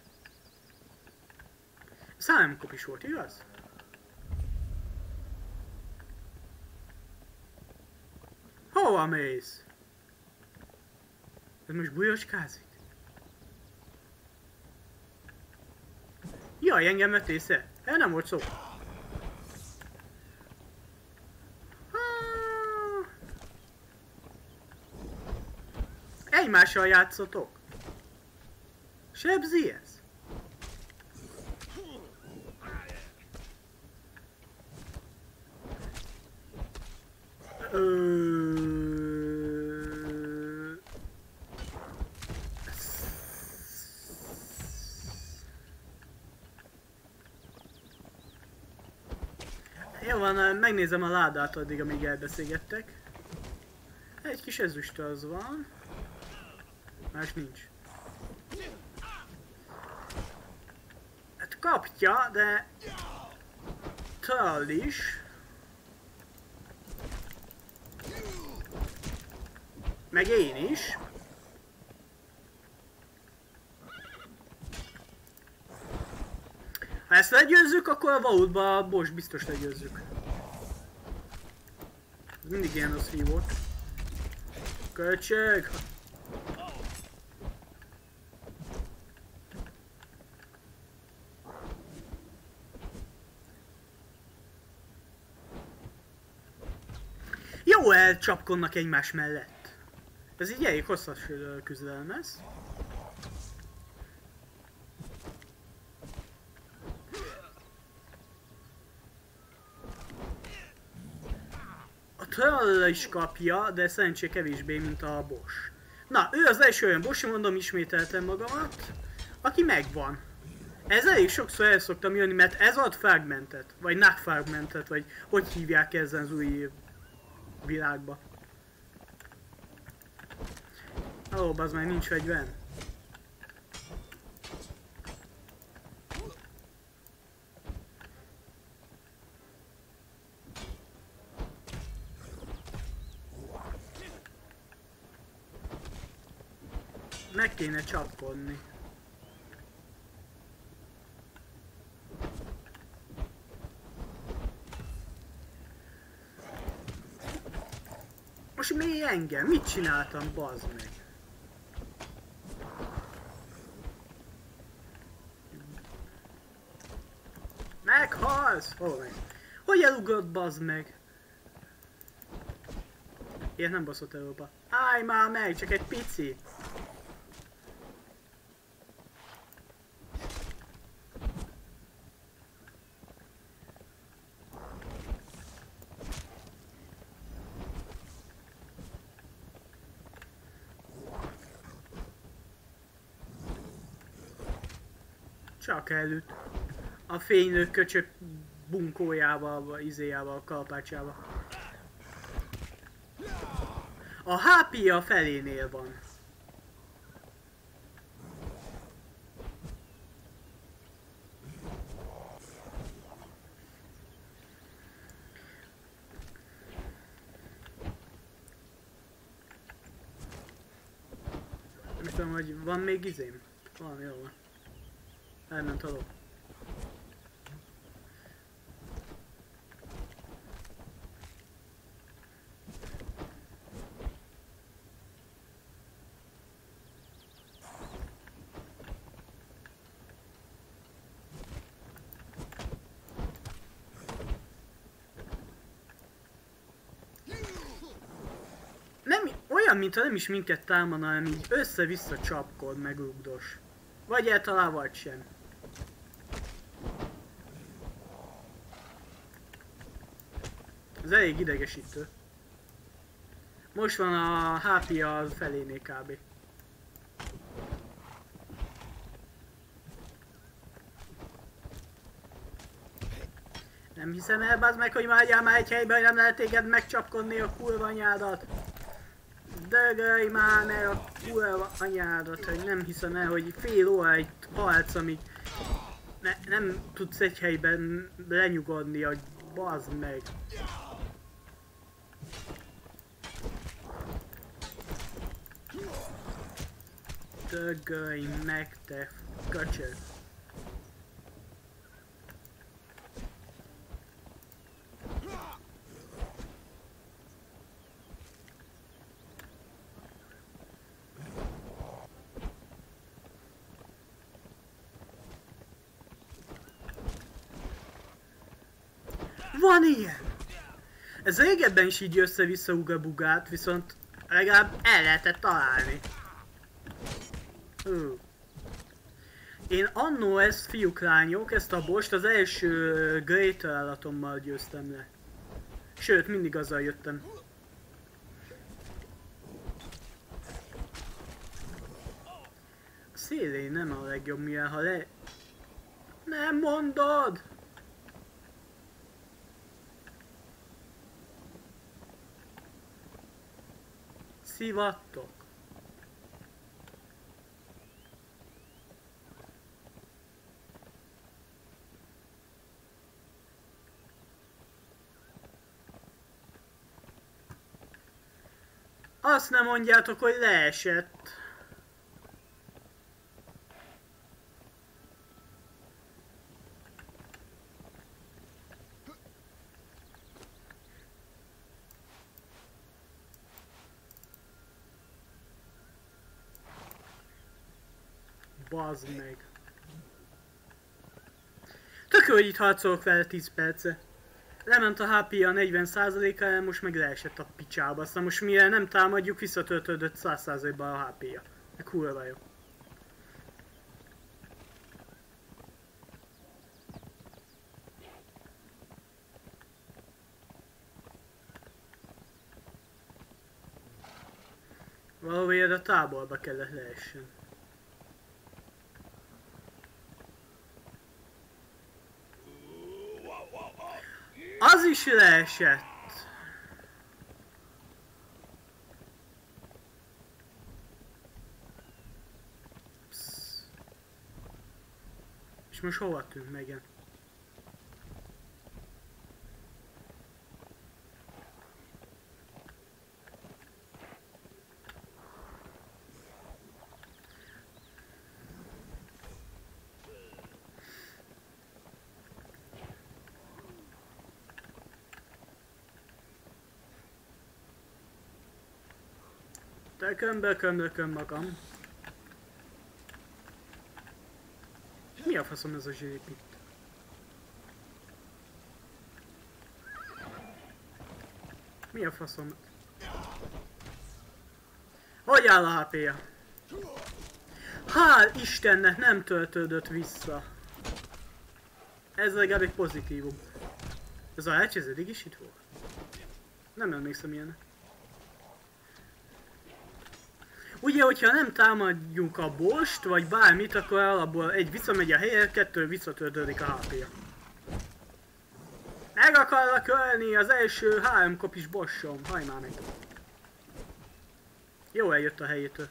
S1: Szállmkop is volt, igaz? Hova mész? Ez most bujoskázik? Jaj, engem vett észre. Nem volt szó. Egymással játszotok. Sebzi ez? Jó van, megnézem a ládát addig, amíg elbeszélgettek. Egy kis ezüst az van. Más nincs. Hát kapja, de... troll is. Meg én is. Ha ezt legyőzzük, akkor a vaultba a boss biztos legyőzzük. Mindig ilyen rossz fiú volt. Köcsög! Jó elcsapkodnak egymás mellett. Ez így elég hosszas küzdelem ez. A troll is kapja, de szerencsé kevésbé, mint a boss. Na, ő az első olyan boss, mondom, ismételtem magamat, aki megvan. Ez elég sokszor el szoktam jönni, mert ez ad fragmentet, vagy not fragmentet, vagy hogy hívják ezen az új világba. Ó, bazd meg, nincs fegyver. Meg kéne csapkodni. Most mi engem? Mit csináltam, bazd meg? Meghalsz! Hol meg? Hogy elugrott, bazd meg? Ilyet nem baszott Európa. Állj már meg, csak egy pici! Csak előtt. A fénylő köcsök bunkójával, izéjával, kalapácsával. A HP a felénél van. Nem tudom, hogy van még izém? Valami jó van. Elment alól. Nem, olyan, mintha nem is minket támadna, hanem így össze-vissza csapkod, meg rugdos. Vagy eltalál, vagy sem. Ez elég idegesítő. Most van a HP a felénél kb. Nem hiszem el, bazd meg, hogy maradjál már egy helyben, hogy nem lehet téged megcsapkodni a kurva anyádat. Dögölj már meg a kurva anyádat, hogy nem hiszem el, hogy fél óráig halsz, amíg nem tudsz egy helyben lenyugodni, hogy bazd meg. Dögölj meg, te köcsög. Van ilyen! Ez régebben is így össze-vissza ugabugált, viszont legalább el lehetett találni. Én annó ezt, fiúk, lányok, ezt a bost az első Great találatommal győztem le. Sőt, mindig azzal jöttem. A szélén nem a legjobb, mivel ha le... Nem mondod! Szivattok. Azt nem mondjátok, hogy leesett. Bazd meg. Tök jó, hogy itt harcolok vele 10 perce. Lement a HP-ja 40%-ára, most meg leesett a picsába. Aztán most mire nem támadjuk, visszatöltődött 100%-ban a HP-ja. Meg kurva jó. Valamiért a táborba kellett leessen. Az is leesett! Psz. És most hova tűnt megint? Tököm magam. Mi a faszom ez a zsíp itt? Mi a faszom? Hogy áll a HP-ja? Hál' Istennek nem töltődött vissza. Ez legalább egy pozitívum. Ez a hatch, ez eddig is itt volt? Nem emlékszem ilyenek. Ugye, hogyha nem támadjuk a bost, vagy bármit, akkor alapból egy visszamegy a helyre, kettő visszatöltődik a HP-ja. Meg akarlak ölni az első 3 kopis bossom, hajj már meg. Jó, eljött a helyétől.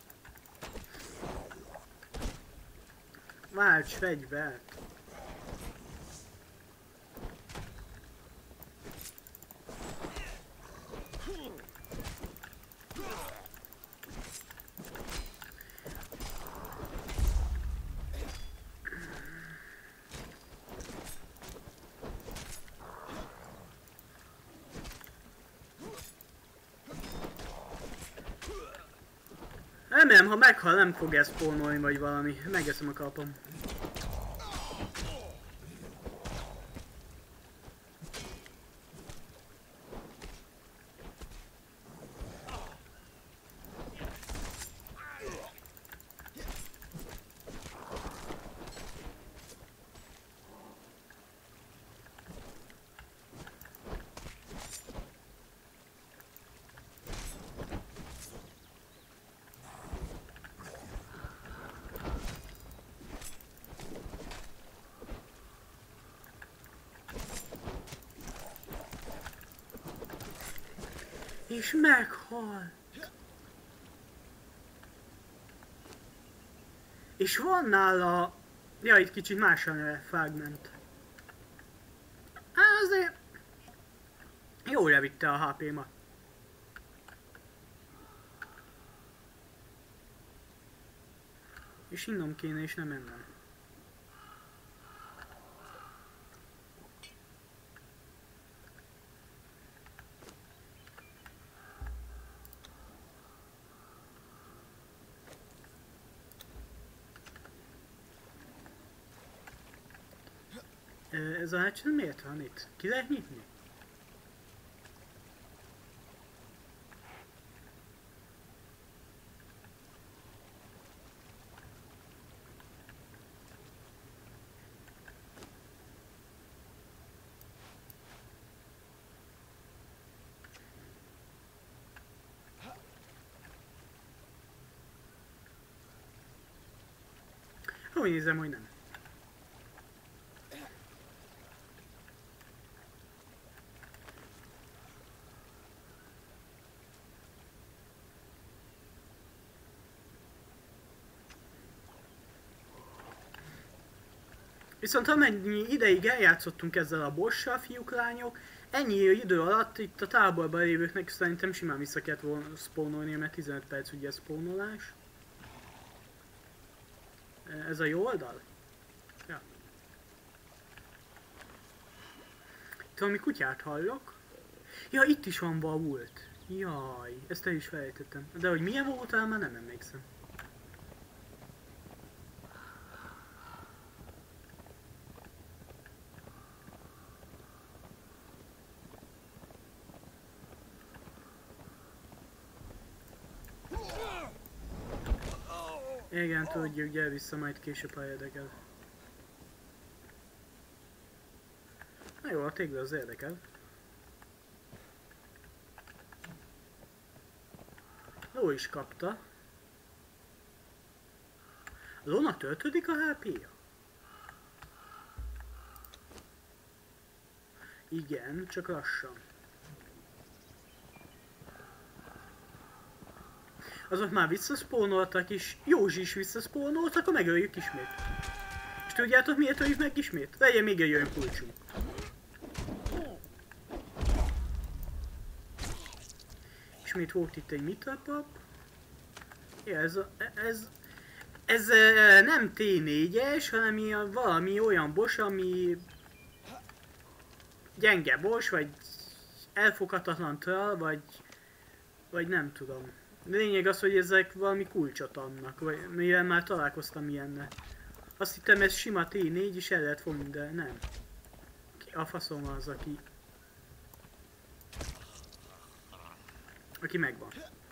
S1: Válts fegyvert. Remélem, ha meghal, nem fog ez spónolni vagy valami. Megeszem a kalpom. És meghal. És van nála... Ja, itt kicsit más a neve, fragment. Azért... Jól levitte a HP-mat. És innom kéne, és nem ennem. Ez a hatch miért van itt? Ki lehet nyitni? Úgy nézem, hogy nem. Viszont amennyi ideig eljátszottunk ezzel a bossal, fiúk, lányok, ennyi idő alatt itt a táborban lévőknek szerintem simán vissza kellett volna spawnolni, mert 15 perc ugye spawnolás. Ez a jó oldal? Ja. Itt valami kutyát hallok. Ja, itt is van vault. Jaj, ezt el is felejtettem. De hogy milyen voltál, már nem emlékszem. Igen, tudjuk, gyere vissza majd később, ha érdekel. Na jó, a tégla az érdekel. Ló is kapta. Lónak töltődik a HP-ja? Igen, csak lassan. Azok már visszaszpónoltak is, Józsi is visszaszpónolt, akkor megöljük ismét. És tudjátok miért öljük meg ismét? Legyen még egy olyan kulcsunk. Ismét volt itt egy mitrapap. Ja, ez nem T4-es, hanem valami olyan boss, ami gyenge boss, vagy elfoghatatlan troll, vagy nem tudom. Lényeg az, hogy ezek valami kulcsot adnak, vagy mivel már találkoztam ilyennel. Azt hittem ez sima T4 is el lehet fogni, de nem. A faszom az, aki megvan.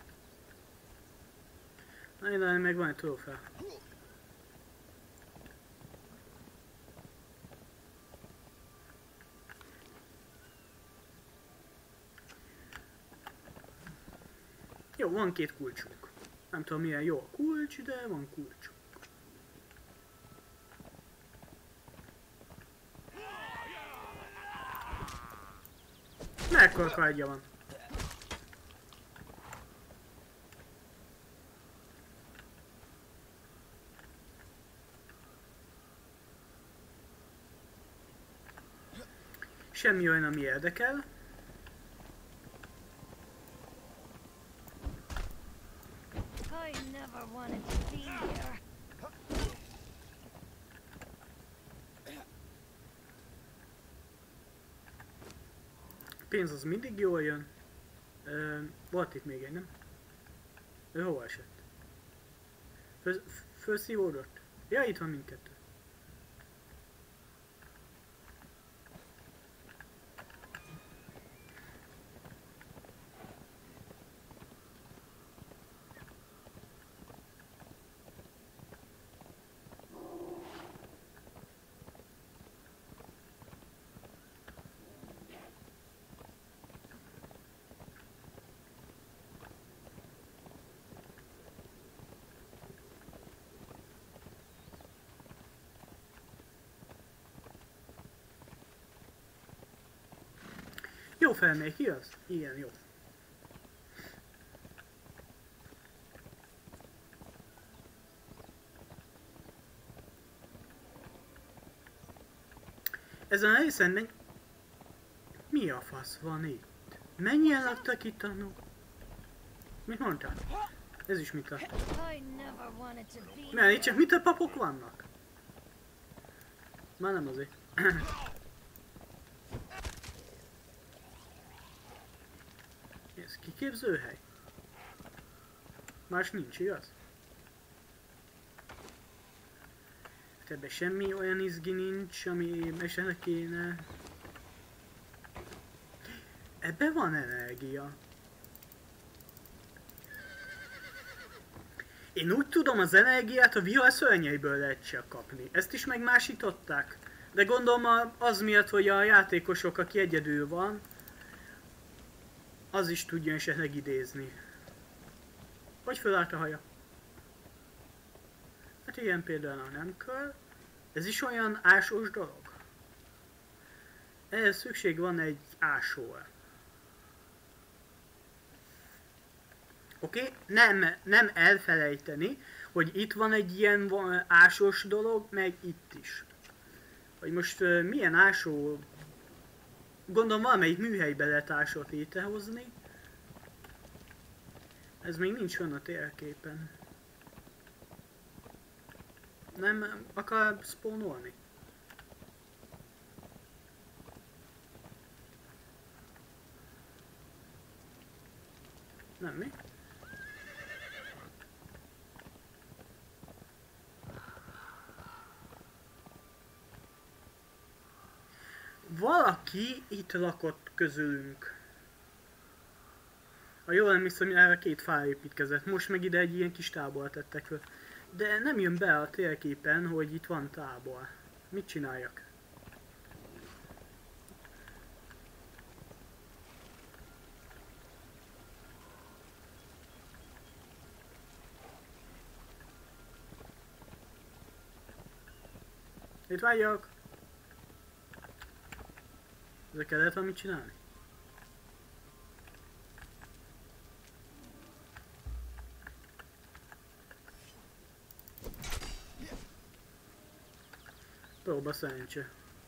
S1: Na, de megvan egy trófea. Jó, van két kulcsunk. Nem tudom milyen jó a kulcs, de van kulcsunk. Mekkora kardja van? Semmi olyan, ami érdekel. Pénz az mindig jól jön. Volt itt még egy, nem? Ő hova esett? Felszívódott? Ja, itt van mindkettő. Jó felmegy ki az? Igen, jó. Ezen a részen mi a fasz van itt? Mennyien laktak itt annó? Mit mondtál? Ez is mit a... Mert itt csak mit a papok vannak? Már nem azért. Ez kiképzőhely? Más nincs, igaz? Ebben semmi olyan izgi nincs, ami esetleg kéne. Ebben van energia. Én úgy tudom, az energiát a vihar szörnyeiből lehet csak kapni. Ezt is megmásították. De gondolom az miatt, hogy a játékosok, aki egyedül van, az is tudja esetleg idézni. Hogy fölállt a haja? Hát ilyen például nem kell. Ez is olyan ásós dolog. Ehhez szükség van egy ásóra. Oké? Nem elfelejteni, hogy itt van egy ilyen ásós dolog, meg itt is. Hogy most milyen ásó... Gondolom valamelyik műhelybe lehet ásót létrehozni. Ez még nincs fönn a térképen. Nem akar spawnolni? Nem mi? Valaki itt lakott közülünk. Ha jól emlékszem, erre két fál építkezett. Most meg ide egy ilyen kis tábor tettek föl. De nem jön be a térképen, hogy itt van tábor. Mit csináljak? Itt vagyok! Ezekkel lehet valamit csinálni? Próba szerencse.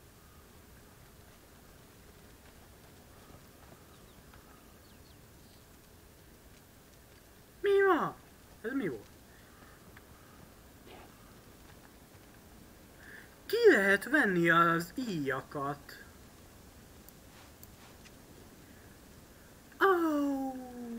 S1: Mi van? Ez mi volt? Ki lehet venni az íjakat? Oh.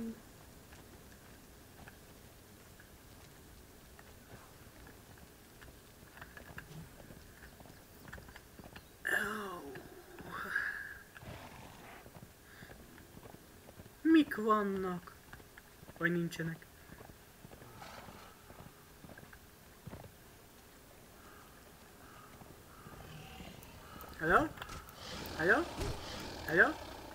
S1: Mik vannak? Vagy nincsenek? Hello? Hello? Hello?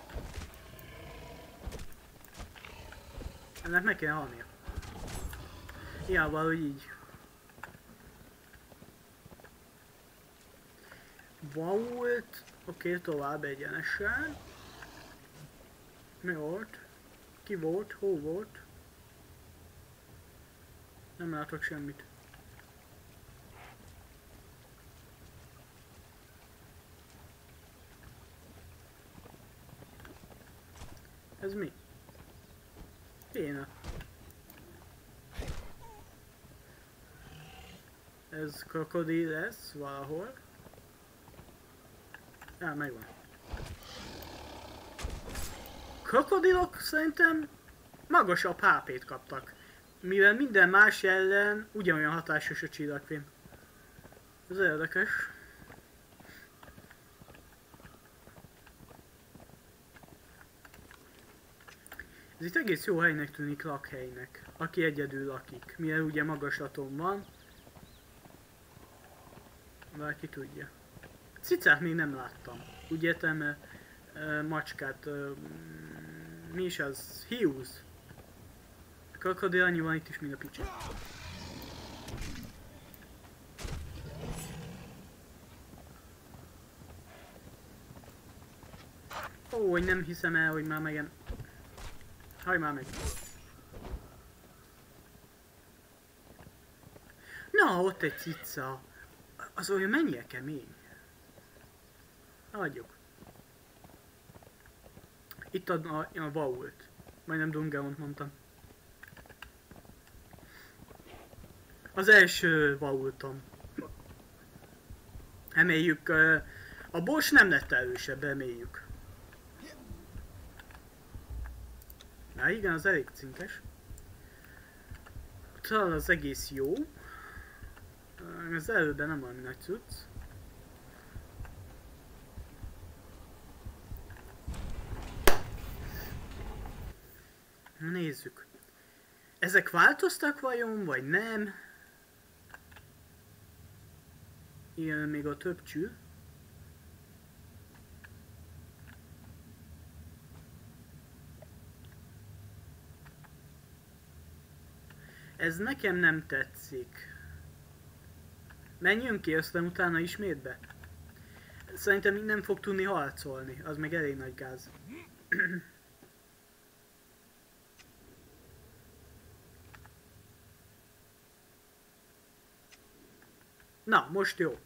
S1: Ennek meg kéne halnia. Ja, valahogy így. Vault. Oké, tovább egyenesen. Mi volt? Ki volt? Hol volt? Nem látok semmit. Ez mi? Kéne. Ez krokodil lesz valahol. Ja, megvan. Krokodilok szerintem magasabb HP-t kaptak. Mivel minden más ellen ugyanolyan hatásos a csillagfém. Ez érdekes. Ez itt egész jó helynek tűnik lakhelynek, aki egyedül lakik. Mivel ugye magaslaton van. Bárki tudja. Cicát még nem láttam. Úgy értem, macskát. Mi is az? Hiúz. Krokodil annyi van itt is, mint a picsa. Ó, hogy nem hiszem el, hogy már megem... Hajj már meg! Na, ott egy cica. Az olyan mennyire kemény. Hagyjuk. Itt a vault. Majdnem Dungeont mondtam. Az első vaultom. Reméljük, a boss nem lett erősebb, reméljük. Na igen, az elég cinkes. Talán az egész jó. Az előben nem valami nagy cucc. Nézzük. Ezek változtak vajon, vagy nem? Igen, még a több cső. Ez nekem nem tetszik. Menjünk ki, aztán utána ismét be. Szerintem így nem fog tudni harcolni, az meg elég nagy gáz. Na, most jó.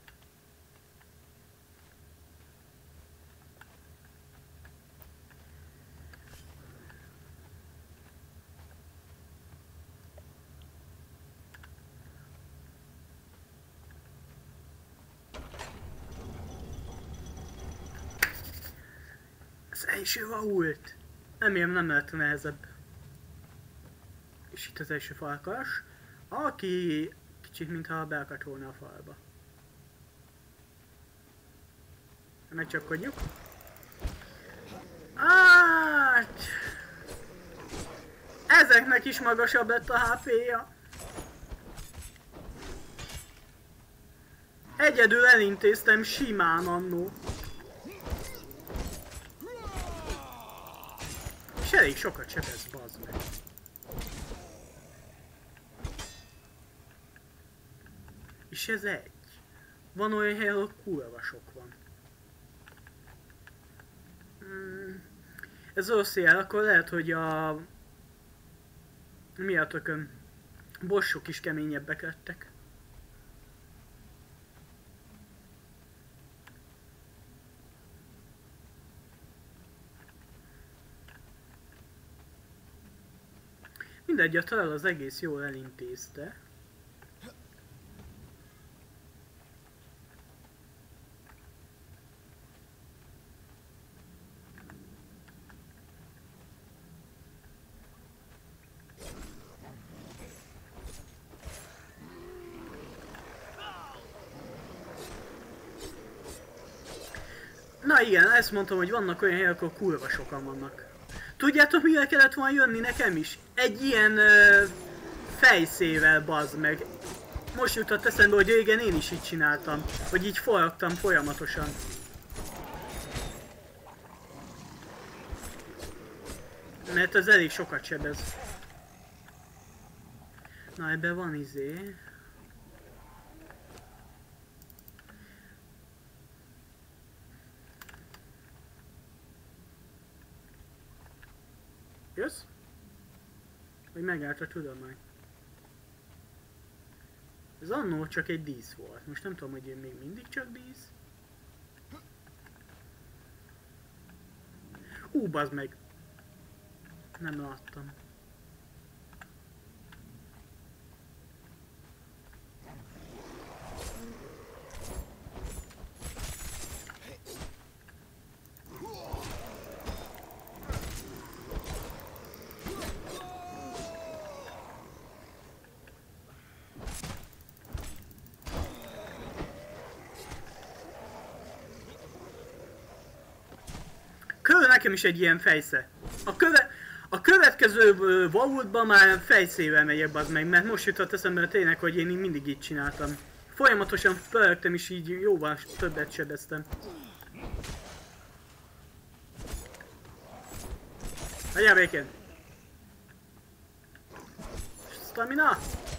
S1: Az első vault. Remélem nem lehet nehezebb. És itt az első farkas, aki kicsit mintha be akart volna a falba. Megcsapkodjuk. Hát... Ezeknek is magasabb lett a HP-ja. Egyedül elintéztem simán annó. És elég sokat sebez, bazd meg. És ez egy. Van olyan hely, ahol kurva sok van. Ez rossz jel, akkor lehet, hogy a... Mi a tököm? Bossok is keményebbek lettek. Mindegy, a talál az egész jól elintézte. Na igen, ezt mondtam, hogy vannak olyan helyek, ahol kurva sokan vannak. Tudjátok, mire kellett volna jönni nekem is? Egy ilyen fejszével, bazd meg. Most jutott eszembe, hogy régen én is így csináltam. Hogy így forragtam folyamatosan. Mert ez elég sokat sebez. Na, ebben van izé. Jössz? Vagy megállt a tudomány? Ez annó csak egy dísz volt. Most nem tudom, hogy én még mindig csak dísz. Bazd meg! Nem láttam. Nekem is egy ilyen fejsze. A következő vaultban már fejszével megyek, az meg, mert most jutott eszembe tényleg, hogy én mindig így csináltam. Folyamatosan pörögtem és így jóval többet sebeztem. Hagyjál békén! Stamina!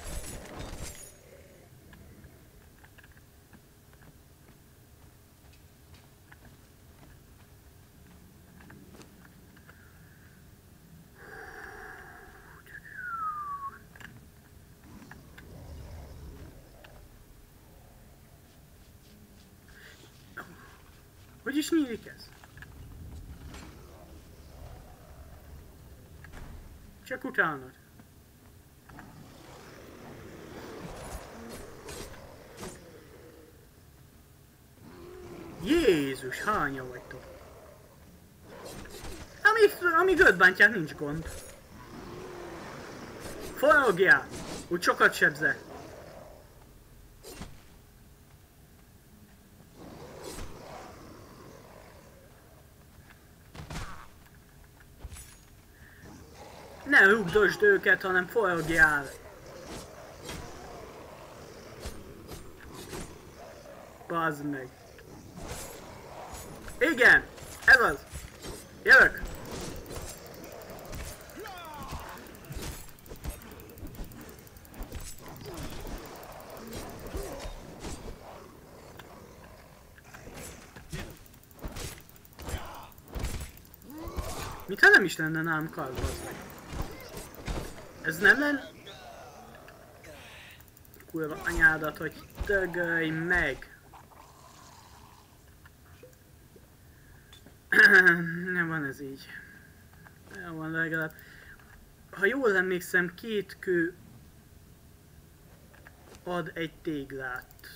S1: Hogy is nyílik ez? Csak utálnod. Jézus, hányan vagytok? Amíg öt bántják, nincs gond. Forrogjál! Úgy sokat sebzel. Ne rúgdosd őket, hanem forrogjál! Bazd meg! Igen! Ez az! Jövök! Mintha nem is lenne nálam kard, bazd meg. Ez nem lenne? Kurva anyádat, hogy dögölj meg! Nem van ez így. Nem van legalább. Ha jól emlékszem, 2 kő ad egy téglát.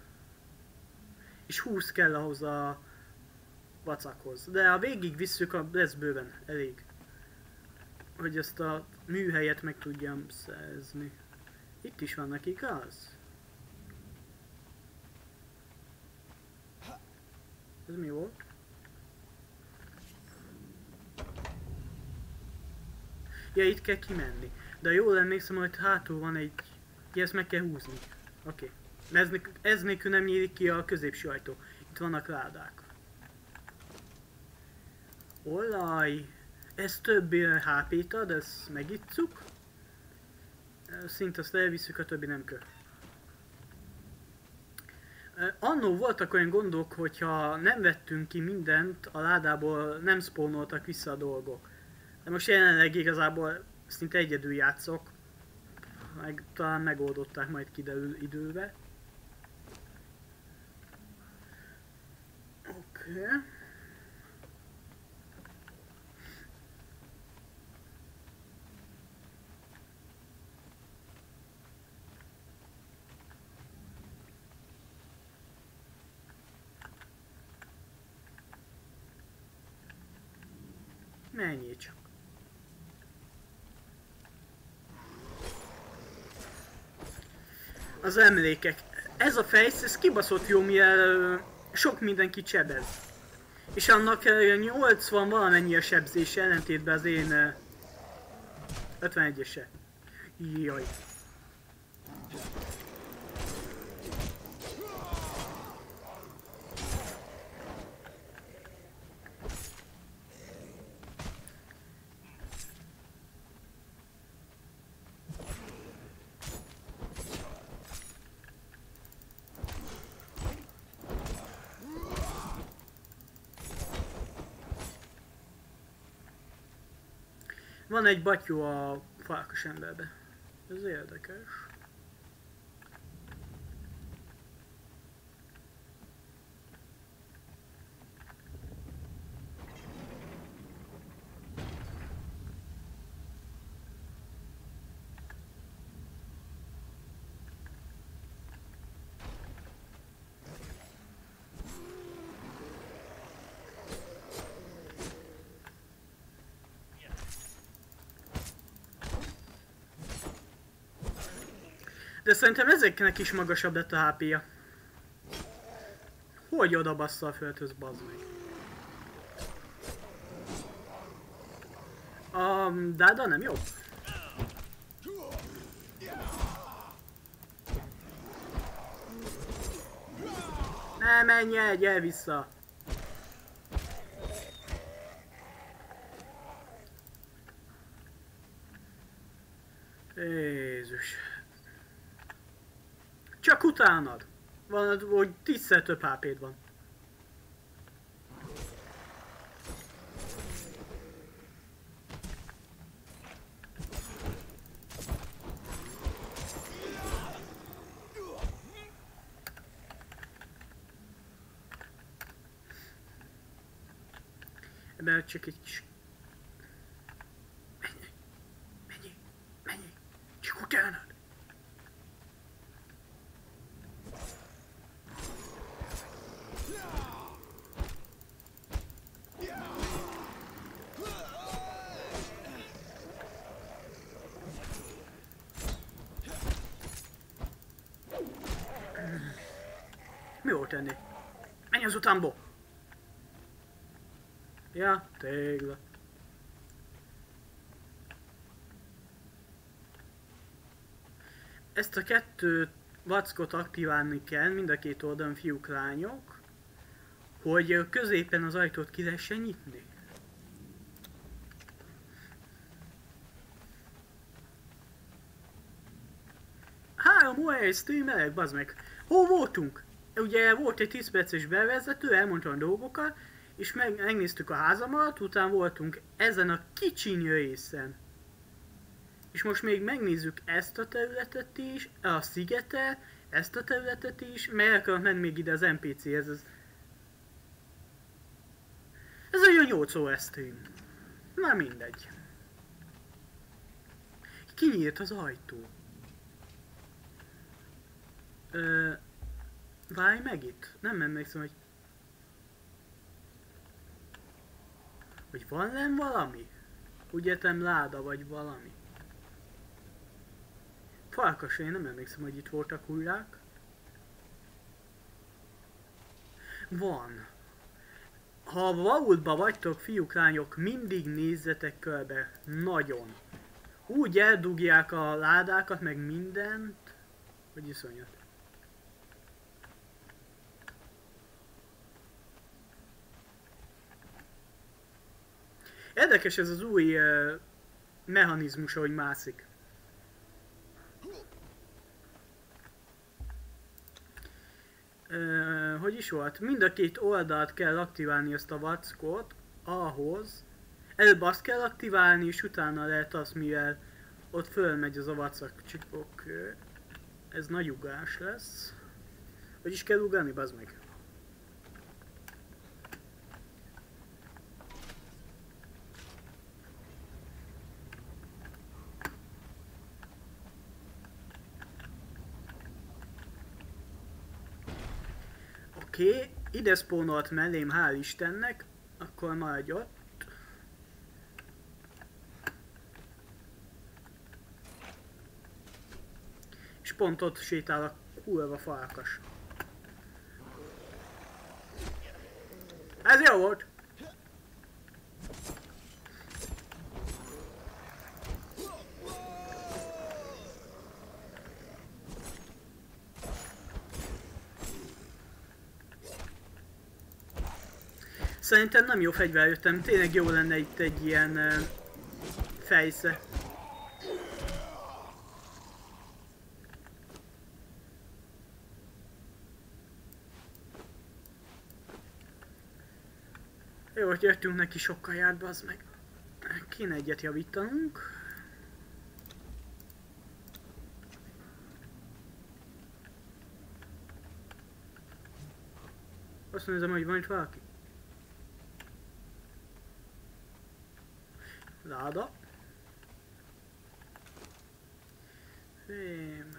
S1: És 20 kell ahhoz a vacakhoz. De ha végig visszük, lesz bőven elég. Hogy ezt a műhelyet meg tudjam szerezni. Itt is vannak, igaz? Ez mi volt? Ja, itt kell kimenni. De jól emlékszem, hogy hátul van egy... Ja, ezt meg kell húzni. Oké. Ez nélkül nem nyílik ki a középső ajtó. Itt vannak ládák. Olaj. Ez több HP-t ad, ezt megitszuk. Szint azt elviszük, a többi nem kell. Annó voltak olyan gondok, hogyha nem vettünk ki mindent, a ládából nem spónoltak vissza a dolgok. De most jelenleg igazából szinte egyedül játszok. Talán megoldották, majd kiderül időbe. Oké. Menjél csak. Az emlékek. Ez a fejsz, ez kibaszott jó, mivel sok mindenki csebez. És annak 80 valamennyi a sebzés ellentétben az én 51-ese. Jaj. Van egy batyú a farkas emberbe. Ez érdekes. De szerintem ezeknek is magasabb lett a HP-ja. Hogy oda bassza a földhöz, bazd meg. A dáda nem jobb? Ne menj el, gyere vissza! Jézus. Csak utánad. Van, hogy 10-szer több HP-d van. Ebben csak egy kis... Menj! Csak utánad! Mi volt ennél? Menj az utánból! Ja, tégla. Ezt a kettő vackot aktiválni kell, mind a két oldalon fiúk, lányok, hogy középen az ajtót ki lehessen nyitni. Három órája streamelek, bazd meg. Hol voltunk? Ugye volt egy 10 perces bevezető, elmondtam a dolgokat, és megnéztük a házamat, utána voltunk ezen a kicsi részen. És most még megnézzük ezt a területet is, a szigetet, ezt a területet is, mert el akarok menni még ide az NPC-hez. Ez olyan 8 óra stream. Na mindegy. Kinyílt az ajtó. Várj meg itt. Nem emlékszem, hogy van lenn valami? Úgy értem, láda vagy valami. Farkas, én nem emlékszem, hogy itt voltak hullák. Van. Ha vaultba vagytok, fiúk, lányok, mindig nézzetek körbe. Nagyon. Úgy eldugják a ládákat, meg mindent, hogy iszonyat. Érdekes ez az új mechanizmus, ahogy mászik. Hogy is volt? Mind a két oldalt kell aktiválni ezt a vackot ahhoz. Előbb azt kell aktiválni, és utána lehet az, mivel ott fölmegy az a vacak csipok. Ez nagy ugrás lesz. Hogy is kell ugrani, bazd meg? Oké, ide spawnolt mellém, hál' Istennek, akkor maradj ott. És pont ott sétál a kurva farkas. Ez jó volt! Szerintem nem jó fegyver jöttem, tényleg jó lenne itt egy ilyen fejsze. Jó, hogy jöttünk neki sokkal járt, bazd meg. Kéne egyet javítanunk. Azt nézem, hogy van itt valaki. Láda. Igen.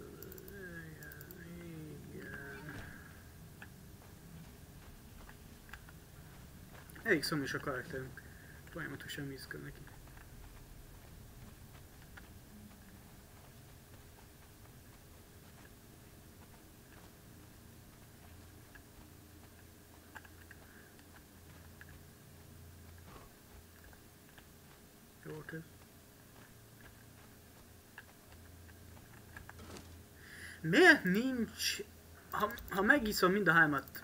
S1: Elég szomjas a karakterünk. Folyamatosan vízköd neki. Jó volt ez. Miért nincs... Ha megiszom mind a hármat,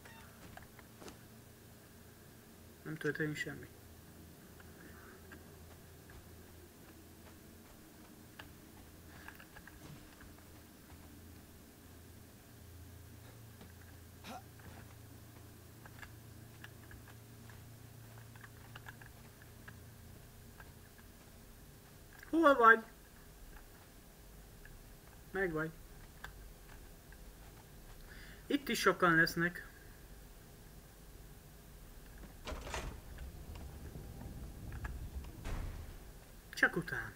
S1: nem történik semmi. Hol vagy? Meg vagy. Itt is sokan lesznek. Csak utána.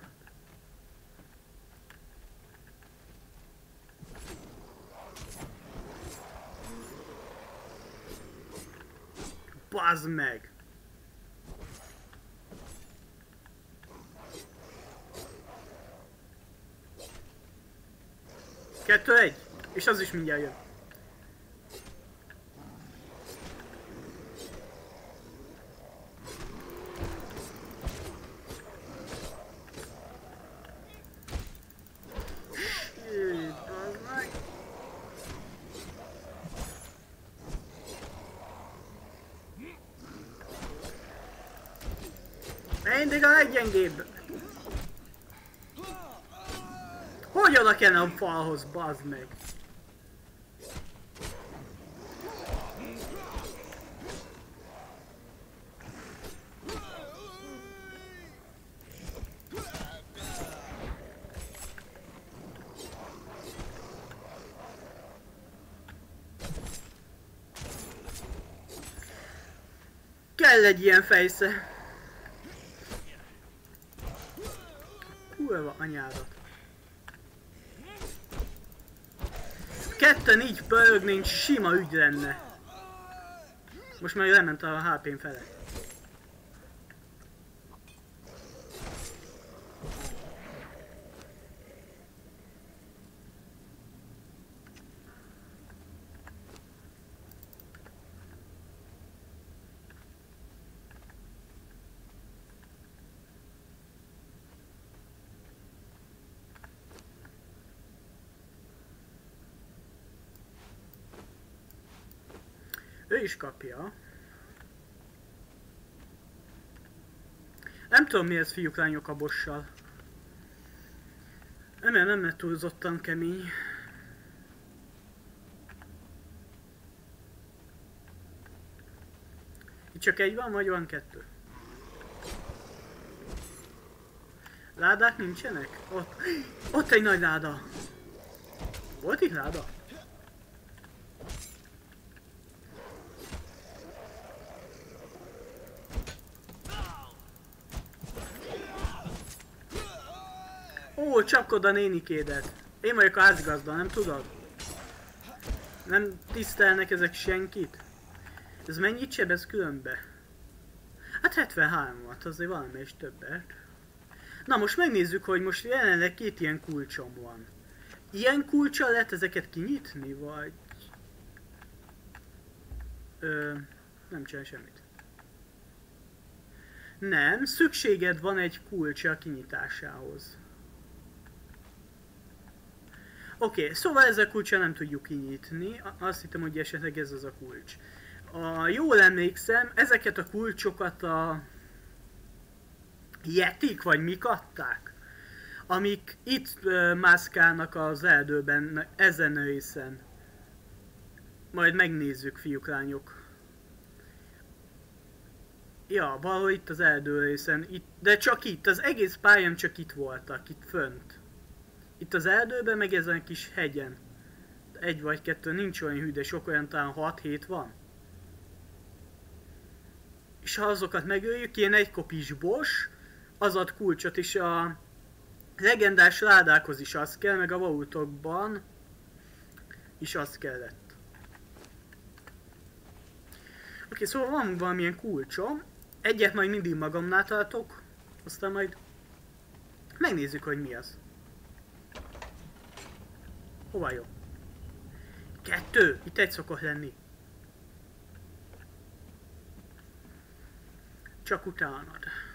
S1: Bazd meg! Kettő, egy, és az is mindjárt jön. Mindig a leggyengébb. Hogy oda kellene a falhoz, bazd meg? Kell egy ilyen fejsze. Kurva anyádat. Ketten így pörögnénk, sima ügy lenne. Most már lement a HP-n fele. Ő is kapja. Nem tudom mi ez fiúk, lányok a bossal. Nem lett túlzottan kemény. Itt csak egy van, vagy van kettő? Ládák nincsenek? Ott egy nagy láda. Volt itt láda? Ó, csapkod a nénikédet. Én vagyok a házigazda, nem tudod? Nem tisztelnek ezek senkit? Ez mennyit sebez különbe? Hát 73-at, azért valami is többet. Na most megnézzük, hogy most jelenleg 2 ilyen kulcsom van. Ilyen kulccsal lehet ezeket kinyitni, vagy... Nem csinál semmit. Nem, szükséged van egy kulcsa kinyitásához. Oké, szóval ezzel a kulcsa nem tudjuk kinyitni. Azt hittem, hogy esetleg ez az a kulcs. Jól emlékszem, ezeket a kulcsokat a yetik vagy mik adták? Amik itt mászkálnak az erdőben, ezen a részen. Majd megnézzük, fiúk, lányok. Ja, valahol itt az erdő részen, itt, de csak itt, az egész pályán csak itt voltak, itt fönt. Itt az erdőben, meg ezen a kis hegyen. 1 vagy 2, nincs olyan hű, de sok olyan, talán 6-7 van. És ha azokat megöljük, ilyen 1 kopis bos, az ad kulcsot, és a legendás ládákhoz is az kell, meg a vaultokban is az kellett. Oké, szóval van valamilyen kulcsom, egyet majd mindig magamnál tartok, aztán majd megnézzük, hogy mi az. Hova jó? 2? Itt 1 szokott lenni. Csak utánad.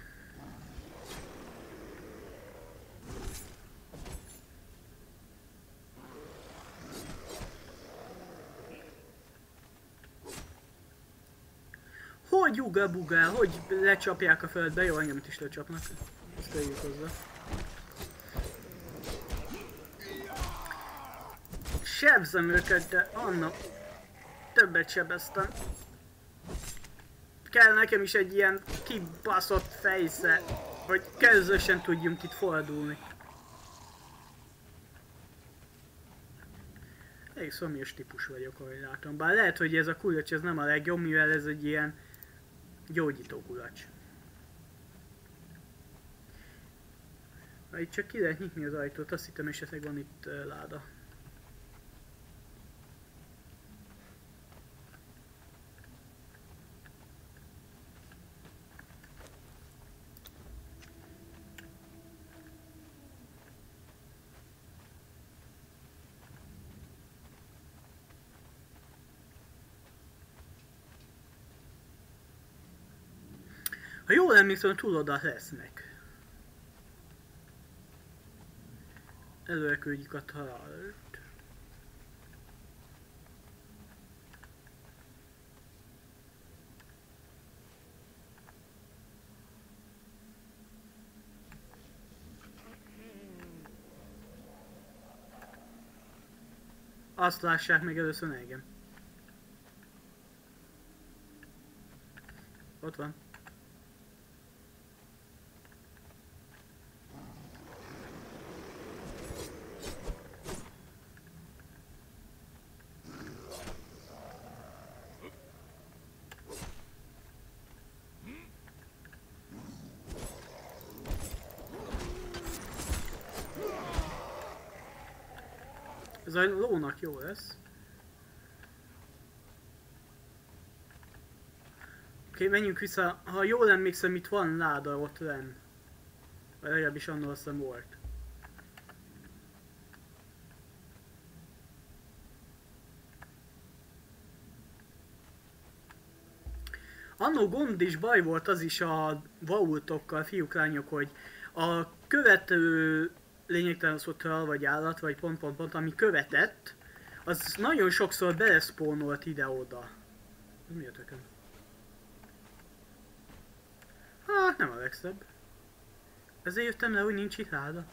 S1: Hogy uga-buga, hogy lecsapják a földbe? Jó, engem is lecsapnak. Ezt tegyük hozzá. Sebzem őket, de annak többet sebeztem. Kell nekem is egy ilyen kibaszott fejsze, hogy közösen tudjunk itt fordulni. Elég szomjas típus vagyok, ahogy látom. Bár lehet, hogy ez a kulacs ez nem a legjobb, mivel ez egy ilyen gyógyító kulacs. Itt csak ki lehet nyitni az ajtót, azt hittem esetleg van itt láda. Ha jól emlékszem, túl oda lesznek. Előre küldjük a talált. Azt lássák meg először engem. Ott van. Ez a lónak jó lesz. Oké, menjünk vissza. Ha jól emlékszem, itt van láda ott lenn. Vagy legalábbis annól azt hiszem volt. Annó gond és baj volt az is a vaultokkal, fiúk, lányok, hogy a követő lényegtelen szóval vagy állat, vagy pont, ami követett, az nagyon sokszor beleszpónolt ide-oda. Mi a tököm? Hát nem a legszebb. Ezért jöttem le, hogy nincs itt láda.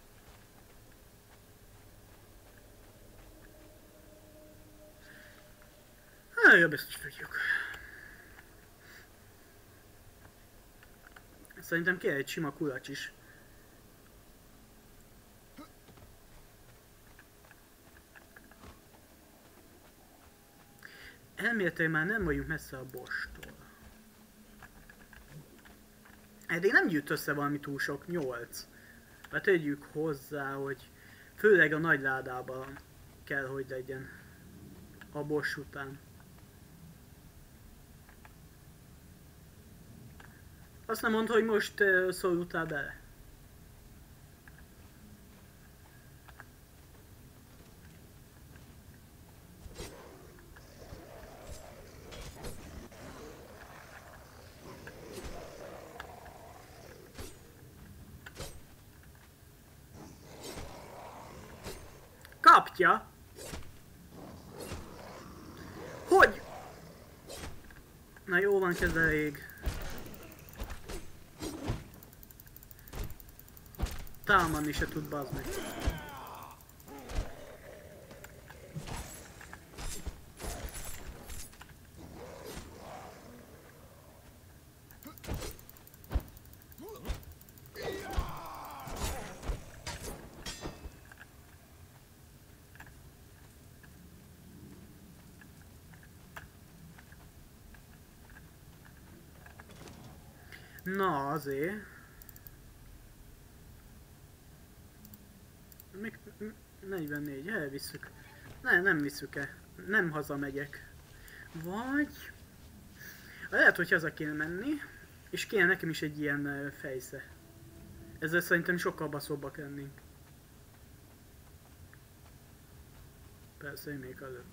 S1: Ja, biztos tudjuk. Szerintem kell egy sima kulacs is. Elméletileg már nem vagyunk messze a bostól. Eddig nem gyűjt össze valami túl sok, 8. Hát tegyük hozzá, hogy főleg a nagy ládában kell, hogy legyen a boss után. Azt nem mondta, hogy most szorultál bele. Kapja! Hogy? Na jó van, kezd elég. Támadni se tud, bazd meg. Na azért. Még 44, elvisszük. Nem visszük el. Nem hazamegyek. Vagy... Lehet, hogy haza kéne menni. És kéne nekem is egy ilyen fejsze. Ezzel szerintem sokkal baszóbbak lennénk. Persze, én még előbb.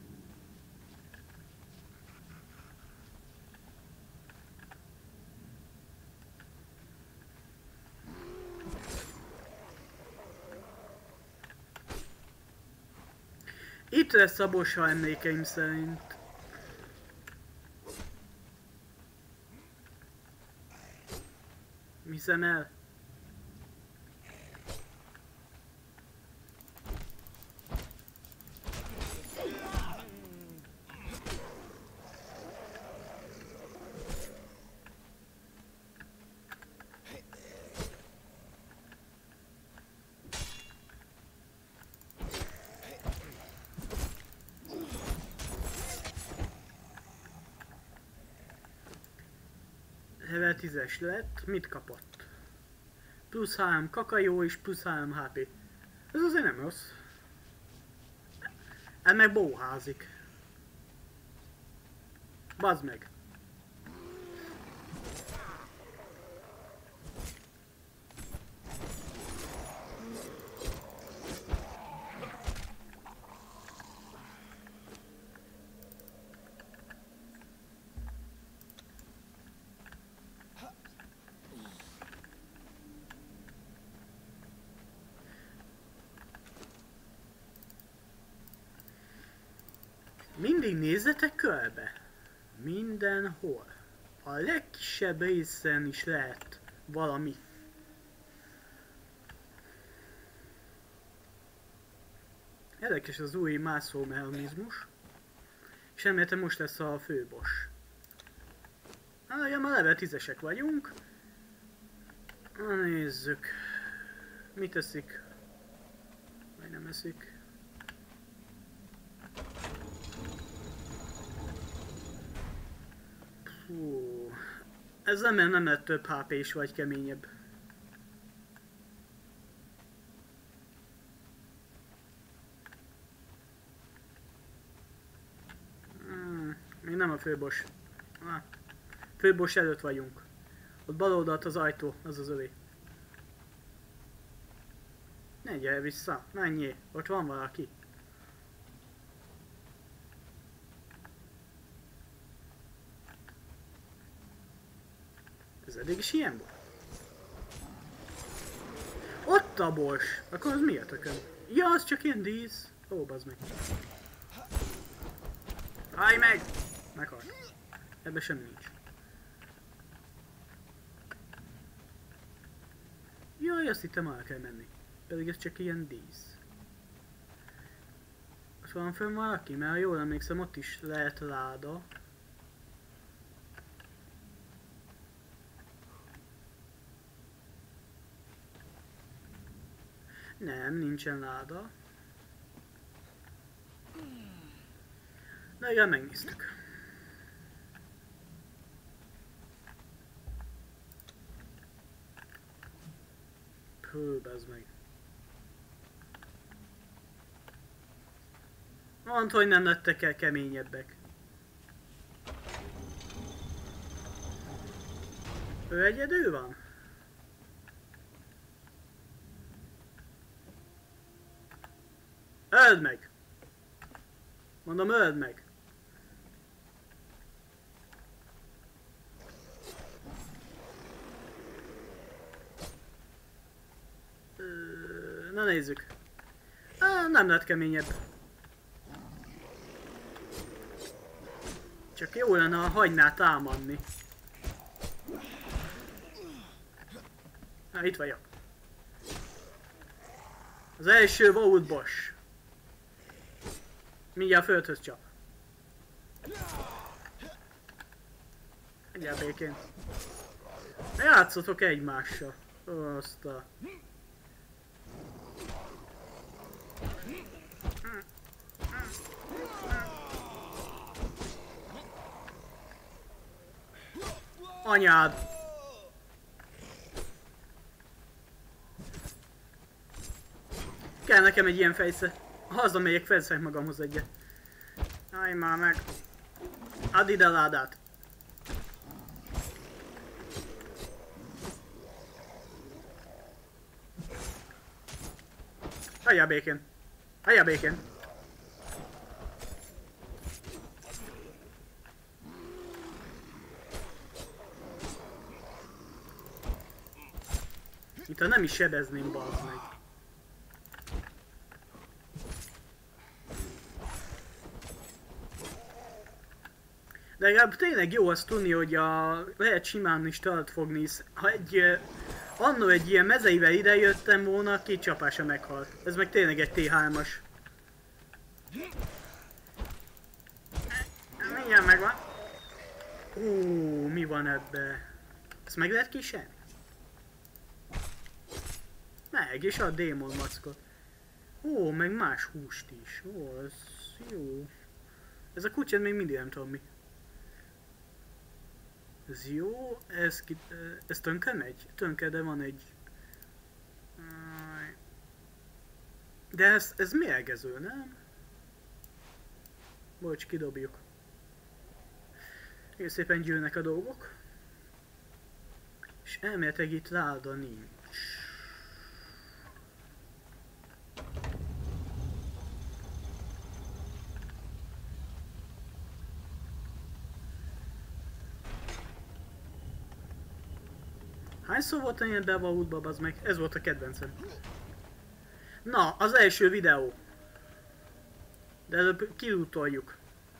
S1: Itt lesz a bossa emlékeim szerint. Hiszem el. Level 10-es lett, mit kapott? Plusz 3 kakajó és plusz 3 HP. Ez azért nem rossz. Ez meg bóházik. Bazd meg. Mindig nézzetek körbe. Mindenhol. A legkisebb részen is lehet valami. Érdekes az új mászó mechanizmus. És remélem most lesz a főboss. Ja, már level 10-esek vagyunk. Na nézzük. Mit eszik? Vagy nem eszik? Hú. Ez nem lett több HP-s vagy keményebb. Még nem a főboss. Főboss előtt vagyunk. Ott bal oldalt az ajtó, az az övé. Ne gyere vissza, menjél, ott van valaki. Ez eddig is ilyen volt? Ott a boss! Akkor az mi a tökön? Ja, az csak ilyen dísz. Ó, bazd meg. Állj meg! Meghalt. Ebben semmi nincs. Jaj, azt hittem el kell menni. Pedig ez csak ilyen dísz. Ott van fönn valaki? Mert jól emlékszem, ott is lehet láda. Nem, nincsen láda. De igen, megnéztük. Hú, bezd meg. Mondd, hogy nem lettek el keményebbek. Ő egyedül van? Öld meg! Mondom, öld meg! Na nézzük. Nem lett keményebb. Csak jó lenne, ha hagyná támadni. Itt vagyok. Az első Vault Boss. Mindjárt földhöz csap. Egyáltalán békén. Játszotok egymással. Azt a... Anyád! Kell nekem egy ilyen fejsze. Hazamegyek, felszek magamhoz egyet. Állj már meg! Add ide a ládát! Hagyjál békén! Hagyjál békén! Itt nem is sebezném, bazd meg. De legalább tényleg jó azt tudni, hogy lehet simán is talat fogni, ha annó egy ilyen mezeivel idejöttem volna, 2 csapása meghalt. Ez meg tényleg egy T3-as. Mindjárt megvan. Mi van ebbe? Ezt meg lehet kísérni? Meg, és a démon mackot. Meg más húst is. Ez jó. Ez a kutyát még mindig nem tudom mi. Ez jó, ez tönkre megy? Tönkre, de van egy... De ez mérgező, nem? Bocs, kidobjuk. És szépen gyűlnek a dolgok. És elméletileg itt láda nincs. Hányszor voltam ilyen bevaultba, bazd meg? Ez volt a kedvencem. Na, az első videó. De előbb kilutoljuk.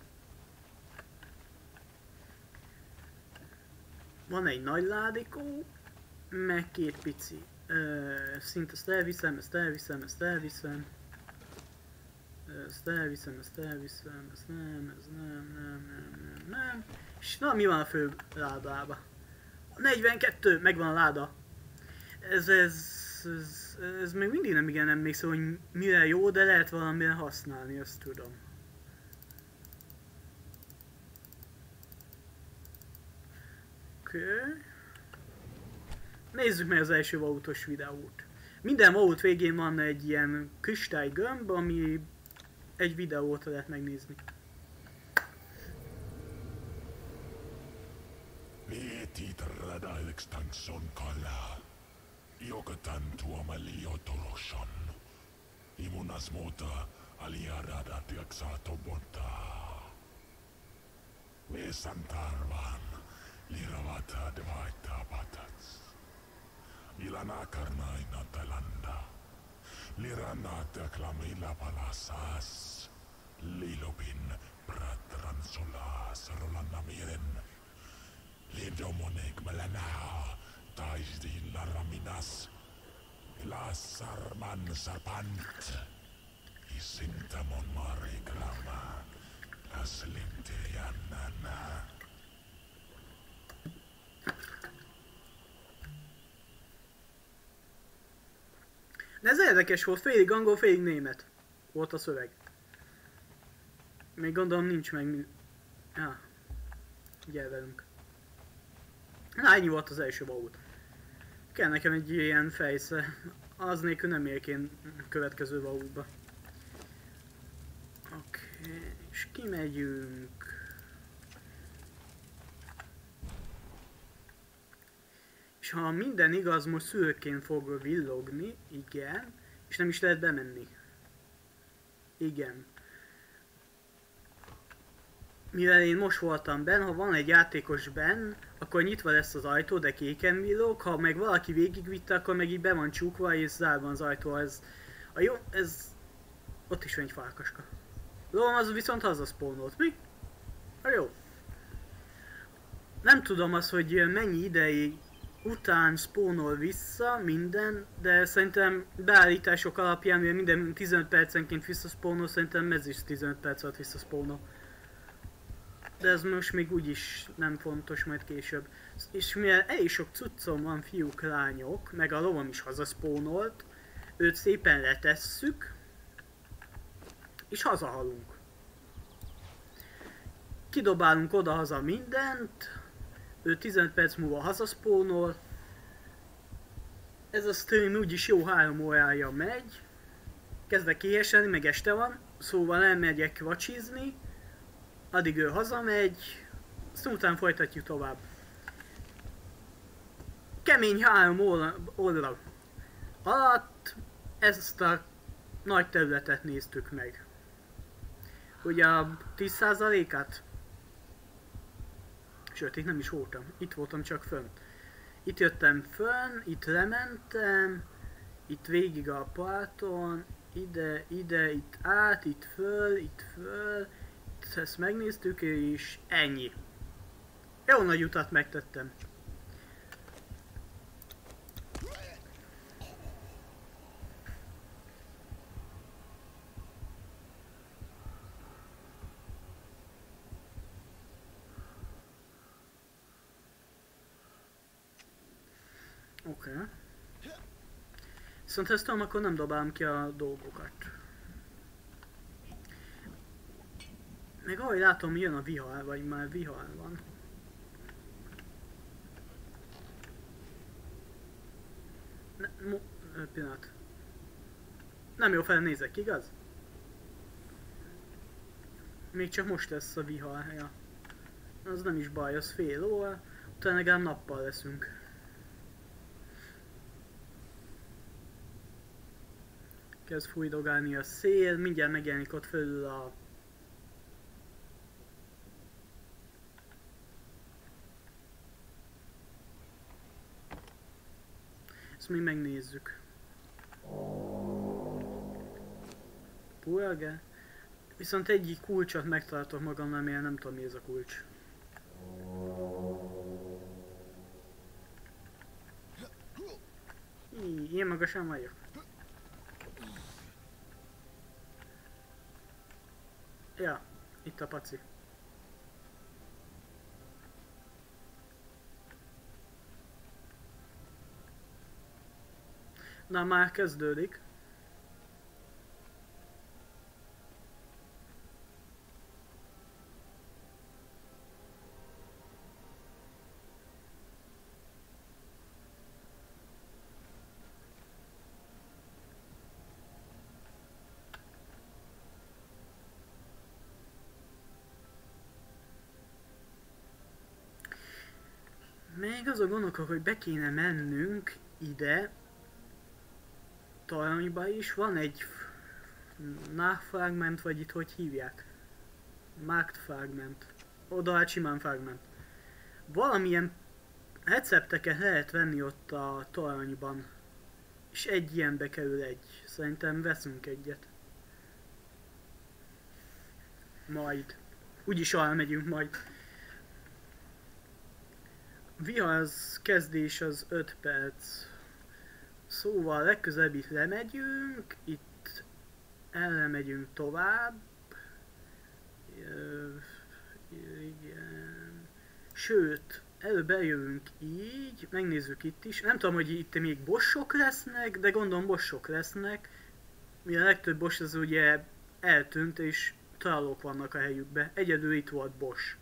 S1: Van egy nagy ládikó, meg 2 pici. Szint ezt elviszem, ezt elviszem, ezt elviszem. Ezt elviszem, ezt elviszem, ezt nem, ez nem. És na, mi van a fő ládába? 42, megvan a láda. Ez még mindig nem igen emlékszem, hogy mire jó, de lehet valamire használni, azt tudom. Oké. Nézzük meg az első vaultos videót. Minden vault végén van egy ilyen kristálygömb, ami egy videót lehet megnézni.
S2: Mietit radalextanson kala. Ioketan tuomaliotorosson. Imunas muuta aliarada tiaksatobonta. Vesantarvan liravata devaita patats. Ilana karnaina talanda. Lirana teklamila palasas. Lilopin pratransolas rolanda miren. Lidomonek melanaa taisdilla raminas. Lassarman sapant. Isintamon mariklama. Aslinte jannana.
S1: De ez érdekes volt, félig angol, félig német volt a szöveg. Még gondolom nincs meg ja. Gyere velünk. Na, ennyi volt az első vaút. Kell nekem egy ilyen fejsze. Az nélkül nem érek én következő vaútba. Oké, és kimegyünk. És ha minden igaz, most szürkén fog villogni, igen, és nem is lehet bemenni. Igen. Mivel én most voltam benn, ha van egy játékos benn, akkor nyitva lesz az ajtó, de kéken villog, ha meg valaki végigvitte, akkor meg így be van csukva és zárva az ajtó. Ez... Ott is van egy farkaska. Lóan az viszont hazaszpónolt, mi? Jó. Nem tudom az, hogy mennyi ideig után spónol vissza minden, de szerintem beállítások alapján, mivel minden 15 percenként visszaspónol, szerintem ez is 15 perc alatt visszaspónol. De ez most még úgyis nem fontos, majd később. És mivel elég sok cuccom van, fiúk, lányok, meg a lovam is hazaszpónolt, őt szépen letesszük, és hazahalunk. Kidobálunk oda-haza mindent, ő 15 perc múlva hazaszpónol. Ez a stream úgyis jó 3 órája megy. Kezdek éheselni, meg este van, szóval elmegyek vacsizni. Addig ő hazamegy, aztán utána folytatjuk tovább. Kemény 3 óra alatt ezt a nagy területet néztük meg. Ugye a 10%-át? Sőt, itt nem is voltam. Itt voltam csak fönt. Itt jöttem fönn, itt lementem, itt végig a parton, ide, itt át, itt föl, itt ezt megnéztük, és ennyi. Jó nagy utat megtettem. Oké. Viszont ezt tudom, akkor nem dobálom ki a dolgokat. Meg ahogy látom, jön a vihar, vagy már vihar van. Pillanat. Nem jó fel nézek, igaz? Még csak most lesz a vihar, ja. Az nem is baj, az fél óra, utána legalább nappal leszünk. Kezd fújdogálni a szél, mindjárt megjelenik ott fölül a... Ezt még megnézzük. Pulge. Viszont egyik kulcsot megtaláltok magamnál, mivel nem tudom, mi ez a kulcs. Ilyen magasan vagyok. Ja, itt a paci. Na, már kezdődik. Még azon gondolkodok, hogy be kéne mennünk ide, Talanyba is, van egy Nachfragment, vagy itt hogy hívják? Marktfragment. Oda hát simán fragment. Valamilyen recepteket lehet venni ott a toronyban. És egy ilyenbe kerül egy. Szerintem veszünk egyet. Majd. Úgyis arra megyünk majd. Vihar az kezdés az 5 perc. Szóval legközelebb itt lemegyünk, itt ellemegyünk tovább. Igen. Sőt, előbb eljövünk így, megnézzük itt is. Nem tudom, hogy itt még bossok lesznek, de gondolom bossok lesznek. Mivel a legtöbb boss az ugye eltűnt, és trollok vannak a helyükbe. Egyedül itt volt boss.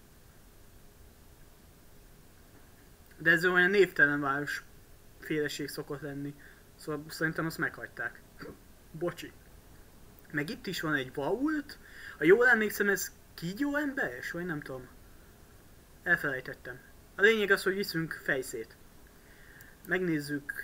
S1: De ez olyan névtelen város féleség szokott lenni. Szóval szerintem azt meghagyták. Bocsi. Meg itt is van egy vault. Ha jól emlékszem, ez kígyó emberes? Vagy nem tudom. Elfelejtettem. A lényeg az, hogy viszünk fejszét. Megnézzük.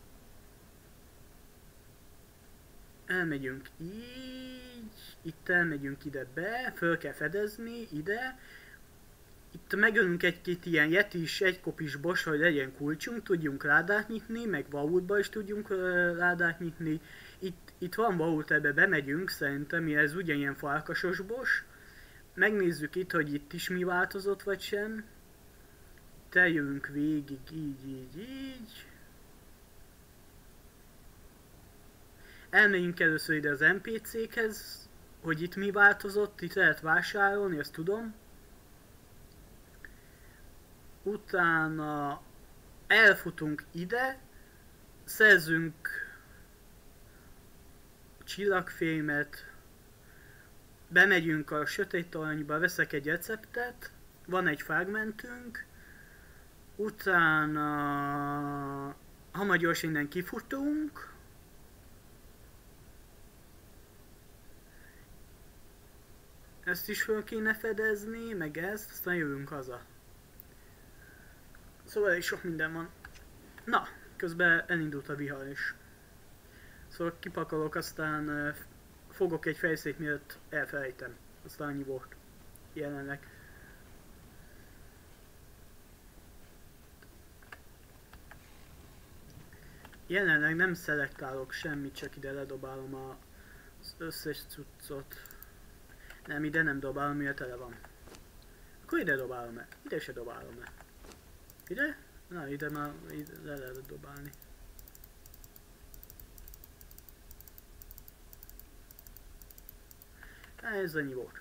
S1: Elmegyünk így. Itt elmegyünk ide be. Föl kell fedezni ide. Itt megölünk egy-két ilyen yetis, egykopis boss, hogy legyen kulcsunk, tudjunk ládát nyitni, meg vaultba is tudjunk ládát nyitni. Itt van vault, ebbe bemegyünk szerintem, ez ugyanilyen farkasos boss. Megnézzük itt, hogy itt is mi változott vagy sem. Itt eljövünk végig, így. Elmegyünk először ide az NPC-khez, hogy itt mi változott, itt lehet vásárolni, ezt tudom. Utána elfutunk ide, szerzünk csillagfémet, bemegyünk a sötét toronyba, veszek egy receptet, van egy fragmentünk, utána hamar gyorsan innen kifutunk, ezt is föl kéne fedezni, meg ezt, aztán jövünk haza. Szóval elég sok minden van. Na, közben elindult a vihar is. Szóval kipakolok, aztán fogok egy fejszét, mielőtt elfelejtem. Aztán annyi volt jelenleg. Jelenleg nem szelektálok semmit, csak ide ledobálom az összes cuccot. Nem, ide nem dobálom, mivel tele van. Akkor ide dobálom-e? Ide se dobálom-e? Ide? Na, ide már le lehet dobálni. Ez annyi volt.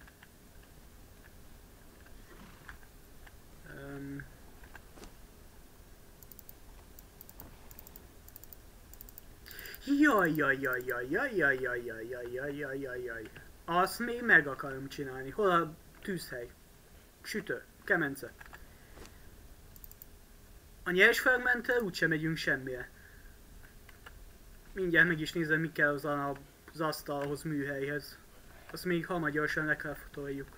S1: Jaj. Azt még meg akarom csinálni. Hol a tűzhely? Sütő, kemence. A nyers fragmenttel úgysem megyünk semmire. Mindjárt meg is nézem, mi kell az asztalhoz, műhelyhez. Azt még hamar gyorsan lekrafotoljuk.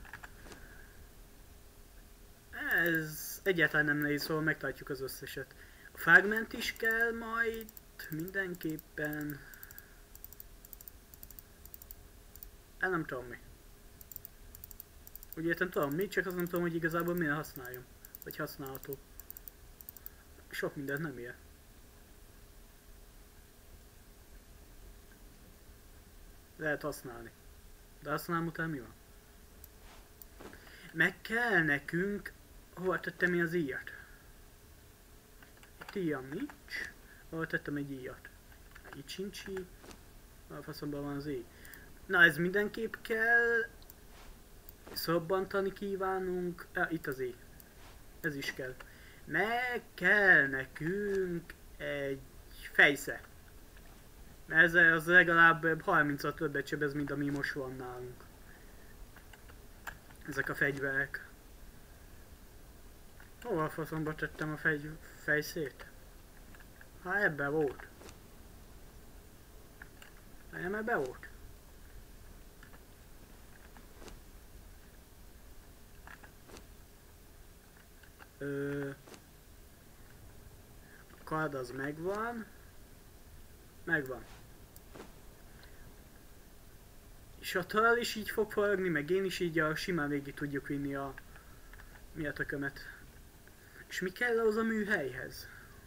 S1: Ez egyáltalán nem nehéz, szóval megtartjuk az összeset. A fragment is kell majd mindenképpen. Nem tudom mi. Úgy értem, tudom mi, csak azt nem tudom, hogy igazából mire használjam. Vagy használható. Sok mindent nem ilyen. Lehet használni. De használom után mi van? Meg kell nekünk... Hova tettem én az íjat? Itt íjam nincs. Hova tettem egy íjat? Itt sincs íj. A faszomban van az íj. Na, ez mindenképp kell. Szobbantani kívánunk. Itt az íj. Ez is kell. Meg kell nekünk egy fejsze. Ez az legalább 30-at többet sebez, mint ami most van nálunk. Ezek a fegyverek. Hova a faszomba tettem a fejszét? Ebbe volt. Nem ebbe volt? A kard az megvan. Megvan. És a troll is így fog forogni, meg én is így simán végig tudjuk vinni a... Mi a tökömet. És mi kell az a műhelyhez?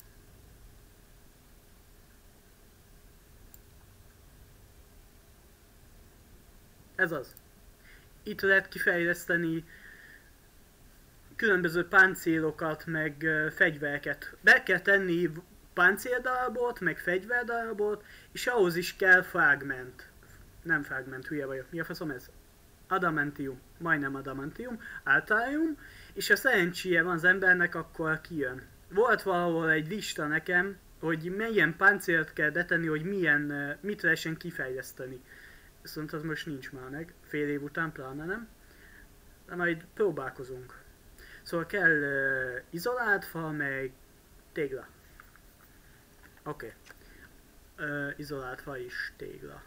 S1: Ez az. Itt lehet kifejleszteni különböző páncélokat, meg fegyvereket. Be kell tenni páncéldarabot, meg fegyverdarabot, és ahhoz is kell fragment. Nem fragment, hülye vagyok. Mi a faszom ez? Adamantium. Majdnem adamantium. Altarium. És ha szerencséje van az embernek, akkor kijön. Volt valahol egy lista nekem, hogy milyen páncélt kell betenni, hogy mit lehessen kifejleszteni. Viszont az most nincs már meg. Fél év után pláne nem. De majd próbálkozunk. Szóval kell izolált fa, meg tégla. Oké. Izolált fa is tégla.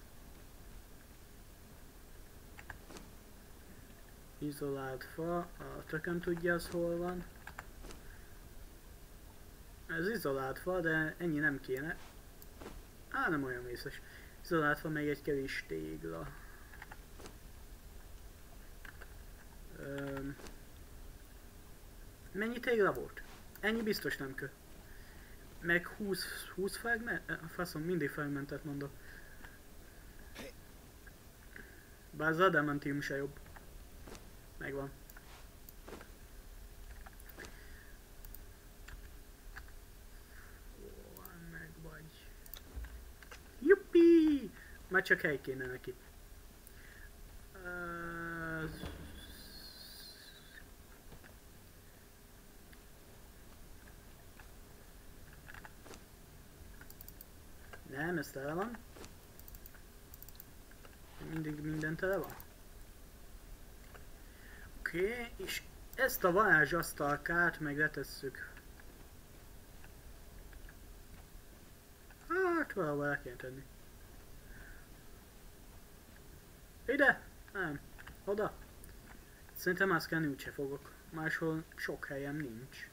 S1: Izolált fa, a tököm tudja az hol van. Ez izolált fa, de ennyi nem kéne. Á, nem olyan vészes. Izolált fa, meg egy kevés tégla. Mennyi tégla volt? Ennyi biztos nem kö. Meg 20 fragment? Faszom, mindig fragmentet mondok. Bár az adamantium se jobb. Megvan. Meg vagy. Juppi! Már csak hely kéne neki. Nem, ez tele van. Mindig minden tele van. Oké, és ezt a varázsasztalkát meg letesszük. Hát valahol el kell tenni. Ide? Nem. Oda? Szerintem azt kell úgyse fogok. Máshol sok helyem nincs.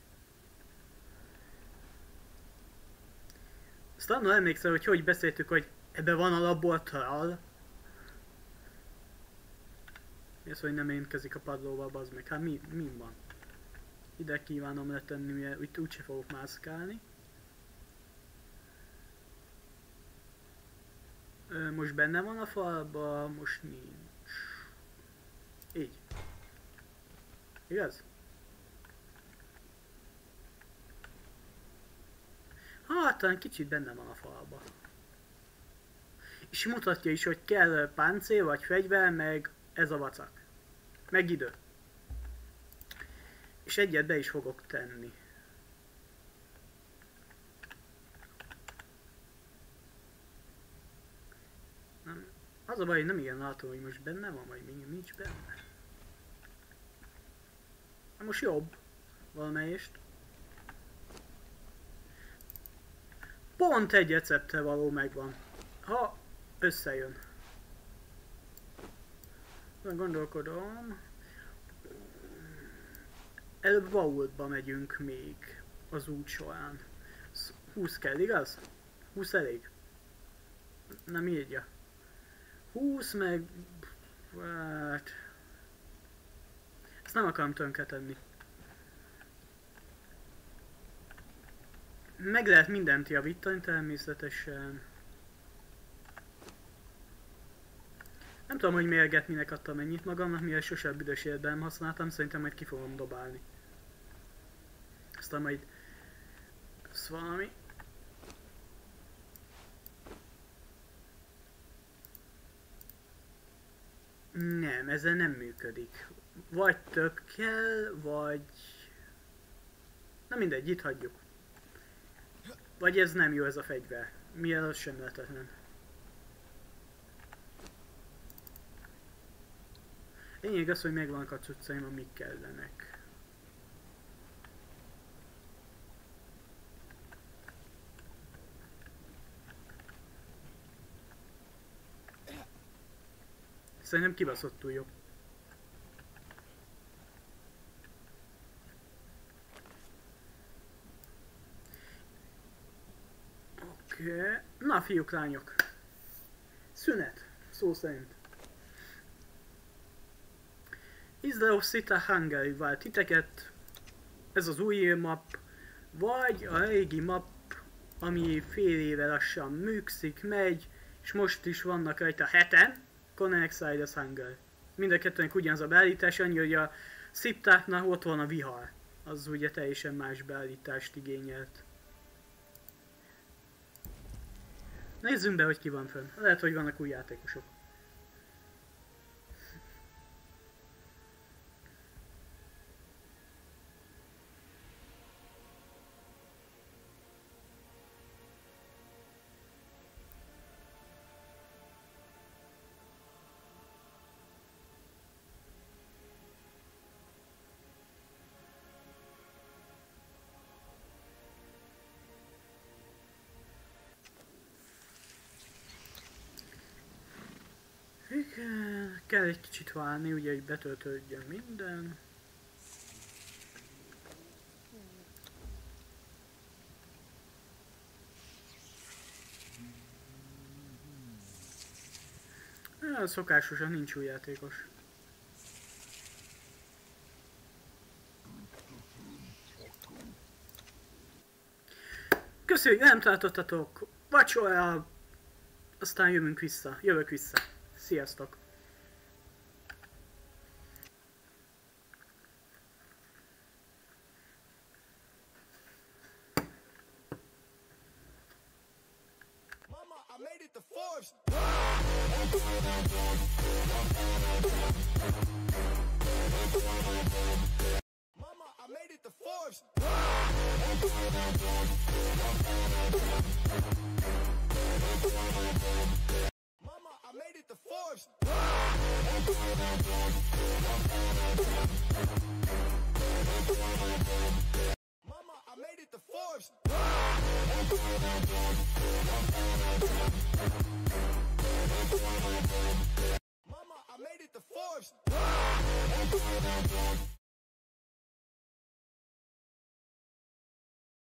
S1: Azt annól emlékszel, hogy beszéltük, hogy ebbe van a labortal. Mi az, hogy nem érkezik a padlóba, bazd meg. Hát mi van? Ide kívánom letenni, mert itt úgyse fogok mászkálni. Most benne van a falba, most nincs. Így. Igaz? Hát, talán kicsit benne van a falba. És mutatja is, hogy kell páncél vagy fegyver, meg ez a vacak. Meg idő. És egyet be is fogok tenni. Nem. Az a baj, hogy nem igen látom, hogy most benne van, vagy még nincs benne. Na most jobb. Valamelyest. Pont egy receptre való megvan. Ha összejön. Gondolkodom. Előbb vaultba megyünk még az út során. 20 kell, igaz? 20 elég? Nem írja. 20 meg... Hát... Ezt nem akarom tönkretenni. Meg lehet mindent javítani természetesen. Nem tudom, hogy mérget minek adtam ennyit magamnak, mivel sosem büdös életben nem használtam, szerintem majd ki fogom dobálni. Aztán majd... Ez valami... Nem, ezzel nem működik. Vagy tök kell, vagy... Na mindegy, itt hagyjuk. Vagy ez nem jó ez a fegyver. Milyen az sem lehetetlen. Lényeg az, hogy megvannak a cuccaim, amik kellenek. Szerintem kibaszottul jó. Oké. Na fiúk, lányok. Szünet. Szó szerint. Isle Cita Hungary vált titeket. Ez az új map. Vagy a régi map, ami fél éve lassan működik, megy, és most is vannak rajta 7-en. Conan Exiles Hungary. Mind a kettőnek ugyanaz a beállítás, annyi, hogy a Sziptáknál ott van a vihar. Az ugye teljesen más beállítást igényelt. Nézzünk be, hogy ki van fönn. Lehet, hogy vannak új játékosok. Igen, kell egy kicsit várni, ugye, hogy betöltődjön minden. Szokásosan nincs új játékos. Köszönjük, nem tartottatok! Vacsora! Aztán jövök vissza. Sziasztok!
S3: Mama, I made it to Forbes. Mama, I made it to Forbes. Mama, I made it to Forbes. Mama, I made it to Forbes. Mama, I made it to Forbes.